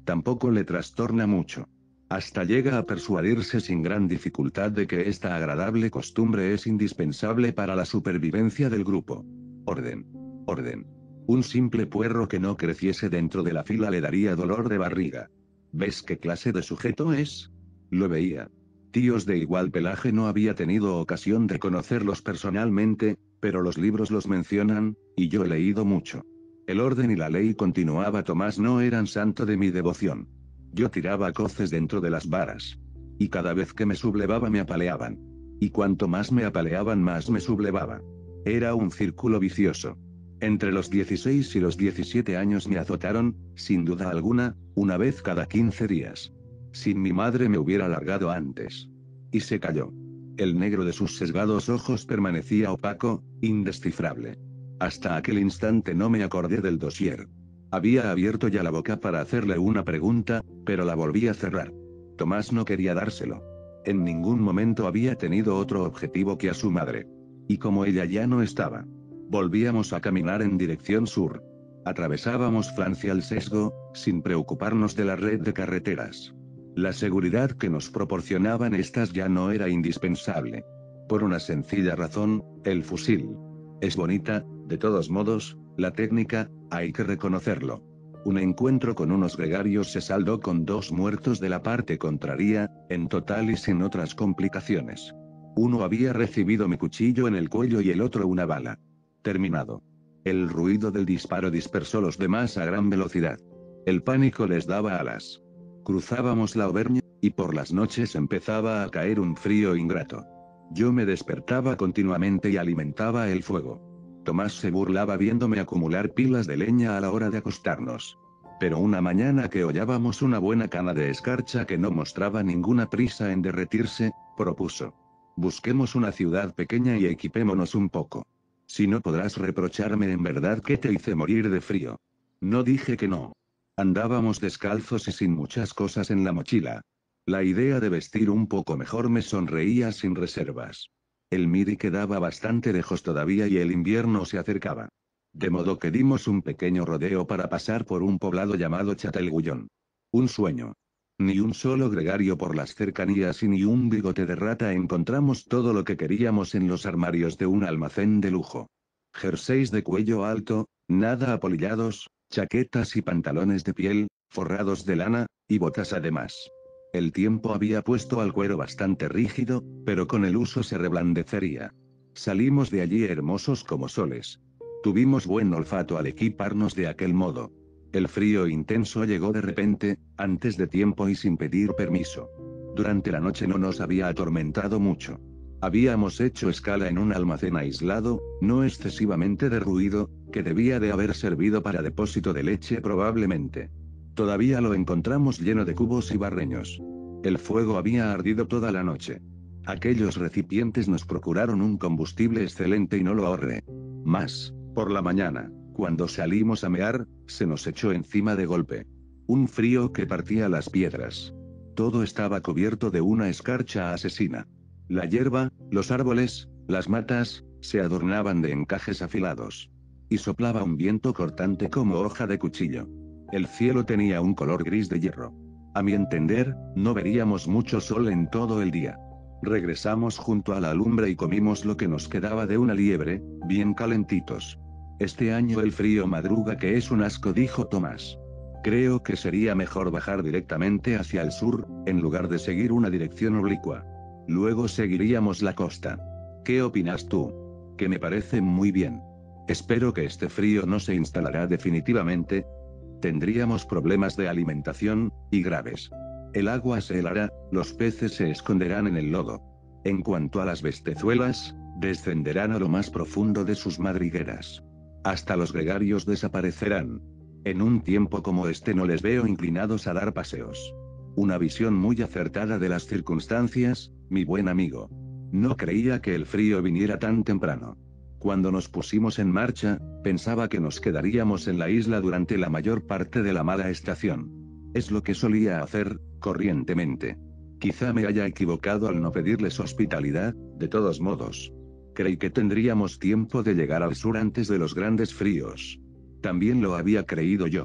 Tampoco le trastorna mucho. Hasta llega a persuadirse sin gran dificultad de que esta agradable costumbre es indispensable para la supervivencia del grupo. Orden. Orden. Un simple puerro que no creciese dentro de la fila le daría dolor de barriga. ¿Ves qué clase de sujeto es? Lo veía. Tíos de igual pelaje no había tenido ocasión de conocerlos personalmente, pero los libros los mencionan, y yo he leído mucho. El orden y la ley, continuaba Tomás, no eran santo de mi devoción. Yo tiraba coces dentro de las varas. Y cada vez que me sublevaba me apaleaban. Y cuanto más me apaleaban más me sublevaba. Era un círculo vicioso. Entre los dieciséis y los diecisiete años me azotaron, sin duda alguna, una vez cada quince días. Sin mi madre me hubiera largado antes. Y se calló. El negro de sus sesgados ojos permanecía opaco, indescifrable. Hasta aquel instante no me acordé del dossier. Había abierto ya la boca para hacerle una pregunta, pero la volví a cerrar. Tomás no quería dárselo. En ningún momento había tenido otro objetivo que a su madre. Y como ella ya no estaba, volvíamos a caminar en dirección sur. Atravesábamos Francia al sesgo, sin preocuparnos de la red de carreteras. La seguridad que nos proporcionaban estas ya no era indispensable. Por una sencilla razón, el fusil. Es bonita, de todos modos, la técnica, hay que reconocerlo. Un encuentro con unos gregarios se saldó con dos muertos de la parte contraria, en total y sin otras complicaciones. Uno había recibido mi cuchillo en el cuello y el otro una bala. Terminado. El ruido del disparo dispersó los demás a gran velocidad. El pánico les daba alas. Cruzábamos la Auvergne, y por las noches empezaba a caer un frío ingrato. Yo me despertaba continuamente y alimentaba el fuego. Tomás se burlaba viéndome acumular pilas de leña a la hora de acostarnos. Pero una mañana que hollábamos una buena cana de escarcha que no mostraba ninguna prisa en derretirse, propuso: busquemos una ciudad pequeña y equipémonos un poco. Si no podrás reprocharme en verdad que te hice morir de frío. No dije que no. Andábamos descalzos y sin muchas cosas en la mochila. La idea de vestir un poco mejor me sonreía sin reservas. El Midi quedaba bastante lejos todavía y el invierno se acercaba. De modo que dimos un pequeño rodeo para pasar por un poblado llamado Châtellguyon. Un sueño. Ni un solo gregario por las cercanías y ni un bigote de rata. Encontramos todo lo que queríamos en los armarios de un almacén de lujo. Jerseys de cuello alto, nada apolillados, chaquetas y pantalones de piel, forrados de lana, y botas además. El tiempo había puesto al cuero bastante rígido, pero con el uso se reblandecería. Salimos de allí hermosos como soles. Tuvimos buen olfato al equiparnos de aquel modo. El frío intenso llegó de repente, antes de tiempo y sin pedir permiso. Durante la noche no nos había atormentado mucho. Habíamos hecho escala en un almacén aislado, no excesivamente derruido, que debía de haber servido para depósito de leche probablemente. Todavía lo encontramos lleno de cubos y barreños. El fuego había ardido toda la noche. Aquellos recipientes nos procuraron un combustible excelente y no lo ahorré. Mas, por la mañana, cuando salimos a mear, se nos echó encima de golpe. Un frío que partía las piedras. Todo estaba cubierto de una escarcha asesina. La hierba, los árboles, las matas, se adornaban de encajes afilados. Y soplaba un viento cortante como hoja de cuchillo. El cielo tenía un color gris de hierro. A mi entender, no veríamos mucho sol en todo el día. Regresamos junto a la lumbre y comimos lo que nos quedaba de una liebre, bien calentitos. Este año el frío madruga que es un asco, dijo Tomás. Creo que sería mejor bajar directamente hacia el sur, en lugar de seguir una dirección oblicua. Luego seguiríamos la costa. ¿Qué opinas tú? Que me parece muy bien. Espero que este frío no se instalará definitivamente. Tendríamos problemas de alimentación, y graves. El agua se helará, los peces se esconderán en el lodo. En cuanto a las bestezuelas, descenderán a lo más profundo de sus madrigueras. Hasta los gregarios desaparecerán. En un tiempo como este no les veo inclinados a dar paseos. Una visión muy acertada de las circunstancias, mi buen amigo. No creía que el frío viniera tan temprano. Cuando nos pusimos en marcha, pensaba que nos quedaríamos en la isla durante la mayor parte de la mala estación. Es lo que solía hacer, corrientemente. Quizá me haya equivocado al no pedirles hospitalidad, de todos modos. Creí que tendríamos tiempo de llegar al sur antes de los grandes fríos. También lo había creído yo.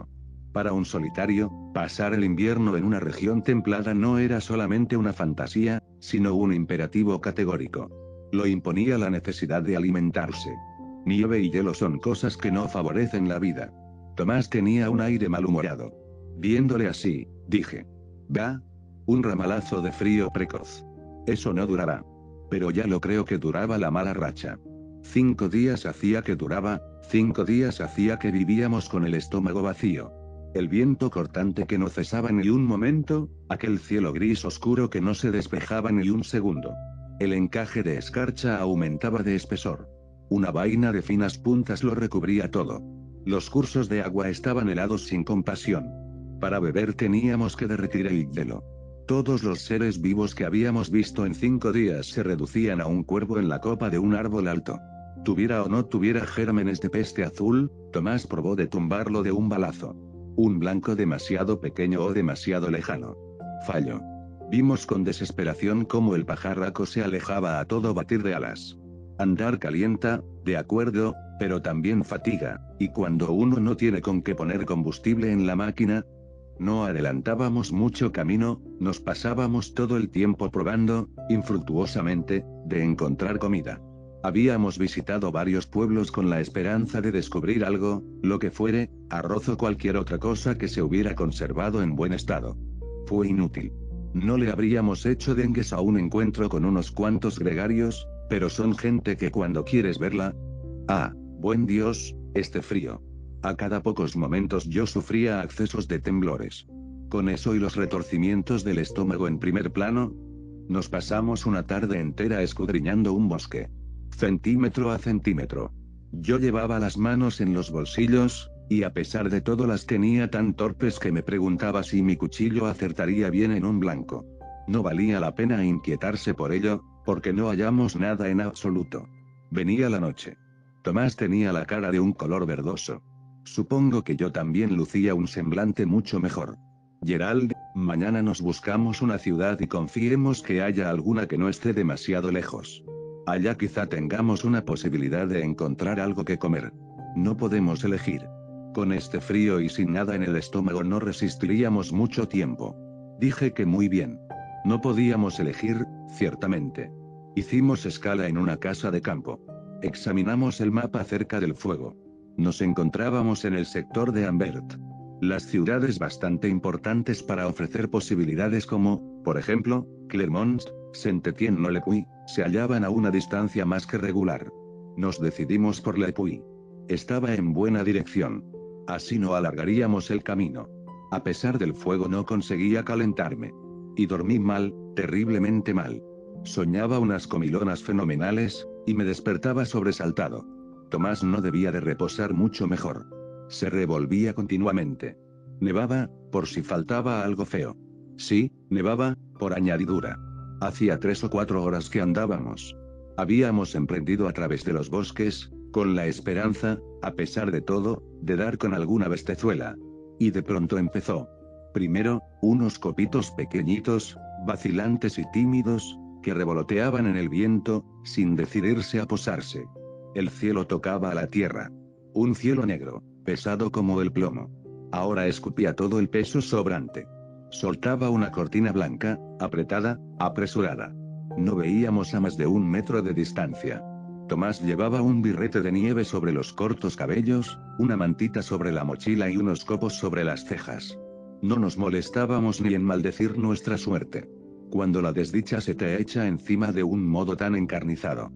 Para un solitario, pasar el invierno en una región templada no era solamente una fantasía, sino un imperativo categórico. Lo imponía la necesidad de alimentarse. Nieve y hielo son cosas que no favorecen la vida. Tomás tenía un aire malhumorado. Viéndole así, dije: «Va, un ramalazo de frío precoz. Eso no durará». Pero ya lo creo que duraba la mala racha. Cinco días hacía que duraba, cinco días hacía que vivíamos con el estómago vacío. El viento cortante que no cesaba ni un momento, aquel cielo gris oscuro que no se despejaba ni un segundo. El encaje de escarcha aumentaba de espesor. Una vaina de finas puntas lo recubría todo. Los cursos de agua estaban helados sin compasión. Para beber teníamos que derretir el hielo. Todos los seres vivos que habíamos visto en cinco días se reducían a un cuervo en la copa de un árbol alto. Tuviera o no tuviera gérmenes de peste azul, Tomás probó de tumbarlo de un balazo. Un blanco demasiado pequeño o demasiado lejano. Falló. Vimos con desesperación cómo el pajarraco se alejaba a todo batir de alas. Andar calienta, de acuerdo, pero también fatiga, y cuando uno no tiene con qué poner combustible en la máquina, no adelantábamos mucho camino, nos pasábamos todo el tiempo probando, infructuosamente, de encontrar comida. Habíamos visitado varios pueblos con la esperanza de descubrir algo, lo que fuere, arroz o cualquier otra cosa que se hubiera conservado en buen estado. Fue inútil. No le habríamos hecho dengues a un encuentro con unos cuantos gregarios, pero son gente que cuando quieres verla... Ah, buen Dios, este frío. A cada pocos momentos yo sufría accesos de temblores. Con eso y los retorcimientos del estómago en primer plano, nos pasamos una tarde entera escudriñando un bosque. Centímetro a centímetro. Yo llevaba las manos en los bolsillos, y a pesar de todo las tenía tan torpes que me preguntaba si mi cuchillo acertaría bien en un blanco. No valía la pena inquietarse por ello, porque no hallamos nada en absoluto. Venía la noche. Tomás tenía la cara de un color verdoso. Supongo que yo también lucía un semblante mucho mejor. Gerald, mañana nos buscamos una ciudad y confiemos que haya alguna que no esté demasiado lejos. Allá quizá tengamos una posibilidad de encontrar algo que comer. No podemos elegir. Con este frío y sin nada en el estómago no resistiríamos mucho tiempo. Dije que muy bien. No podíamos elegir, ciertamente. Hicimos escala en una casa de campo. Examinamos el mapa cerca del fuego. Nos encontrábamos en el sector de Ambert. Las ciudades bastante importantes para ofrecer posibilidades como, por ejemplo, Clermont, Saint-Étienne-le-Puy, se hallaban a una distancia más que regular. Nos decidimos por Le Puy. Estaba en buena dirección. Así no alargaríamos el camino. A pesar del fuego no conseguía calentarme. Y dormí mal, terriblemente mal. Soñaba unas comilonas fenomenales, y me despertaba sobresaltado. Tomás no debía de reposar mucho mejor. Se revolvía continuamente. Nevaba, por si faltaba algo feo. Sí, nevaba, por añadidura. Hacía tres o cuatro horas que andábamos. Habíamos emprendido a través de los bosques, con la esperanza, a pesar de todo, de dar con alguna bestezuela. Y de pronto empezó. Primero, unos copitos pequeñitos, vacilantes y tímidos, que revoloteaban en el viento, sin decidirse a posarse. El cielo tocaba a la tierra. Un cielo negro, pesado como el plomo. Ahora escupía todo el peso sobrante. Soltaba una cortina blanca, apretada, apresurada. No veíamos a más de un metro de distancia. Tomás llevaba un birrete de nieve sobre los cortos cabellos, una mantita sobre la mochila y unos copos sobre las cejas. No nos molestábamos ni en maldecir nuestra suerte. Cuando la desdicha se te echa encima de un modo tan encarnizado.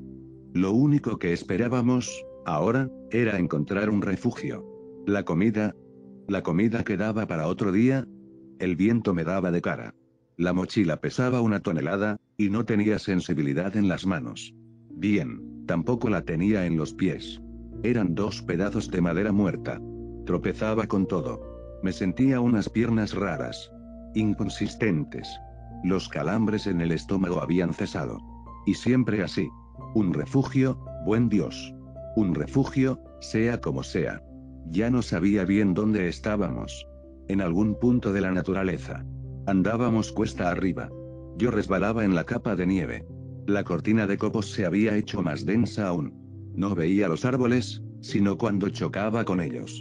Lo único que esperábamos, ahora, era encontrar un refugio. La comida. La comida quedaba para otro día. El viento me daba de cara. La mochila pesaba una tonelada, y no tenía sensibilidad en las manos. Bien, tampoco la tenía en los pies. Eran dos pedazos de madera muerta. Tropezaba con todo. Me sentía unas piernas raras. Inconsistentes. Los calambres en el estómago habían cesado. Y siempre así. Un refugio, buen Dios. Un refugio, sea como sea. Ya no sabía bien dónde estábamos. En algún punto de la naturaleza. Andábamos cuesta arriba. Yo resbalaba en la capa de nieve. La cortina de copos se había hecho más densa aún. No veía los árboles, sino cuando chocaba con ellos.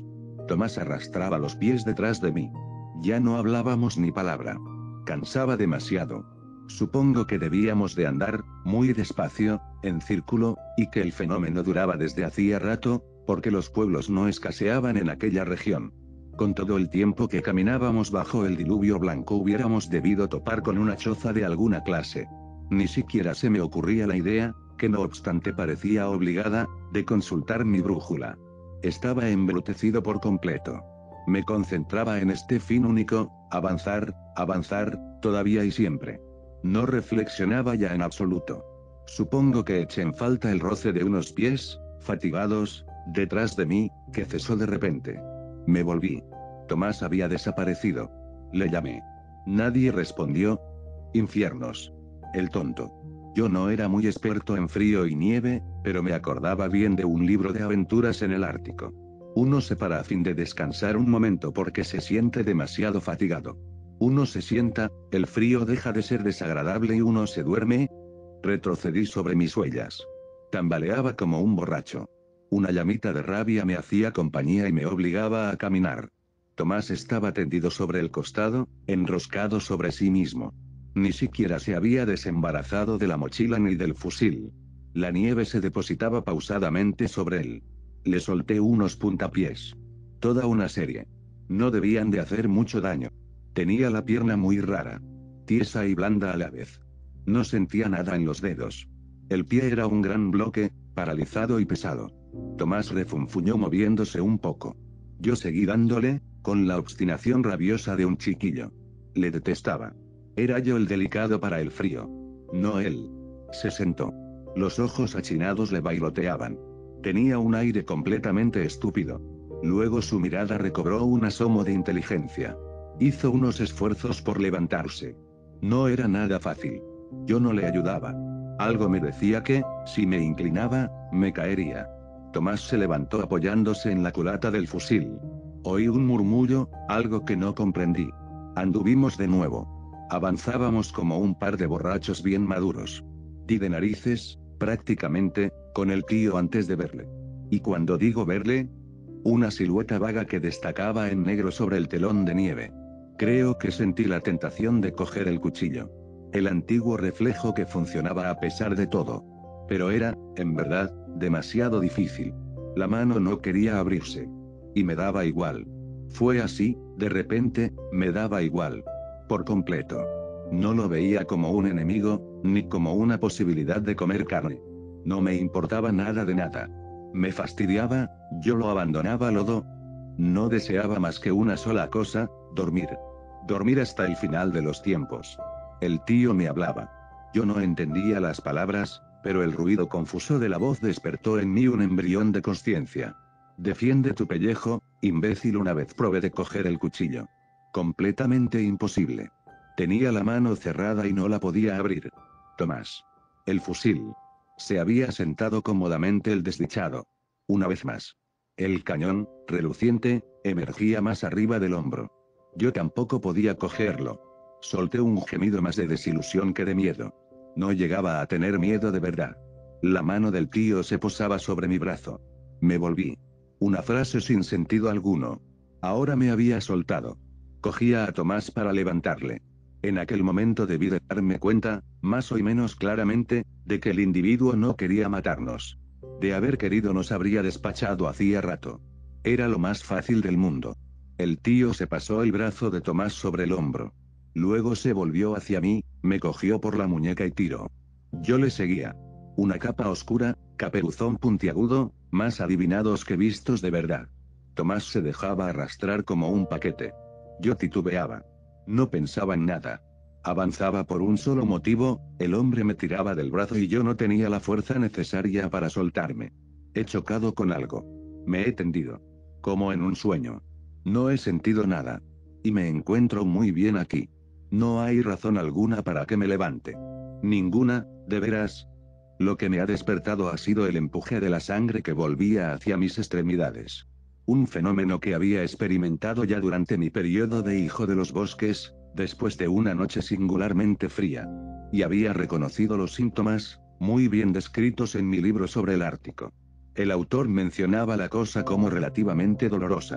Tomás arrastraba los pies detrás de mí. Ya no hablábamos ni palabra. Cansaba demasiado. Supongo que debíamos de andar, muy despacio, en círculo, y que el fenómeno duraba desde hacía rato, porque los pueblos no escaseaban en aquella región. Con todo el tiempo que caminábamos bajo el diluvio blanco hubiéramos debido topar con una choza de alguna clase. Ni siquiera se me ocurría la idea, que no obstante parecía obligada, de consultar mi brújula. Estaba embrutecido por completo. Me concentraba en este fin único, avanzar, avanzar, todavía y siempre. No reflexionaba ya en absoluto. Supongo que eché en falta el roce de unos pies, fatigados, detrás de mí, que cesó de repente. Me volví. Tomás había desaparecido. Le llamé. Nadie respondió. Infiernos. El tonto. Yo no era muy experto en frío y nieve, pero me acordaba bien de un libro de aventuras en el Ártico. Uno se para a fin de descansar un momento porque se siente demasiado fatigado. Uno se sienta, el frío deja de ser desagradable y uno se duerme. Retrocedí sobre mis huellas. Tambaleaba como un borracho. Una llamita de rabia me hacía compañía y me obligaba a caminar. Tomás estaba tendido sobre el costado, enroscado sobre sí mismo. Ni siquiera se había desembarazado de la mochila ni del fusil. La nieve se depositaba pausadamente sobre él. Le solté unos puntapiés. Toda una serie. No debían de hacer mucho daño. Tenía la pierna muy rara. Tiesa y blanda a la vez. No sentía nada en los dedos. El pie era un gran bloque, paralizado y pesado. Tomás refunfuñó moviéndose un poco. Yo seguí dándole, con la obstinación rabiosa de un chiquillo. Le detestaba. Era yo el delicado para el frío. No él. Se sentó. Los ojos achinados le bailoteaban. Tenía un aire completamente estúpido. Luego su mirada recobró un asomo de inteligencia. Hizo unos esfuerzos por levantarse. No era nada fácil. Yo no le ayudaba. Algo me decía que, si me inclinaba, me caería. Tomás se levantó apoyándose en la culata del fusil. Oí un murmullo, algo que no comprendí. Anduvimos de nuevo. Avanzábamos como un par de borrachos bien maduros. Di de narices, prácticamente, con el tío antes de verle. Y cuando digo verle, una silueta vaga que destacaba en negro sobre el telón de nieve. Creo que sentí la tentación de coger el cuchillo. El antiguo reflejo que funcionaba a pesar de todo. Pero era, en verdad, demasiado difícil. La mano no quería abrirse. Y me daba igual. Fue así, de repente, me daba igual. Por completo. No lo veía como un enemigo, ni como una posibilidad de comer carne. No me importaba nada de nada. Me fastidiaba, yo lo abandonaba lodo. No deseaba más que una sola cosa, dormir. Dormir hasta el final de los tiempos. El tío me hablaba. Yo no entendía las palabras, pero el ruido confuso de la voz despertó en mí un embrión de consciencia. Defiende tu pellejo, imbécil. Una vez probé de coger el cuchillo. Completamente imposible. Tenía la mano cerrada y no la podía abrir. Tomás. El fusil. Se había sentado cómodamente el desdichado. Una vez más. El cañón, reluciente, emergía más arriba del hombro. Yo tampoco podía cogerlo. Solté un gemido más de desilusión que de miedo. No llegaba a tener miedo de verdad. La mano del tío se posaba sobre mi brazo. Me volví. Una frase sin sentido alguno. Ahora me había soltado. Cogía a Tomás para levantarle. En aquel momento debí de darme cuenta, más o menos claramente, de que el individuo no quería matarnos. De haber querido nos habría despachado hacía rato. Era lo más fácil del mundo. El tío se pasó el brazo de Tomás sobre el hombro. Luego se volvió hacia mí, me cogió por la muñeca y tiró. Yo le seguía. Una capa oscura, caperuzón puntiagudo, más adivinados que vistos de verdad. Tomás se dejaba arrastrar como un paquete. Yo titubeaba. No pensaba en nada. Avanzaba por un solo motivo, el hombre me tiraba del brazo y yo no tenía la fuerza necesaria para soltarme. He chocado con algo. Me he tendido. Como en un sueño. No he sentido nada. Y me encuentro muy bien aquí. No hay razón alguna para que me levante. Ninguna, de veras. Lo que me ha despertado ha sido el empuje de la sangre que volvía hacia mis extremidades. Un fenómeno que había experimentado ya durante mi periodo de hijo de los bosques, después de una noche singularmente fría. Y había reconocido los síntomas, muy bien descritos en mi libro sobre el Ártico. El autor mencionaba la cosa como relativamente dolorosa.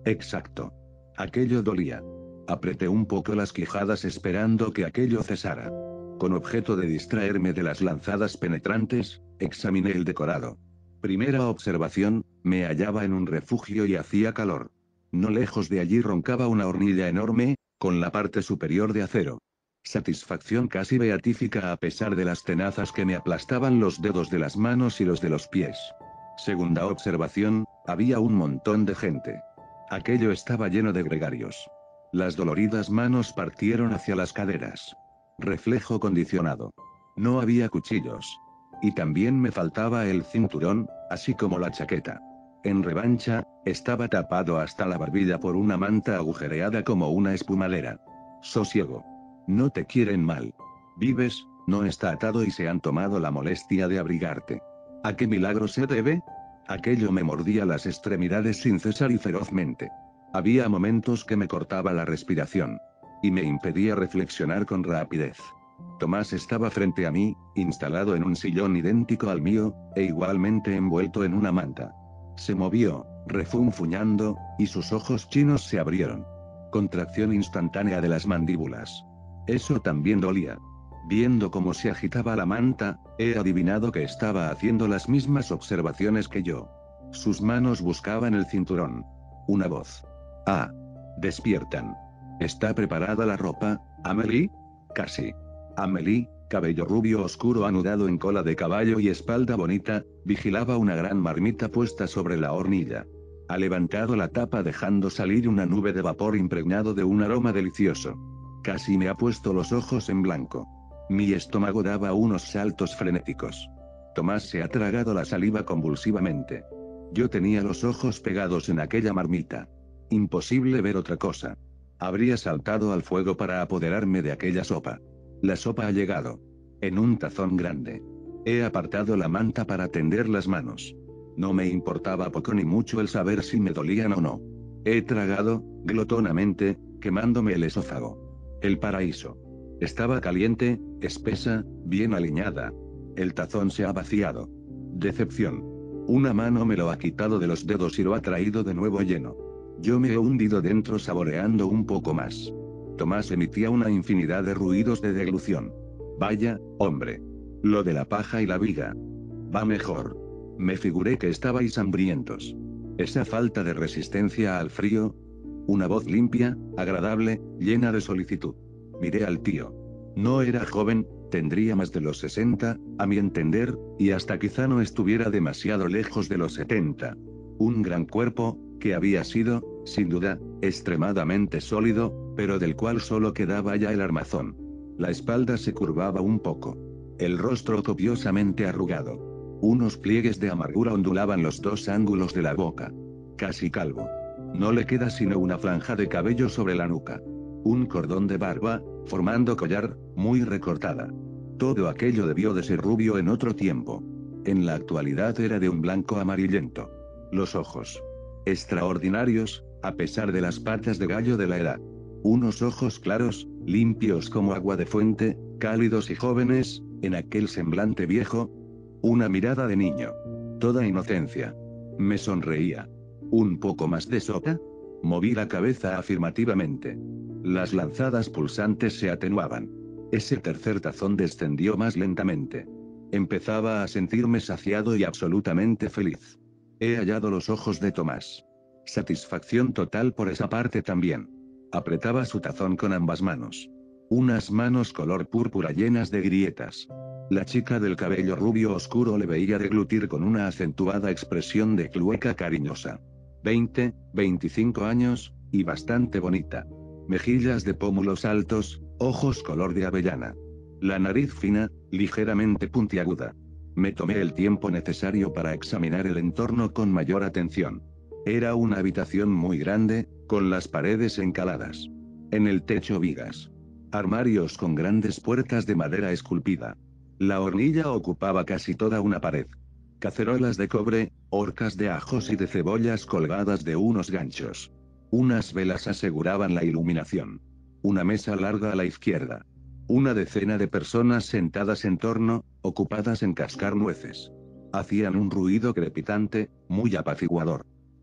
Exacto. Aquello dolía. Apreté un poco las quijadas esperando que aquello cesara. Con objeto de distraerme de las lanzadas penetrantes, examiné el decorado. Primera observación, me hallaba en un refugio y hacía calor. No lejos de allí roncaba una hornilla enorme, con la parte superior de acero. Satisfacción casi beatífica a pesar de las tenazas que me aplastaban los dedos de las manos y los de los pies. Segunda observación, había un montón de gente. Aquello estaba lleno de gregarios. Las doloridas manos partieron hacia las caderas. Reflejo condicionado. No había cuchillos. Y también me faltaba el cinturón, así como la chaqueta. En revancha, estaba tapado hasta la barbilla por una manta agujereada como una espumadera. Sosiego. No te quieren mal. Vives, no está atado y se han tomado la molestia de abrigarte. ¿A qué milagro se debe? Aquello me mordía las extremidades sin cesar y ferozmente. Había momentos que me cortaba la respiración. Y me impedía reflexionar con rapidez. Tomás estaba frente a mí, instalado en un sillón idéntico al mío, e igualmente envuelto en una manta. Se movió, refunfuñando, y sus ojos chinos se abrieron. Contracción instantánea de las mandíbulas. Eso también dolía. Viendo cómo se agitaba la manta, he adivinado que estaba haciendo las mismas observaciones que yo. Sus manos buscaban el cinturón. Una voz. Ah. Despiertan. ¿Está preparada la ropa, Amelie? Casi. Amelie, cabello rubio oscuro anudado en cola de caballo y espalda bonita, vigilaba una gran marmita puesta sobre la hornilla. Ha levantado la tapa dejando salir una nube de vapor impregnado de un aroma delicioso. Casi me ha puesto los ojos en blanco. Mi estómago daba unos saltos frenéticos. Tomás se ha tragado la saliva convulsivamente. Yo tenía los ojos pegados en aquella marmita. Imposible ver otra cosa. Habría saltado al fuego para apoderarme de aquella sopa. La sopa ha llegado. En un tazón grande. He apartado la manta para tender las manos. No me importaba poco ni mucho el saber si me dolían o no. He tragado, glotonamente, quemándome el esófago. El paraíso. Estaba caliente, espesa, bien aliñada. El tazón se ha vaciado. Decepción. Una mano me lo ha quitado de los dedos y lo ha traído de nuevo lleno. Yo me he hundido dentro saboreando un poco más. Tomás emitía una infinidad de ruidos de deglución. Vaya, hombre. Lo de la paja y la viga. Va mejor. Me figuré que estabais hambrientos. Esa falta de resistencia al frío. Una voz limpia, agradable, llena de solicitud. Miré al tío. No era joven, tendría más de los sesenta, a mi entender, y hasta quizá no estuviera demasiado lejos de los setenta. Un gran cuerpo, que había sido, sin duda, extremadamente sólido, pero del cual solo quedaba ya el armazón. La espalda se curvaba un poco. El rostro copiosamente arrugado. Unos pliegues de amargura ondulaban los dos ángulos de la boca. Casi calvo. No le queda sino una franja de cabello sobre la nuca. Un cordón de barba, formando collar, muy recortada. Todo aquello debió de ser rubio en otro tiempo. En la actualidad era de un blanco amarillento. Los ojos. Extraordinarios, a pesar de las patas de gallo de la edad. Unos ojos claros, limpios como agua de fuente, cálidos y jóvenes, en aquel semblante viejo. Una mirada de niño. Toda inocencia. Me sonreía. ¿Un poco más de sopa? Moví la cabeza afirmativamente. Las lanzadas pulsantes se atenuaban. Ese tercer tazón descendió más lentamente. Empezaba a sentirme saciado y absolutamente feliz. He hallado los ojos de Tomás. Satisfacción total por esa parte también. Apretaba su tazón con ambas manos. Unas manos color púrpura llenas de grietas. La chica del cabello rubio oscuro le veía deglutir con una acentuada expresión de clueca cariñosa. Veinte, veinticinco años, y bastante bonita. Mejillas de pómulos altos, ojos color de avellana. La nariz fina, ligeramente puntiaguda. Me tomé el tiempo necesario para examinar el entorno con mayor atención. Era una habitación muy grande, con las paredes encaladas. En el techo vigas. Armarios con grandes puertas de madera esculpida. La hornilla ocupaba casi toda una pared. Cacerolas de cobre, horcas de ajos y de cebollas colgadas de unos ganchos. Unas velas aseguraban la iluminación. Una mesa larga a la izquierda. Una decena de personas sentadas en torno, ocupadas en cascar nueces. Hacían un ruido crepitante, muy apaciguador.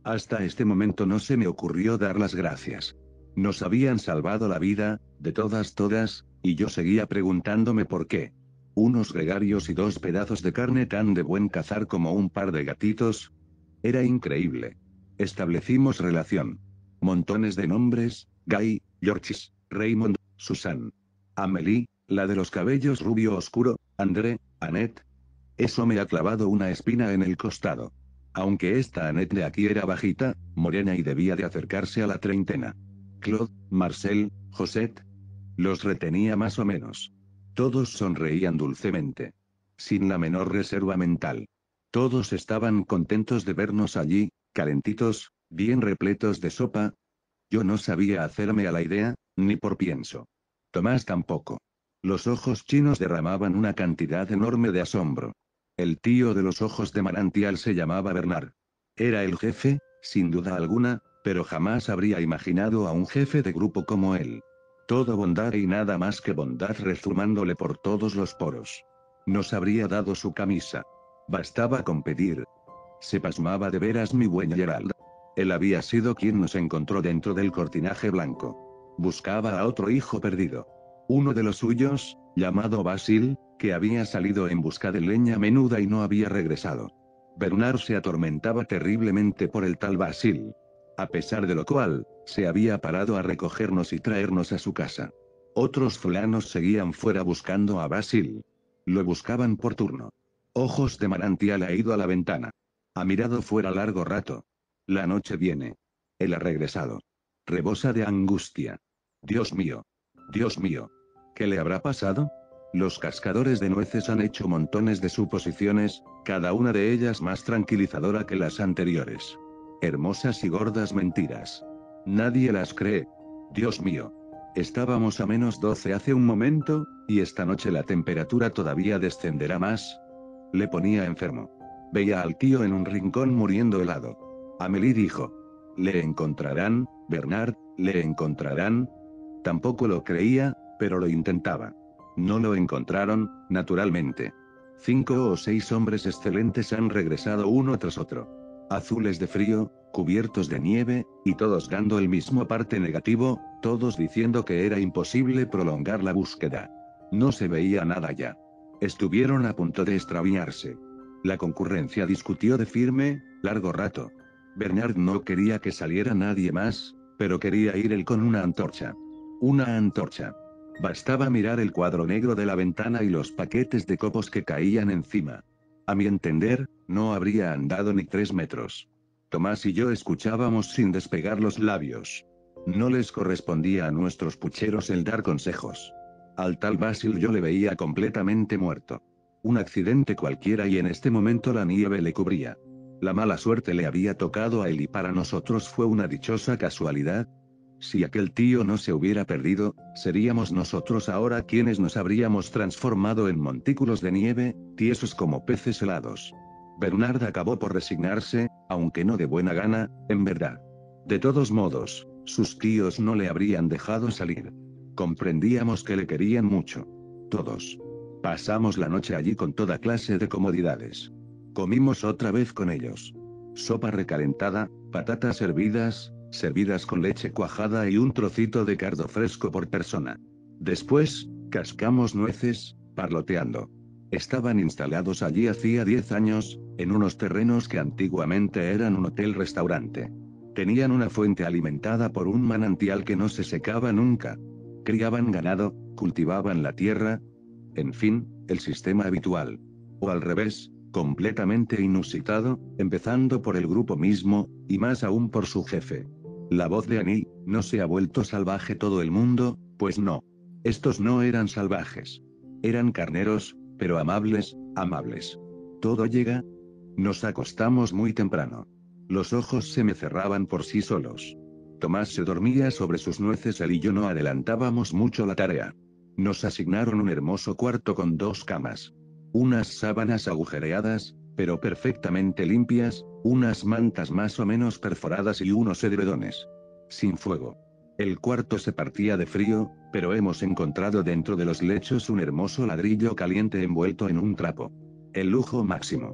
Hasta este momento no se me ocurrió dar las gracias. Nos habían salvado la vida, de todas todas, y yo seguía preguntándome por qué. Unos gregarios y dos pedazos de carne tan de buen cazar como un par de gatitos. Era increíble. Establecimos relación. Montones de nombres: Guy, Georges, Raymond, Susan, Amélie, la de los cabellos rubio oscuro, André, Annette. Eso me ha clavado una espina en el costado. Aunque esta Annette de aquí era bajita, morena y debía de acercarse a la treintena. Claude, Marcel, Josette. Los retenía más o menos. Todos sonreían dulcemente. Sin la menor reserva mental. Todos estaban contentos de vernos allí, calentitos, bien repletos de sopa. Yo no sabía hacerme a la idea, ni por pienso. Tomás tampoco. Los ojos chinos derramaban una cantidad enorme de asombro. El tío de los ojos de manantial se llamaba Bernard. Era el jefe, sin duda alguna, pero jamás habría imaginado a un jefe de grupo como él. Todo bondad y nada más que bondad rezumándole por todos los poros. Nos habría dado su camisa. Bastaba con pedir. Se pasmaba de veras mi buen Gerald. Él había sido quien nos encontró dentro del cortinaje blanco. Buscaba a otro hijo perdido. Uno de los suyos, llamado Basil, que había salido en busca de leña menuda y no había regresado. Bernard se atormentaba terriblemente por el tal Basil. A pesar de lo cual, se había parado a recogernos y traernos a su casa. Otros fulanos seguían fuera buscando a Basil. Lo buscaban por turno. Ojos de manantial ha ido a la ventana. Ha mirado fuera largo rato. La noche viene. Él ha regresado. Rebosa de angustia. Dios mío. Dios mío. ¿Qué le habrá pasado? Los cascadores de nueces han hecho montones de suposiciones, cada una de ellas más tranquilizadora que las anteriores. Hermosas y gordas mentiras. Nadie las cree. Dios mío. Estábamos a menos doce hace un momento, y esta noche la temperatura todavía descenderá más. Le ponía enfermo. Veía al tío en un rincón muriendo helado. Amélie dijo: «Le encontrarán, Bernard, le encontrarán». Tampoco lo creía, pero lo intentaba. No lo encontraron, naturalmente. Cinco o seis hombres excelentes han regresado uno tras otro. Azules de frío, cubiertos de nieve, y todos dando el mismo parte negativo, todos diciendo que era imposible prolongar la búsqueda. No se veía nada ya. Estuvieron a punto de extraviarse. La concurrencia discutió de firme, largo rato. Bernard no quería que saliera nadie más, pero quería ir él con una antorcha. Una antorcha. Bastaba mirar el cuadro negro de la ventana y los paquetes de copos que caían encima. A mi entender, no habría andado ni tres metros. Tomás y yo escuchábamos sin despegar los labios. No les correspondía a nuestros pucheros el dar consejos. Al tal Basil yo le veía completamente muerto. Un accidente cualquiera y en este momento la nieve le cubría. La mala suerte le había tocado a él y para nosotros fue una dichosa casualidad. Si aquel tío no se hubiera perdido, seríamos nosotros ahora quienes nos habríamos transformado en montículos de nieve, tiesos como peces helados. Bernard acabó por resignarse, aunque no de buena gana, en verdad. De todos modos, sus tíos no le habrían dejado salir. Comprendíamos que le querían mucho. Todos. Pasamos la noche allí con toda clase de comodidades. Comimos otra vez con ellos. Sopa recalentada, patatas hervidas, servidas con leche cuajada y un trocito de cardo fresco por persona. Después, cascamos nueces, parloteando. Estaban instalados allí hacía diez años, en unos terrenos que antiguamente eran un hotel-restaurante. Tenían una fuente alimentada por un manantial que no se secaba nunca. Criaban ganado, cultivaban la tierra. En fin, el sistema habitual. O al revés, completamente inusitado, empezando por el grupo mismo, y más aún por su jefe. La voz de Annie: ¿no se ha vuelto salvaje todo el mundo? Pues no. Estos no eran salvajes. Eran carneros, pero amables, amables. Todo llega. Nos acostamos muy temprano. Los ojos se me cerraban por sí solos. Tomás se dormía sobre sus nueces, él y yo no adelantábamos mucho la tarea. Nos asignaron un hermoso cuarto con dos camas. Unas sábanas agujereadas, pero perfectamente limpias, unas mantas más o menos perforadas y unos edredones. Sin fuego. El cuarto se partía de frío, pero hemos encontrado dentro de los lechos un hermoso ladrillo caliente envuelto en un trapo. El lujo máximo.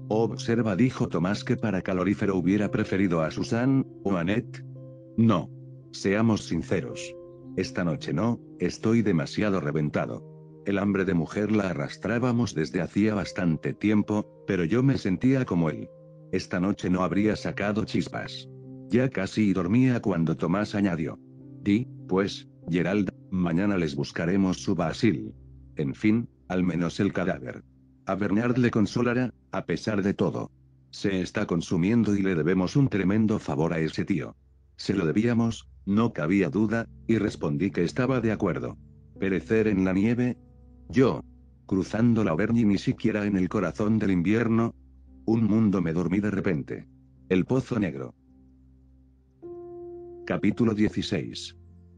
Observa, dijo Tomás, que para calorífero hubiera preferido a Susan, o Annette. No. Seamos sinceros. Esta noche no, estoy demasiado reventado. El hambre de mujer la arrastrábamos desde hacía bastante tiempo, pero yo me sentía como él. Esta noche no habría sacado chispas. Ya casi dormía cuando Tomás añadió. Di, pues, Gerald, mañana les buscaremos su Basil. En fin, al menos el cadáver. A Bernard le consolará, a pesar de todo. Se está consumiendo y le debemos un tremendo favor a ese tío. Se lo debíamos, no cabía duda, y respondí que estaba de acuerdo. ¿Perecer en la nieve? Yo. Cruzando la Auvergne, ni siquiera en el corazón del invierno. Un mundo me dormí de repente. El Pozo Negro. Capítulo dieciséis.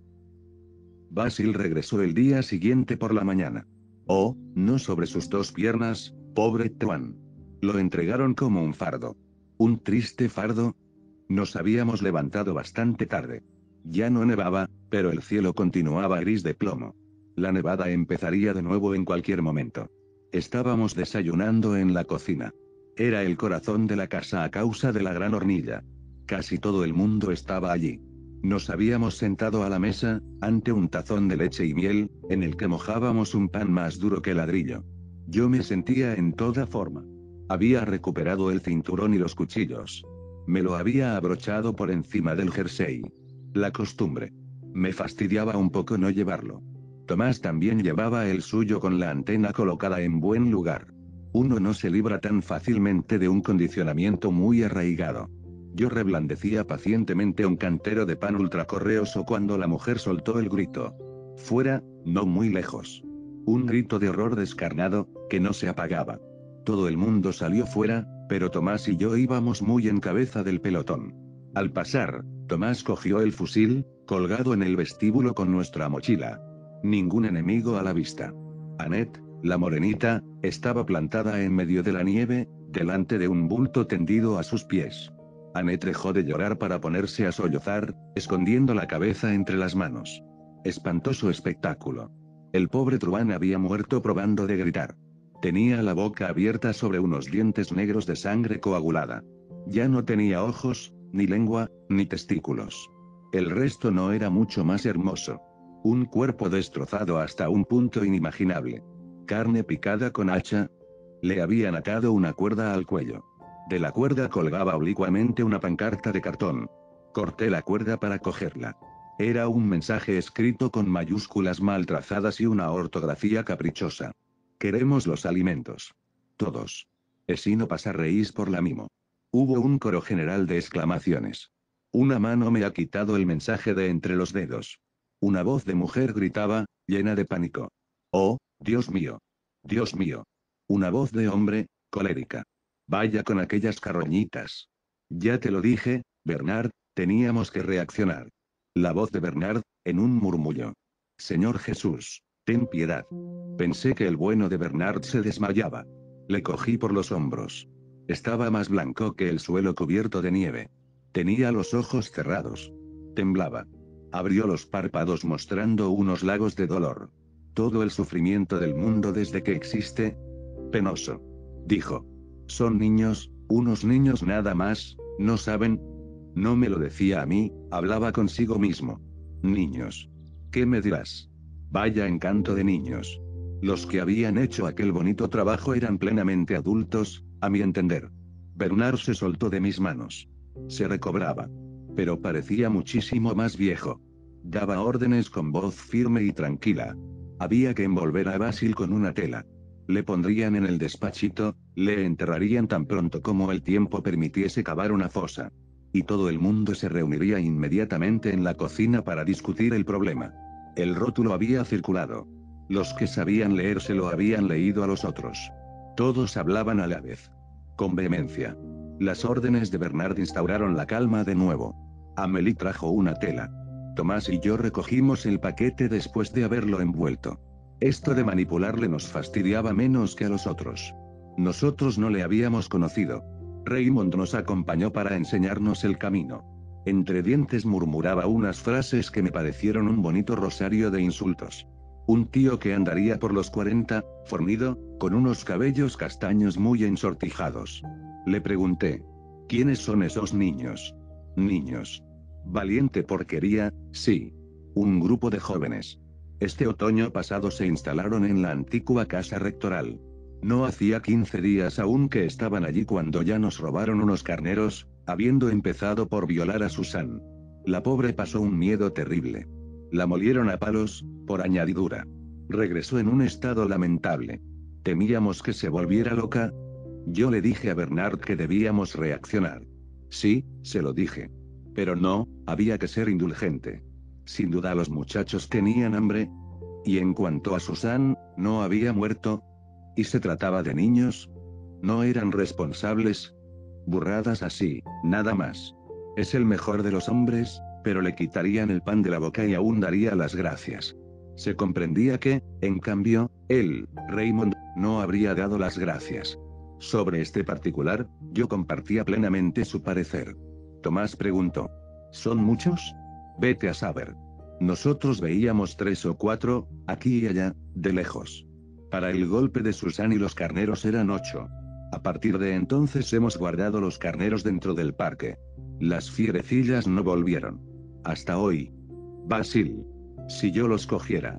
Basil regresó el día siguiente por la mañana. Oh, no sobre sus dos piernas, pobre Tuan. Lo entregaron como un fardo. ¿Un triste fardo? Nos habíamos levantado bastante tarde. Ya no nevaba, pero el cielo continuaba gris de plomo. La nevada empezaría de nuevo en cualquier momento. Estábamos desayunando en la cocina. Era el corazón de la casa a causa de la gran hornilla. Casi todo el mundo estaba allí. Nos habíamos sentado a la mesa, ante un tazón de leche y miel, en el que mojábamos un pan más duro que ladrillo. Yo me sentía en toda forma. Había recuperado el cinturón y los cuchillos. Me lo había abrochado por encima del jersey. La costumbre. Me fastidiaba un poco no llevarlo. Tomás también llevaba el suyo con la antena colocada en buen lugar. Uno no se libra tan fácilmente de un condicionamiento muy arraigado. Yo reblandecía pacientemente un cantero de pan ultracorreoso cuando la mujer soltó el grito. Fuera, no muy lejos. Un grito de horror descarnado, que no se apagaba. Todo el mundo salió fuera, pero Tomás y yo íbamos muy en cabeza del pelotón. Al pasar, Tomás cogió el fusil, colgado en el vestíbulo con nuestra mochila. Ningún enemigo a la vista. Annette, la morenita, estaba plantada en medio de la nieve, delante de un bulto tendido a sus pies. Annette dejó de llorar para ponerse a sollozar, escondiendo la cabeza entre las manos. Espantoso espectáculo. El pobre Truán había muerto probando de gritar. Tenía la boca abierta sobre unos dientes negros de sangre coagulada. Ya no tenía ojos, ni lengua, ni testículos. El resto no era mucho más hermoso. Un cuerpo destrozado hasta un punto inimaginable. Carne picada con hacha. Le habían atado una cuerda al cuello. De la cuerda colgaba oblicuamente una pancarta de cartón. Corté la cuerda para cogerla. Era un mensaje escrito con mayúsculas mal trazadas y una ortografía caprichosa. Queremos los alimentos. Todos. Esino pasarreís por la mimo. Hubo un coro general de exclamaciones. Una mano me ha quitado el mensaje de entre los dedos. Una voz de mujer gritaba, llena de pánico. Oh, Dios mío. Dios mío. Una voz de hombre, colérica. Vaya con aquellas carroñitas. Ya te lo dije, Bernard, teníamos que reaccionar. La voz de Bernard, en un murmullo. Señor Jesús, ten piedad. Pensé que el bueno de Bernard se desmayaba. Le cogí por los hombros. Estaba más blanco que el suelo cubierto de nieve. Tenía los ojos cerrados. Temblaba. Abrió los párpados mostrando unos lagos de dolor. Todo el sufrimiento del mundo desde que existe. Penoso. Dijo. Son niños, unos niños nada más, ¿no saben? No me lo decía a mí, hablaba consigo mismo. Niños. ¿Qué me dirás? Vaya encanto de niños. Los que habían hecho aquel bonito trabajo eran plenamente adultos, a mi entender. Bernard se soltó de mis manos. Se recobraba. Pero parecía muchísimo más viejo. Daba órdenes con voz firme y tranquila. Había que envolver a Basil con una tela. Le pondrían en el despachito, le enterrarían tan pronto como el tiempo permitiese cavar una fosa. Y todo el mundo se reuniría inmediatamente en la cocina para discutir el problema. El rótulo había circulado. Los que sabían leer se lo habían leído a los otros. Todos hablaban a la vez. Con vehemencia. Las órdenes de Bernard instauraron la calma de nuevo. Amélie trajo una tela. Tomás y yo recogimos el paquete después de haberlo envuelto. Esto de manipularle nos fastidiaba menos que a los otros. Nosotros no le habíamos conocido. Raymond nos acompañó para enseñarnos el camino. Entre dientes murmuraba unas frases que me parecieron un bonito rosario de insultos. Un tío que andaría por los cuarenta, fornido, con unos cabellos castaños muy ensortijados. Le pregunté. ¿Quiénes son esos niños? Niños. Valiente porquería, sí. Un grupo de jóvenes. Este otoño pasado se instalaron en la antigua casa rectoral. No hacía quince días aún que estaban allí cuando ya nos robaron unos carneros, habiendo empezado por violar a Susan. La pobre pasó un miedo terrible. La molieron a palos, por añadidura. Regresó en un estado lamentable. Temíamos que se volviera loca. Yo le dije a Bernard que debíamos reaccionar. Sí, se lo dije. Pero no, había que ser indulgente. Sin duda los muchachos tenían hambre. Y en cuanto a Susan, no había muerto. ¿Y se trataba de niños? ¿No eran responsables? Burradas así, nada más. Es el mejor de los hombres, pero le quitarían el pan de la boca y aún daría las gracias. Se comprendía que, en cambio, él, Raymond, no habría dado las gracias. Sobre este particular, yo compartía plenamente su parecer. Tomás preguntó. ¿Son muchos? Vete a saber. Nosotros veíamos tres o cuatro, aquí y allá, de lejos. Para el golpe de Susan y los carneros eran ocho. A partir de entonces hemos guardado los carneros dentro del parque. Las fierecillas no volvieron. Hasta hoy. Basil. Si yo los cogiera.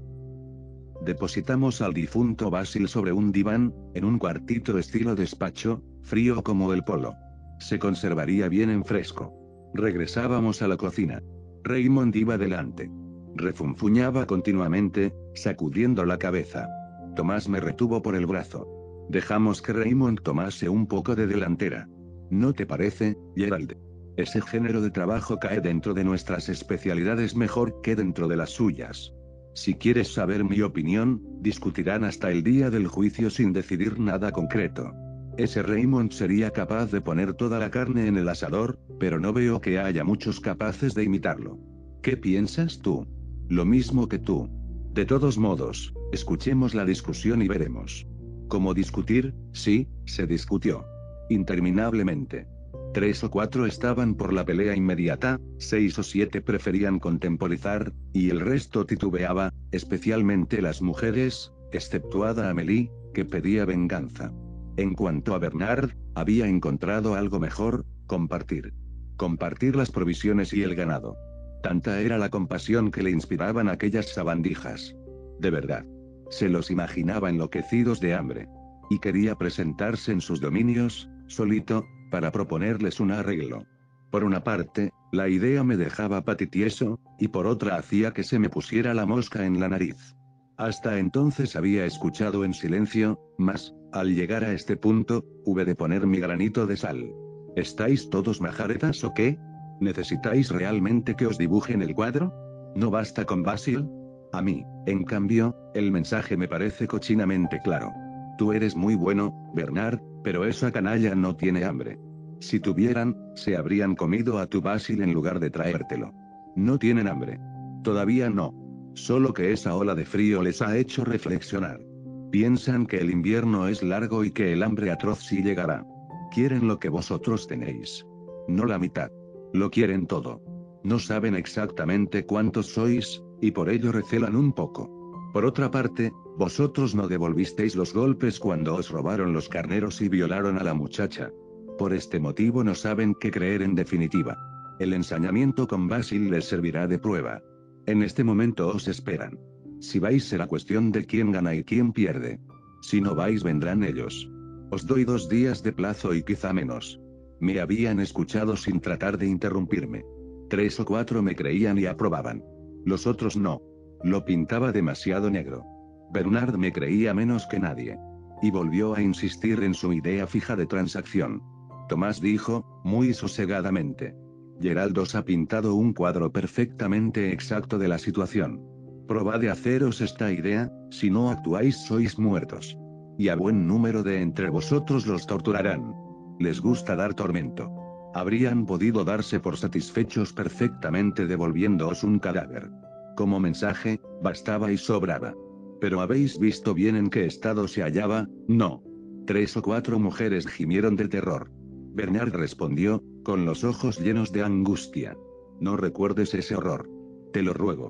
Depositamos al difunto Basil sobre un diván, en un cuartito estilo despacho, frío como el polo. Se conservaría bien en fresco. Regresábamos a la cocina. Raymond iba delante. Refunfuñaba continuamente, sacudiendo la cabeza. Tomás me retuvo por el brazo. Dejamos que Raymond tomase un poco de delantera. ¿No te parece, Gerald? Ese género de trabajo cae dentro de nuestras especialidades mejor que dentro de las suyas. Si quieres saber mi opinión, discutirán hasta el día del juicio sin decidir nada concreto. Ese Raymond sería capaz de poner toda la carne en el asador, pero no veo que haya muchos capaces de imitarlo. ¿Qué piensas tú? Lo mismo que tú. De todos modos, escuchemos la discusión y veremos. ¿Cómo discutir? Sí, se discutió. Interminablemente. Tres o cuatro estaban por la pelea inmediata, seis o siete preferían contemporizar, y el resto titubeaba, especialmente las mujeres, exceptuada Amélie, que pedía venganza. En cuanto a Bernard, había encontrado algo mejor, compartir. Compartir las provisiones y el ganado. Tanta era la compasión que le inspiraban aquellas sabandijas. De verdad. Se los imaginaba enloquecidos de hambre. Y quería presentarse en sus dominios, solito, para proponerles un arreglo. Por una parte, la idea me dejaba patitieso, y por otra hacía que se me pusiera la mosca en la nariz. Hasta entonces había escuchado en silencio, mas, al llegar a este punto, hube de poner mi granito de sal. ¿Estáis todos majaretas o qué? ¿Necesitáis realmente que os dibujen el cuadro? ¿No basta con Basil? A mí, en cambio, el mensaje me parece cochinamente claro. Tú eres muy bueno, Bernard, pero esa canalla no tiene hambre. Si tuvieran, se habrían comido a tu Basil en lugar de traértelo. No tienen hambre. Todavía no. Solo que esa ola de frío les ha hecho reflexionar. Piensan que el invierno es largo y que el hambre atroz sí llegará. Quieren lo que vosotros tenéis. No la mitad. Lo quieren todo. No saben exactamente cuántos sois, y por ello recelan un poco. Por otra parte, vosotros no devolvisteis los golpes cuando os robaron los carneros y violaron a la muchacha. Por este motivo no saben qué creer en definitiva. El ensañamiento con Basil les servirá de prueba. En este momento os esperan. Si vais será cuestión de quién gana y quién pierde. Si no vais vendrán ellos. Os doy dos días de plazo y quizá menos. Me habían escuchado sin tratar de interrumpirme. Tres o cuatro me creían y aprobaban. Los otros no. Lo pintaba demasiado negro. Bernard me creía menos que nadie. Y volvió a insistir en su idea fija de transacción. Tomás dijo, muy sosegadamente. Gerald os ha pintado un cuadro perfectamente exacto de la situación. Probad de haceros esta idea, si no actuáis sois muertos. Y a buen número de entre vosotros los torturarán. Les gusta dar tormento. Habrían podido darse por satisfechos perfectamente devolviéndoos un cadáver. Como mensaje, bastaba y sobraba. Pero ¿habéis visto bien en qué estado se hallaba? No. Tres o cuatro mujeres gimieron de terror. Bernard respondió, con los ojos llenos de angustia. No recuerdes ese horror. Te lo ruego.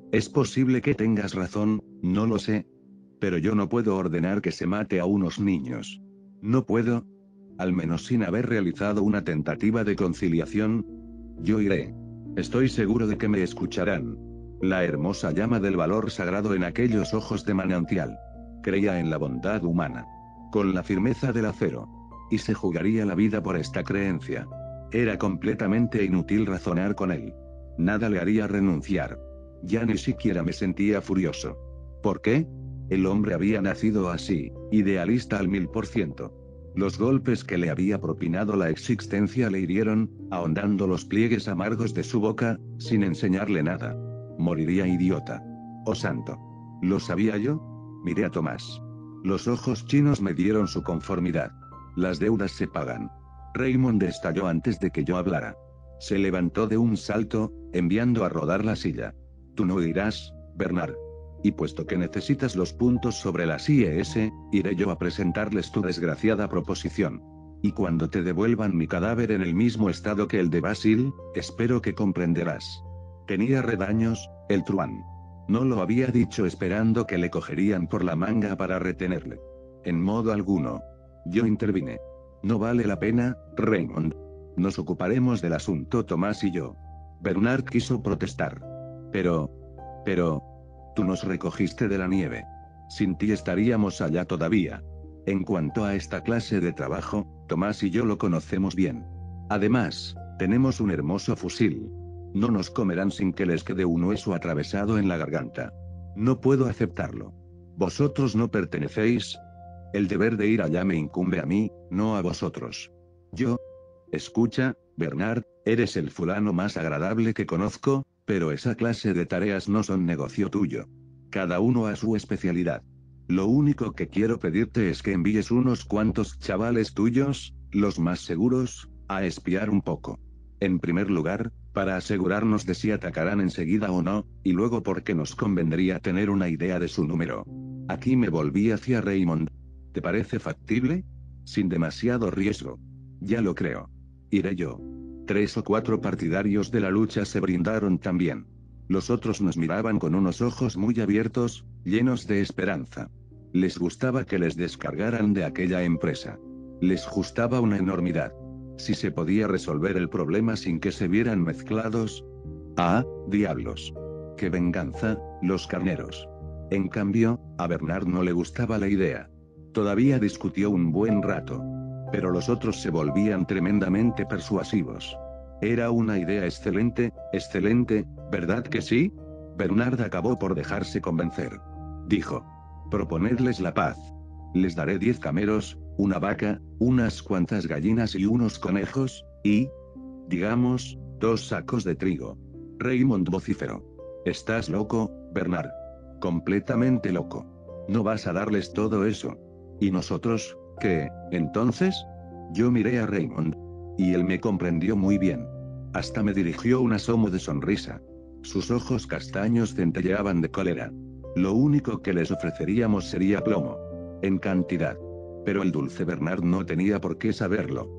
Es posible que tengas razón, no lo sé. Pero yo no puedo ordenar que se mate a unos niños. No puedo. Al menos sin haber realizado una tentativa de conciliación. Yo iré. Estoy seguro de que me escucharán. La hermosa llama del valor sagrado en aquellos ojos de manantial. Creía en la bondad humana. Con la firmeza del acero. Y se jugaría la vida por esta creencia. Era completamente inútil razonar con él. Nada le haría renunciar. Ya ni siquiera me sentía furioso. ¿Por qué? El hombre había nacido así, idealista al mil por ciento. Los golpes que le había propinado la existencia le hirieron, ahondando los pliegues amargos de su boca, sin enseñarle nada. Moriría idiota. Oh santo. ¿Lo sabía yo? Miré a Tomás. Los ojos chinos me dieron su conformidad. Las deudas se pagan. Raymond estalló antes de que yo hablara. Se levantó de un salto, enviando a rodar la silla. Tú no irás, Bernard. Y puesto que necesitas los puntos sobre las I E S, iré yo a presentarles tu desgraciada proposición. Y cuando te devuelvan mi cadáver en el mismo estado que el de Basil, espero que comprenderás. Tenía redaños, el truán. No lo había dicho esperando que le cogerían por la manga para retenerle. En modo alguno. Yo intervine. No vale la pena, Raymond. Nos ocuparemos del asunto Tomás y yo. Bernard quiso protestar. Pero... Pero... Tú nos recogiste de la nieve. Sin ti estaríamos allá todavía. En cuanto a esta clase de trabajo, Tomás y yo lo conocemos bien. Además, tenemos un hermoso fusil. No nos comerán sin que les quede un hueso atravesado en la garganta. No puedo aceptarlo. Vosotros no pertenecéis. El deber de ir allá me incumbe a mí, no a vosotros. Yo... Escucha, Bernard, eres el fulano más agradable que conozco, pero esa clase de tareas no son negocio tuyo. Cada uno a su especialidad. Lo único que quiero pedirte es que envíes unos cuantos chavales tuyos, los más seguros, a espiar un poco. En primer lugar, para asegurarnos de si atacarán enseguida o no, y luego porque nos convendría tener una idea de su número. Aquí me volví hacia Raymond. ¿Te parece factible? Sin demasiado riesgo. Ya lo creo. Iré yo. Tres o cuatro partidarios de la lucha se brindaron también. Los otros nos miraban con unos ojos muy abiertos, llenos de esperanza. Les gustaba que les descargaran de aquella empresa. Les gustaba una enormidad. Si se podía resolver el problema sin que se vieran mezclados. ¡Ah, diablos! ¡Qué venganza, los carneros! En cambio, a Bernard no le gustaba la idea. Todavía discutió un buen rato. Pero los otros se volvían tremendamente persuasivos. Era una idea excelente, excelente, ¿verdad que sí? Bernard acabó por dejarse convencer. Dijo. Proponedles la paz. Les daré diez cameros, una vaca, unas cuantas gallinas y unos conejos, y... digamos, dos sacos de trigo. Raymond vociferó. ¿Estás loco, Bernard? Completamente loco. No vas a darles todo eso. ¿Y nosotros? ¿Qué, entonces? Yo miré a Raymond. Y él me comprendió muy bien. Hasta me dirigió un asomo de sonrisa. Sus ojos castaños centelleaban de cólera. Lo único que les ofreceríamos sería plomo. En cantidad. Pero el dulce Bernard no tenía por qué saberlo.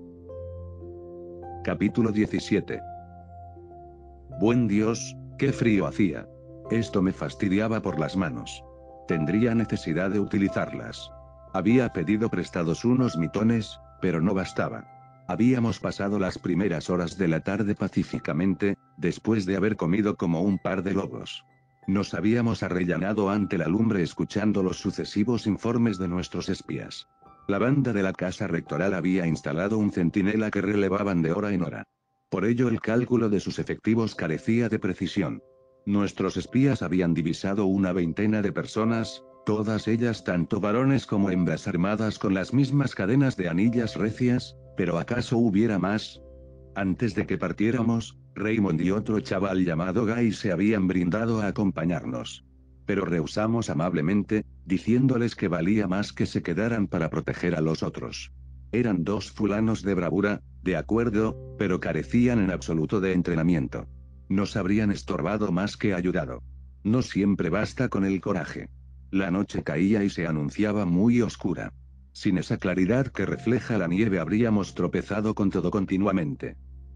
Capítulo diecisiete. Buen Dios, qué frío hacía. Esto me fastidiaba por las manos. Tendría necesidad de utilizarlas. Había pedido prestados unos mitones, pero no bastaba. Habíamos pasado las primeras horas de la tarde pacíficamente, después de haber comido como un par de lobos. Nos habíamos arrellanado ante la lumbre escuchando los sucesivos informes de nuestros espías. La banda de la casa rectoral había instalado un centinela que relevaban de hora en hora. Por ello el cálculo de sus efectivos carecía de precisión. Nuestros espías habían divisado una veintena de personas, todas ellas tanto varones como hembras armadas con las mismas cadenas de anillas recias, pero ¿acaso hubiera más? Antes de que partiéramos, Raymond y otro chaval llamado Guy se habían brindado a acompañarnos. Pero rehusamos amablemente, diciéndoles que valía más que se quedaran para proteger a los otros. Eran dos fulanos de bravura, de acuerdo, pero carecían en absoluto de entrenamiento. Nos habrían estorbado más que ayudado. No siempre basta con el coraje. La noche caía y se anunciaba muy oscura. Sin esa claridad que refleja la nieve habríamos tropezado con todo continuamente.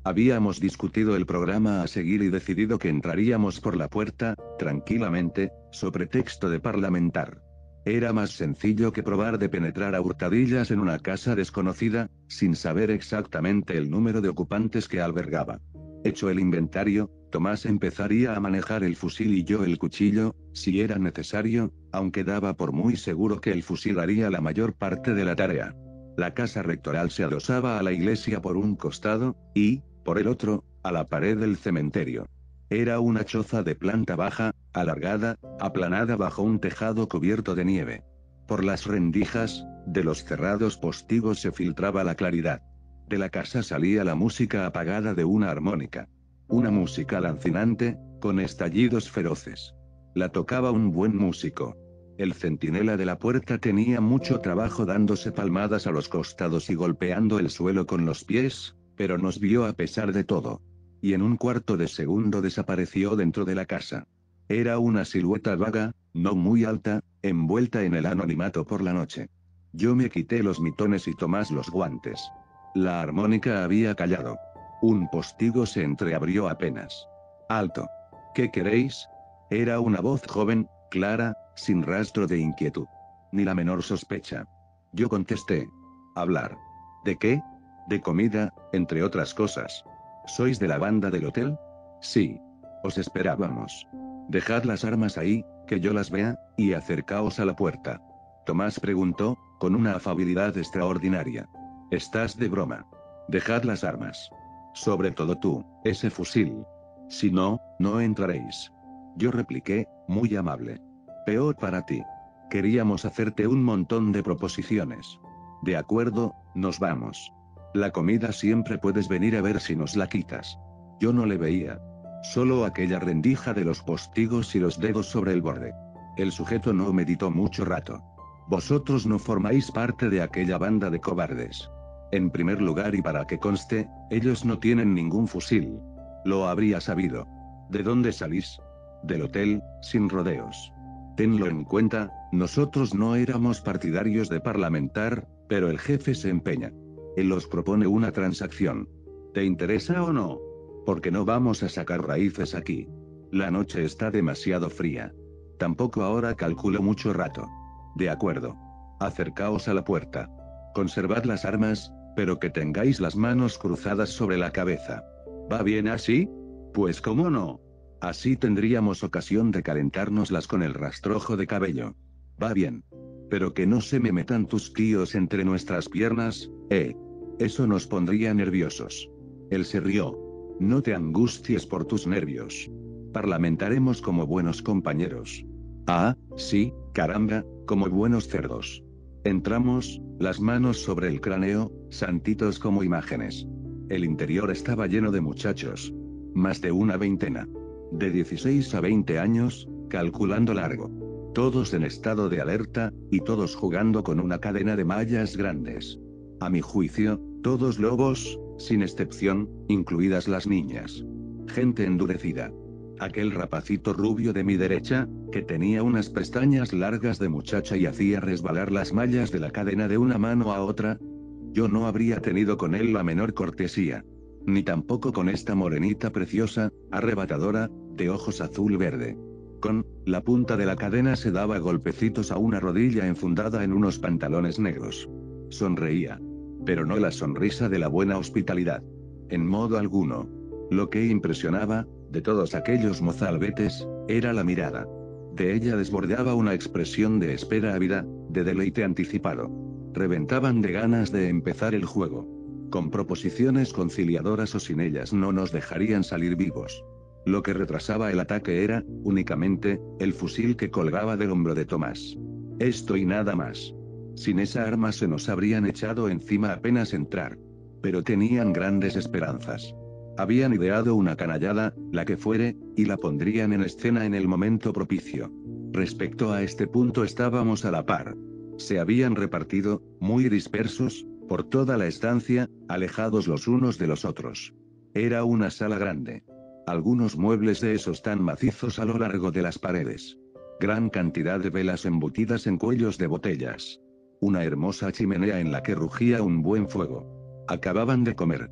Habíamos discutido el programa a seguir y decidido que entraríamos por la puerta, tranquilamente, sobre texto de parlamentar. Era más sencillo que probar de penetrar a hurtadillas en una casa desconocida, sin saber exactamente el número de ocupantes que albergaba. Hecho el inventario, Tomás empezaría a manejar el fusil y yo el cuchillo, si era necesario, aunque daba por muy seguro que el fusil haría la mayor parte de la tarea. La casa rectoral se adosaba a la iglesia por un costado, y, por el otro, a la pared del cementerio. Era una choza de planta baja, alargada, aplanada bajo un tejado cubierto de nieve. Por las rendijas de los cerrados postigos se filtraba la claridad. De la casa salía la música apagada de una armónica. Una música lancinante, con estallidos feroces. La tocaba un buen músico. El centinela de la puerta tenía mucho trabajo dándose palmadas a los costados y golpeando el suelo con los pies, pero nos vio a pesar de todo. Y en un cuarto de segundo desapareció dentro de la casa. Era una silueta vaga, no muy alta, envuelta en el anonimato por la noche. Yo me quité los mitones y Tomás los guantes. La armónica había callado. Un postigo se entreabrió apenas. «Alto. ¿Qué queréis?» Era una voz joven, clara, sin rastro de inquietud. Ni la menor sospecha. Yo contesté. «¿Hablar? ¿De qué?» «De comida, entre otras cosas». «¿Sois de la banda del hotel?» «Sí. Os esperábamos. Dejad las armas ahí, que yo las vea, y acercaos a la puerta». Tomás preguntó, con una afabilidad extraordinaria. «¿Estás de broma? Dejad las armas. Sobre todo tú, ese fusil. Si no, no entraréis». Yo repliqué, muy amable. «Peor para ti. Queríamos hacerte un montón de proposiciones». «De acuerdo, nos vamos. La comida siempre puedes venir a ver si nos la quitas». Yo no le veía. Solo aquella rendija de los postigos y los dedos sobre el borde. El sujeto no meditó mucho rato. «Vosotros no formáis parte de aquella banda de cobardes. En primer lugar y para que conste, ellos no tienen ningún fusil. Lo habría sabido. ¿De dónde salís?» «Del hotel, sin rodeos. Tenlo en cuenta, nosotros no éramos partidarios de parlamentar, pero el jefe se empeña. Él os propone una transacción. ¿Te interesa o no? Porque no vamos a sacar raíces aquí. La noche está demasiado fría. Tampoco ahora calculo mucho rato». «De acuerdo. Acercaos a la puerta. Conservad las armas, pero que tengáis las manos cruzadas sobre la cabeza». «¿Va bien así?» «Pues cómo no. Así tendríamos ocasión de calentárnoslas con el rastrojo de cabello». «Va bien. Pero que no se me metan tus tíos entre nuestras piernas, ¿eh? Eso nos pondría nerviosos». Él se rió. «No te angusties por tus nervios. Parlamentaremos como buenos compañeros». «Ah, sí, caramba, como buenos cerdos». Entramos, las manos sobre el cráneo, santitos como imágenes. El interior estaba lleno de muchachos. Más de una veintena. De dieciséis a veinte años, calculando largo. Todos en estado de alerta, y todos jugando con una cadena de mallas grandes. A mi juicio, todos lobos, sin excepción, incluidas las niñas. Gente endurecida. Aquel rapacito rubio de mi derecha, que tenía unas pestañas largas de muchacha y hacía resbalar las mallas de la cadena de una mano a otra. Yo no habría tenido con él la menor cortesía. Ni tampoco con esta morenita preciosa, arrebatadora, de ojos azul verde. Con la punta de la cadena se daba golpecitos a una rodilla enfundada en unos pantalones negros. Sonreía. Pero no la sonrisa de la buena hospitalidad. En modo alguno. Lo que impresionaba, de todos aquellos mozalbetes, era la mirada. De ella desbordaba una expresión de espera ávida, de deleite anticipado. Reventaban de ganas de empezar el juego. Con proposiciones conciliadoras o sin ellas no nos dejarían salir vivos. Lo que retrasaba el ataque era, únicamente, el fusil que colgaba del hombro de Tomás. Esto y nada más. Sin esa arma se nos habrían echado encima apenas entrar. Pero tenían grandes esperanzas. Habían ideado una canallada, la que fuere, y la pondrían en escena en el momento propicio. Respecto a este punto estábamos a la par. Se habían repartido, muy dispersos, por toda la estancia, alejados los unos de los otros. Era una sala grande. Algunos muebles de esos tan macizos a lo largo de las paredes. Gran cantidad de velas embutidas en cuellos de botellas. Una hermosa chimenea en la que rugía un buen fuego. Acababan de comer.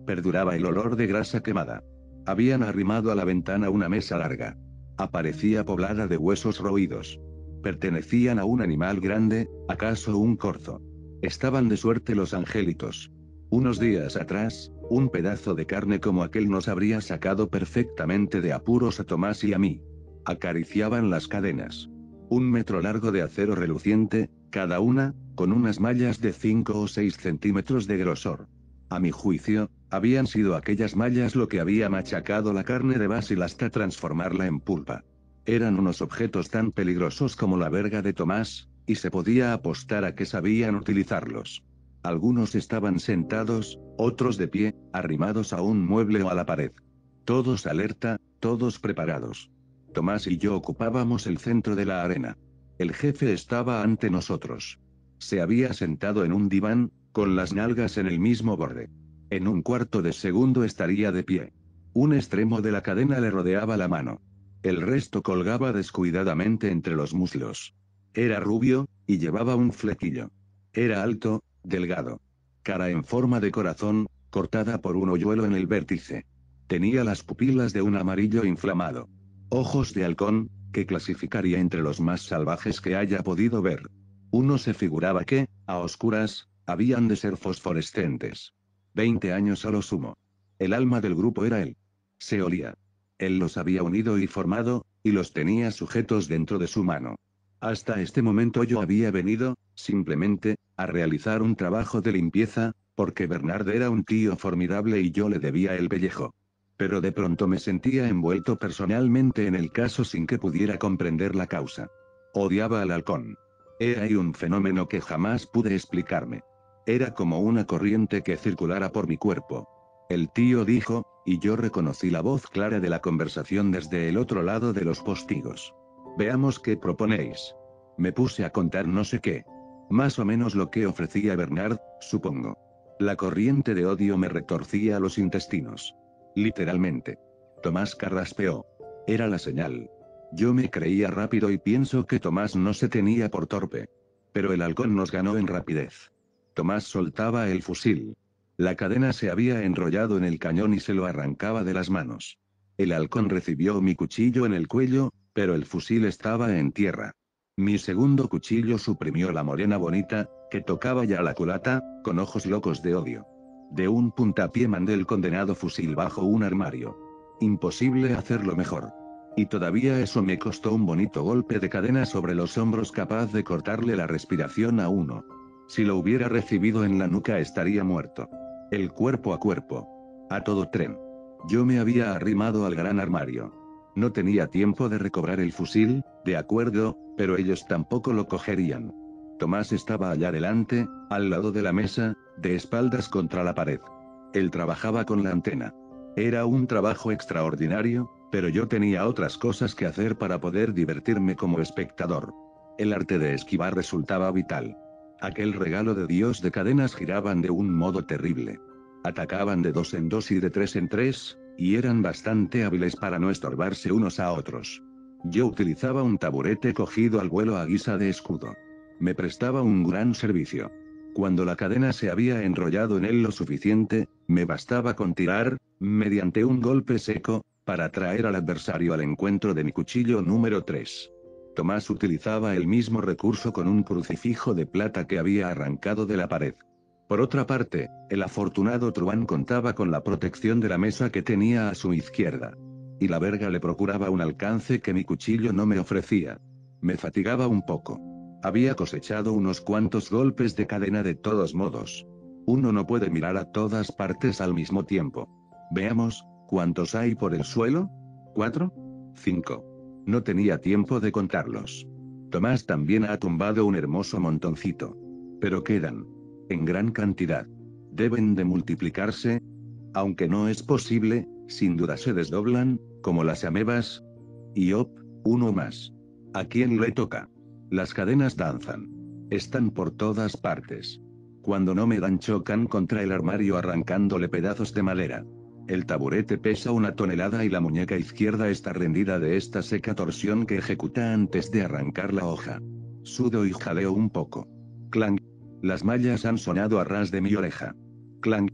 Perduraba el olor de grasa quemada. Habían arrimado a la ventana una mesa larga. Aparecía poblada de huesos roídos. Pertenecían a un animal grande, ¿acaso un corzo? Estaban de suerte los angelitos. Unos días atrás, un pedazo de carne como aquel nos habría sacado perfectamente de apuros a Tomás y a mí. Acariciaban las cadenas. Un metro largo de acero reluciente, cada una, con unas mallas de cinco o seis centímetros de grosor. A mi juicio, habían sido aquellas mallas lo que había machacado la carne de Basil hasta transformarla en pulpa. Eran unos objetos tan peligrosos como la verga de Tomás, y se podía apostar a que sabían utilizarlos. Algunos estaban sentados, otros de pie, arrimados a un mueble o a la pared. Todos alerta, todos preparados. Tomás y yo ocupábamos el centro de la arena. El jefe estaba ante nosotros. Se había sentado en un diván, con las nalgas en el mismo borde. En un cuarto de segundo estaría de pie. Un extremo de la cadena le rodeaba la mano. El resto colgaba descuidadamente entre los muslos. Era rubio, y llevaba un flequillo. Era alto, delgado. Cara en forma de corazón, cortada por un hoyuelo en el vértice. Tenía las pupilas de un amarillo inflamado. Ojos de halcón, que clasificaría entre los más salvajes que haya podido ver. Uno se figuraba que, a oscuras, habían de ser fosforescentes. Veinte años a lo sumo. El alma del grupo era él. Se olía. Él los había unido y formado, y los tenía sujetos dentro de su mano. Hasta este momento yo había venido, simplemente, a realizar un trabajo de limpieza, porque Bernard era un tío formidable y yo le debía el pellejo. Pero de pronto me sentía envuelto personalmente en el caso sin que pudiera comprender la causa. Odiaba al halcón. He ahí un fenómeno que jamás pude explicarme. Era como una corriente que circulara por mi cuerpo. El tío dijo, y yo reconocí la voz clara de la conversación desde el otro lado de los postigos. Veamos qué proponéis. Me puse a contar no sé qué. Más o menos lo que ofrecía Bernard, supongo. La corriente de odio me retorcía los intestinos. Literalmente. Tomás carraspeó. Era la señal. Yo me creía rápido y pienso que Tomás no se tenía por torpe. Pero el halcón nos ganó en rapidez. Tomás soltaba el fusil. La cadena se había enrollado en el cañón y se lo arrancaba de las manos. El halcón recibió mi cuchillo en el cuello, pero el fusil estaba en tierra. Mi segundo cuchillo suprimió la morena bonita, que tocaba ya la culata, con ojos locos de odio. De un puntapié mandé el condenado fusil bajo un armario. Imposible hacerlo mejor. Y todavía eso me costó un bonito golpe de cadena sobre los hombros capaz de cortarle la respiración a uno. Si lo hubiera recibido en la nuca estaría muerto. El cuerpo a cuerpo. A todo tren. Yo me había arrimado al gran armario. No tenía tiempo de recobrar el fusil, de acuerdo, pero ellos tampoco lo cogerían. Tomás estaba allá delante, al lado de la mesa, de espaldas contra la pared. Él trabajaba con la antena. Era un trabajo extraordinario, pero yo tenía otras cosas que hacer para poder divertirme como espectador. El arte de esquivar resultaba vital. Aquel regalo de Dios de cadenas giraban de un modo terrible. Atacaban de dos en dos y de tres en tres, y eran bastante hábiles para no estorbarse unos a otros. Yo utilizaba un taburete cogido al vuelo a guisa de escudo. Me prestaba un gran servicio. Cuando la cadena se había enrollado en él lo suficiente, me bastaba con tirar, mediante un golpe seco, para traer al adversario al encuentro de mi cuchillo número tres. Tomás utilizaba el mismo recurso con un crucifijo de plata que había arrancado de la pared. Por otra parte, el afortunado truán contaba con la protección de la mesa que tenía a su izquierda. Y la verga le procuraba un alcance que mi cuchillo no me ofrecía. Me fatigaba un poco. Había cosechado unos cuantos golpes de cadena de todos modos. Uno no puede mirar a todas partes al mismo tiempo. Veamos, ¿cuántos hay por el suelo? ¿Cuatro? ¿Cinco? No tenía tiempo de contarlos. Tomás también ha tumbado un hermoso montoncito. Pero quedan. En gran cantidad. Deben de multiplicarse. Aunque no es posible, sin duda se desdoblan, como las amebas. Y op, uno más. ¿A quién le toca? Las cadenas danzan. Están por todas partes. Cuando no me dan chocan contra el armario arrancándole pedazos de madera. El taburete pesa una tonelada y la muñeca izquierda está rendida de esta seca torsión que ejecuta antes de arrancar la hoja. Sudo y jadeo un poco. Clang. Las mallas han sonado a ras de mi oreja. Clang.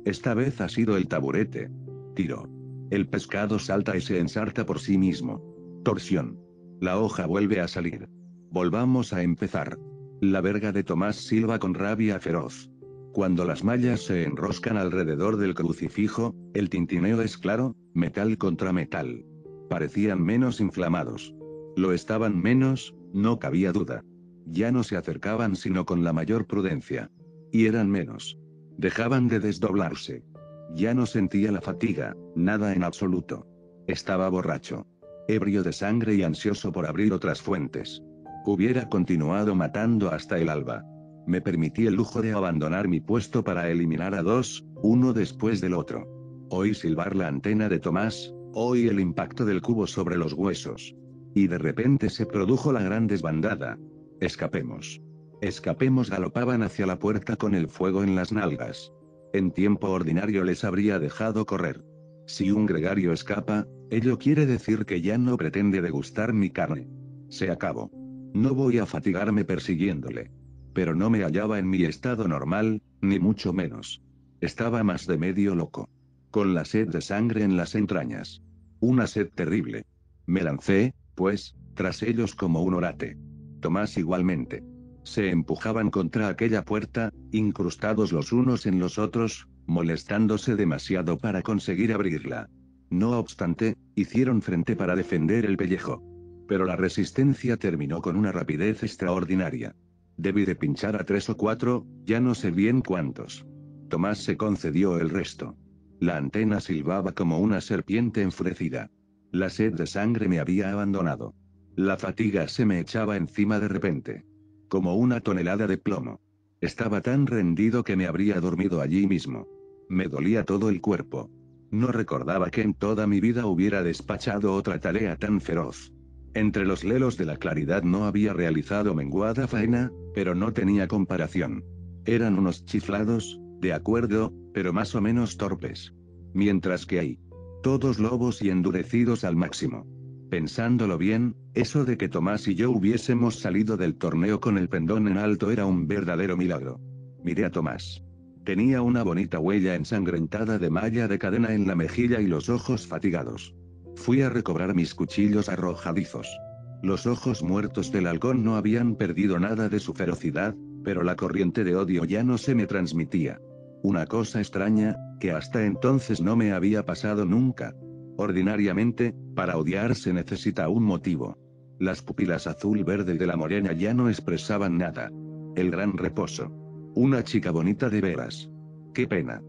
Esta vez ha sido el taburete. Tiro. El pescado salta y se ensarta por sí mismo. Torsión. La hoja vuelve a salir. Volvamos a empezar. La verga de Tomás silba con rabia feroz. Cuando las mallas se enroscan alrededor del crucifijo, el tintineo es claro, metal contra metal. Parecían menos inflamados. Lo estaban menos, no cabía duda. Ya no se acercaban sino con la mayor prudencia. Y eran menos. Dejaban de desdoblarse. Ya no sentía la fatiga, nada en absoluto. Estaba borracho. Ebrio de sangre y ansioso por abrir otras fuentes. Hubiera continuado matando hasta el alba. Me permití el lujo de abandonar mi puesto para eliminar a dos, uno después del otro. Oí silbar la antena de Tomás, oí el impacto del cubo sobre los huesos. Y de repente se produjo la gran desbandada. Escapemos. Escapemos, galopaban hacia la puerta con el fuego en las nalgas. En tiempo ordinario les habría dejado correr. Si un gregario escapa, ello quiere decir que ya no pretende degustar mi carne. Se acabó. No voy a fatigarme persiguiéndole. Pero no me hallaba en mi estado normal, ni mucho menos. Estaba más de medio loco. Con la sed de sangre en las entrañas. Una sed terrible. Me lancé, pues, tras ellos como un orate. Tomás igualmente. Se empujaban contra aquella puerta, incrustados los unos en los otros, molestándose demasiado para conseguir abrirla. No obstante, hicieron frente para defender el pellejo. Pero la resistencia terminó con una rapidez extraordinaria. Debí de pinchar a tres o cuatro, ya no sé bien cuántos. Tomás se concedió el resto. La antena silbaba como una serpiente enfurecida. La sed de sangre me había abandonado. La fatiga se me echaba encima de repente. Como una tonelada de plomo. Estaba tan rendido que me habría dormido allí mismo. Me dolía todo el cuerpo. No recordaba que en toda mi vida hubiera despachado otra tarea tan feroz. Entre los lelos de la claridad no había realizado menguada faena, pero no tenía comparación. Eran unos chiflados, de acuerdo, pero más o menos torpes. Mientras que ahí, todos lobos y endurecidos al máximo. Pensándolo bien, eso de que Tomás y yo hubiésemos salido del torneo con el pendón en alto era un verdadero milagro. Miré a Tomás. Tenía una bonita huella ensangrentada de malla de cadena en la mejilla y los ojos fatigados. Fui a recobrar mis cuchillos arrojadizos. Los ojos muertos del halcón no habían perdido nada de su ferocidad, pero la corriente de odio ya no se me transmitía. Una cosa extraña, que hasta entonces no me había pasado nunca. Ordinariamente, para odiar se necesita un motivo. Las pupilas azul-verde de la morena ya no expresaban nada. El gran reposo. Una chica bonita de veras. ¡Qué pena!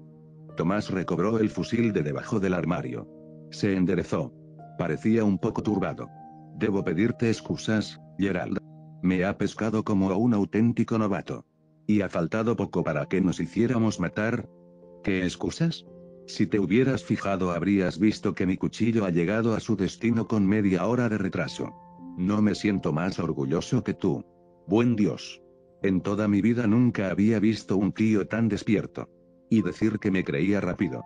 Tomás recobró el fusil de debajo del armario. Se enderezó. Parecía un poco turbado. Debo pedirte excusas, Gerald. Me ha pescado como a un auténtico novato. Y ha faltado poco para que nos hiciéramos matar. ¿Qué excusas? Si te hubieras fijado habrías visto que mi cuchillo ha llegado a su destino con media hora de retraso. No me siento más orgulloso que tú. Buen Dios. En toda mi vida nunca había visto un tío tan despierto. Y decir que me creía rápido.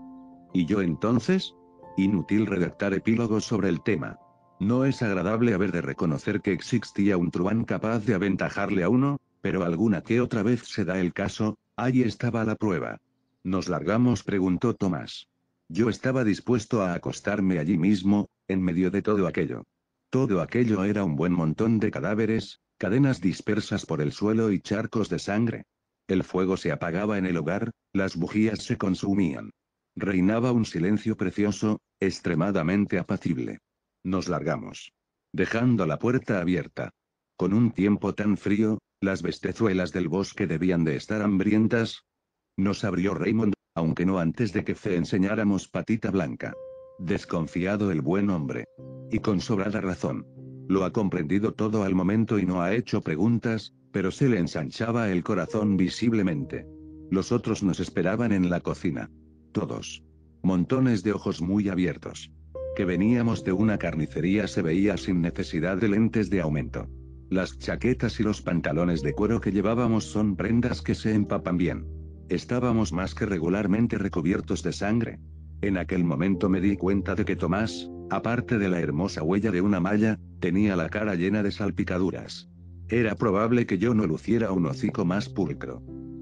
¿Y yo entonces? Inútil redactar epílogos sobre el tema. No es agradable haber de reconocer que existía un truán capaz de aventajarle a uno, pero alguna que otra vez se da el caso. Ahí estaba la prueba. ¿Nos largamos?, preguntó Tomás. Yo estaba dispuesto a acostarme allí mismo, en medio de todo aquello. Todo aquello era un buen montón de cadáveres, cadenas dispersas por el suelo y charcos de sangre. El fuego se apagaba en el hogar, las bujías se consumían. Reinaba un silencio precioso, extremadamente apacible. Nos largamos. Dejando la puerta abierta. Con un tiempo tan frío, las bestezuelas del bosque debían de estar hambrientas. Nos abrió Raymond, aunque no antes de que Fe enseñáramos patita blanca. Desconfiado el buen hombre. Y con sobrada razón. Lo ha comprendido todo al momento y no ha hecho preguntas, pero se le ensanchaba el corazón visiblemente. Los otros nos esperaban en la cocina. Todos. Montones de ojos muy abiertos. Que veníamos de una carnicería se veía sin necesidad de lentes de aumento. Las chaquetas y los pantalones de cuero que llevábamos son prendas que se empapan bien. Estábamos más que regularmente recubiertos de sangre. En aquel momento me di cuenta de que Tomás, aparte de la hermosa huella de una malla, tenía la cara llena de salpicaduras. Era probable que yo no luciera un hocico más pulcro.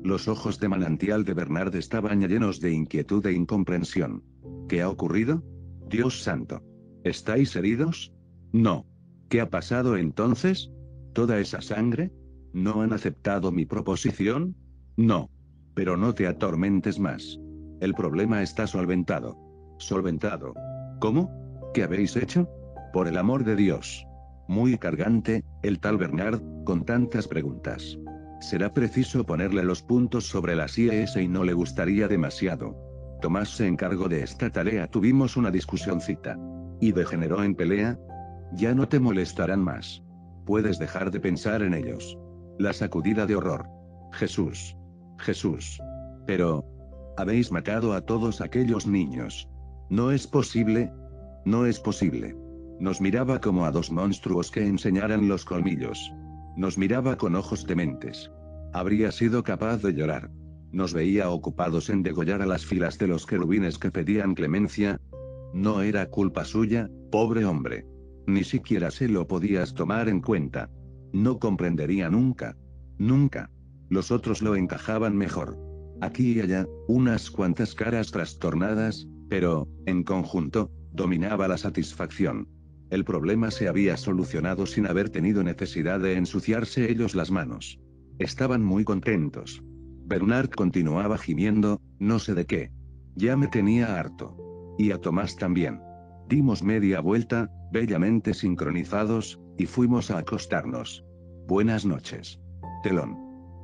Los ojos de manantial de Bernard estaban llenos de inquietud e incomprensión. ¿Qué ha ocurrido? Dios santo. ¿Estáis heridos? No. ¿Qué ha pasado entonces? ¿Toda esa sangre? ¿No han aceptado mi proposición? No. Pero no te atormentes más. El problema está solventado. ¿Solventado? ¿Cómo? ¿Qué habéis hecho? Por el amor de Dios. Muy cargante, el tal Bernard, con tantas preguntas. Será preciso ponerle los puntos sobre las íes y no le gustaría demasiado. Tomás se encargó de esta tarea. Tuvimos una discusioncita. ¿Y degeneró en pelea? Ya no te molestarán más. Puedes dejar de pensar en ellos. La sacudida de horror. Jesús. Jesús. Pero... habéis matado a todos aquellos niños. No es posible. No es posible. Nos miraba como a dos monstruos que enseñaran los colmillos. Nos miraba con ojos dementes. Habría sido capaz de llorar. Nos veía ocupados en degollar a las filas de los querubines que pedían clemencia. No era culpa suya, pobre hombre. Ni siquiera se lo podías tomar en cuenta. No comprendería nunca. Nunca. Los otros lo encajaban mejor. Aquí y allá, unas cuantas caras trastornadas, pero, en conjunto, dominaba la satisfacción. El problema se había solucionado sin haber tenido necesidad de ensuciarse ellos las manos. Estaban muy contentos. Bernard continuaba gimiendo, no sé de qué. Ya me tenía harto. Y a Tomás también. Dimos media vuelta, bellamente sincronizados, y fuimos a acostarnos. Buenas noches. Telón.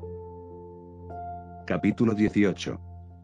Capítulo dieciocho.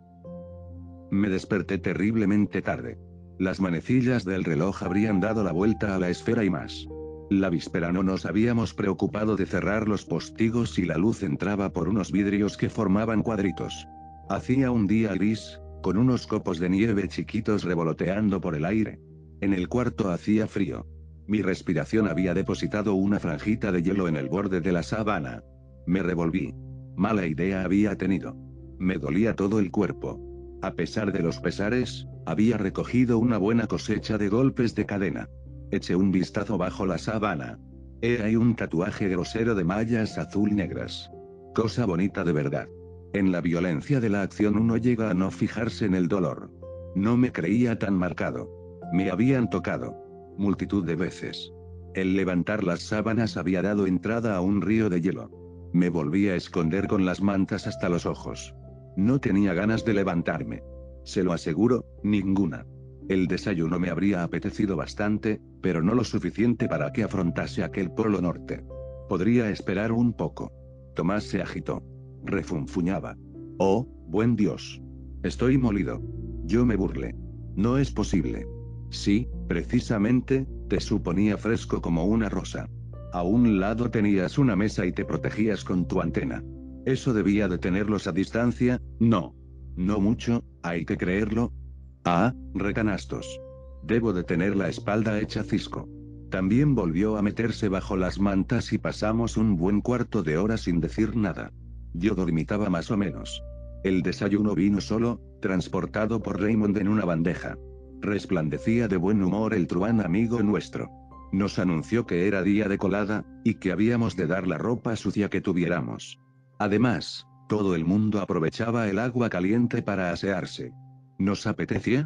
Me desperté terriblemente tarde. Las manecillas del reloj habrían dado la vuelta a la esfera y más. La víspera no nos habíamos preocupado de cerrar los postigos y la luz entraba por unos vidrios que formaban cuadritos. Hacía un día gris, con unos copos de nieve chiquitos revoloteando por el aire. En el cuarto hacía frío. Mi respiración había depositado una franjita de hielo en el borde de la sábana. Me revolví. Mala idea había tenido. Me dolía todo el cuerpo. A pesar de los pesares, había recogido una buena cosecha de golpes de cadena. Eché un vistazo bajo la sábana. He ahí un tatuaje grosero de mallas azul negras. Cosa bonita de verdad. En la violencia de la acción uno llega a no fijarse en el dolor. No me creía tan marcado. Me habían tocado. Multitud de veces. El levantar las sábanas había dado entrada a un río de hielo. Me volví a esconder con las mantas hasta los ojos. No tenía ganas de levantarme. Se lo aseguro, ninguna. El desayuno me habría apetecido bastante, pero no lo suficiente para que afrontase aquel polo norte. Podría esperar un poco. Tomás se agitó. Refunfuñaba. Oh, buen Dios. Estoy molido. Yo me burlé. No es posible. Sí, precisamente, te suponía fresco como una rosa. A un lado tenías una mesa y te protegías con tu antena. Eso debía de tenerlos a distancia, no. No mucho, hay que creerlo. Ah, recanastos. Debo de tener la espalda hecha cisco. También volvió a meterse bajo las mantas y pasamos un buen cuarto de hora sin decir nada. Yo dormitaba más o menos. El desayuno vino solo, transportado por Raymond en una bandeja. Resplandecía de buen humor el truán amigo nuestro. Nos anunció que era día de colada, y que habíamos de dar la ropa sucia que tuviéramos. Además, todo el mundo aprovechaba el agua caliente para asearse. ¿Nos apetecía?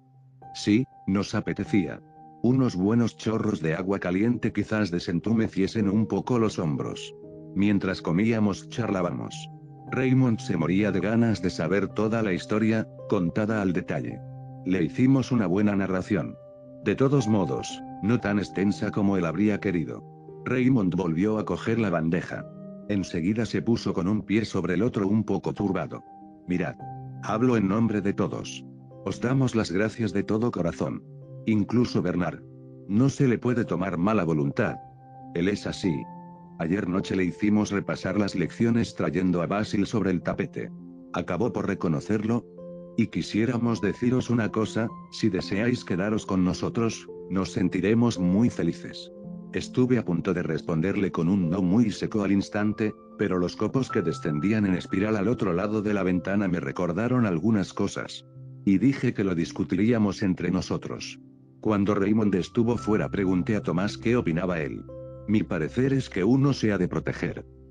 Sí, nos apetecía. Unos buenos chorros de agua caliente quizás desentumeciesen un poco los hombros. Mientras comíamos charlábamos. Raymond se moría de ganas de saber toda la historia, contada al detalle. Le hicimos una buena narración. De todos modos, no tan extensa como él habría querido. Raymond volvió a coger la bandeja. Enseguida se puso con un pie sobre el otro un poco turbado. Mirad. Hablo en nombre de todos. Os damos las gracias de todo corazón. Incluso Bernard. No se le puede tomar mala voluntad. Él es así. Ayer noche le hicimos repasar las lecciones trayendo a Basil sobre el tapete. Acabó por reconocerlo. Y quisiéramos deciros una cosa, si deseáis quedaros con nosotros, nos sentiremos muy felices. Estuve a punto de responderle con un no muy seco al instante, pero los copos que descendían en espiral al otro lado de la ventana me recordaron algunas cosas. Y dije que lo discutiríamos entre nosotros. Cuando Raymond estuvo fuera pregunté a Tomás qué opinaba él. Mi parecer es que uno se ha de proteger.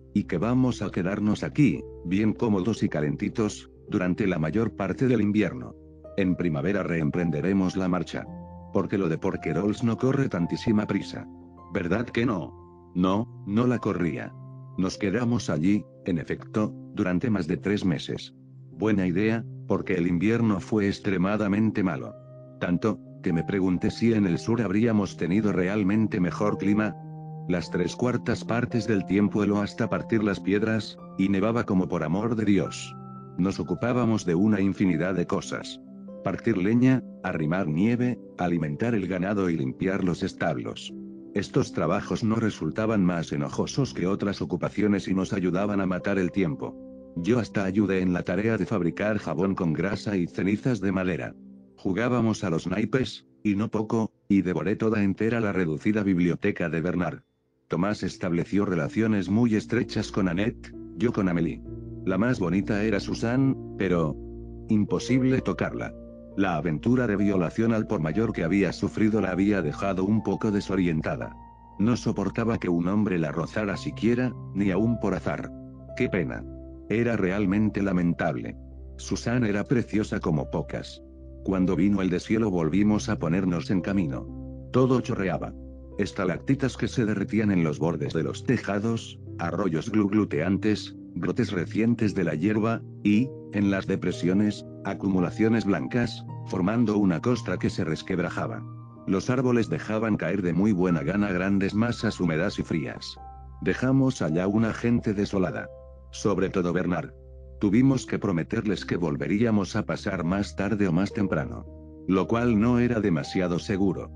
Y que vamos a quedarnos aquí, bien cómodos y calentitos, durante la mayor parte del invierno. En primavera reemprenderemos la marcha. Porque lo de Porquerols no corre tantísima prisa. ¿Verdad que no? No, no la corría. Nos quedamos allí, en efecto, durante más de tres meses. Buena idea, porque el invierno fue extremadamente malo. Tanto, que me pregunté si en el sur habríamos tenido realmente mejor clima. Las tres cuartas partes del tiempo heló hasta partir las piedras, y nevaba como por amor de Dios. Nos ocupábamos de una infinidad de cosas. Partir leña, arrimar nieve, alimentar el ganado y limpiar los establos. Estos trabajos no resultaban más enojosos que otras ocupaciones y nos ayudaban a matar el tiempo. Yo hasta ayudé en la tarea de fabricar jabón con grasa y cenizas de madera. Jugábamos a los naipes, y no poco, y devoré toda entera la reducida biblioteca de Bernard. Tomás estableció relaciones muy estrechas con Annette, yo con Amélie. La más bonita era Suzanne, pero imposible tocarla. La aventura de violación al por mayor que había sufrido la había dejado un poco desorientada. No soportaba que un hombre la rozara siquiera, ni aún por azar. ¡Qué pena! Era realmente lamentable. Suzanne era preciosa como pocas. Cuando vino el deshielo volvimos a ponernos en camino. Todo chorreaba. Estalactitas que se derretían en los bordes de los tejados, arroyos glugluteantes, brotes recientes de la hierba, y, en las depresiones, acumulaciones blancas, formando una costra que se resquebrajaba. Los árboles dejaban caer de muy buena gana grandes masas húmedas y frías. Dejamos allá una gente desolada. Sobre todo Bernard. Tuvimos que prometerles que volveríamos a pasar más tarde o más temprano. Lo cual no era demasiado seguro.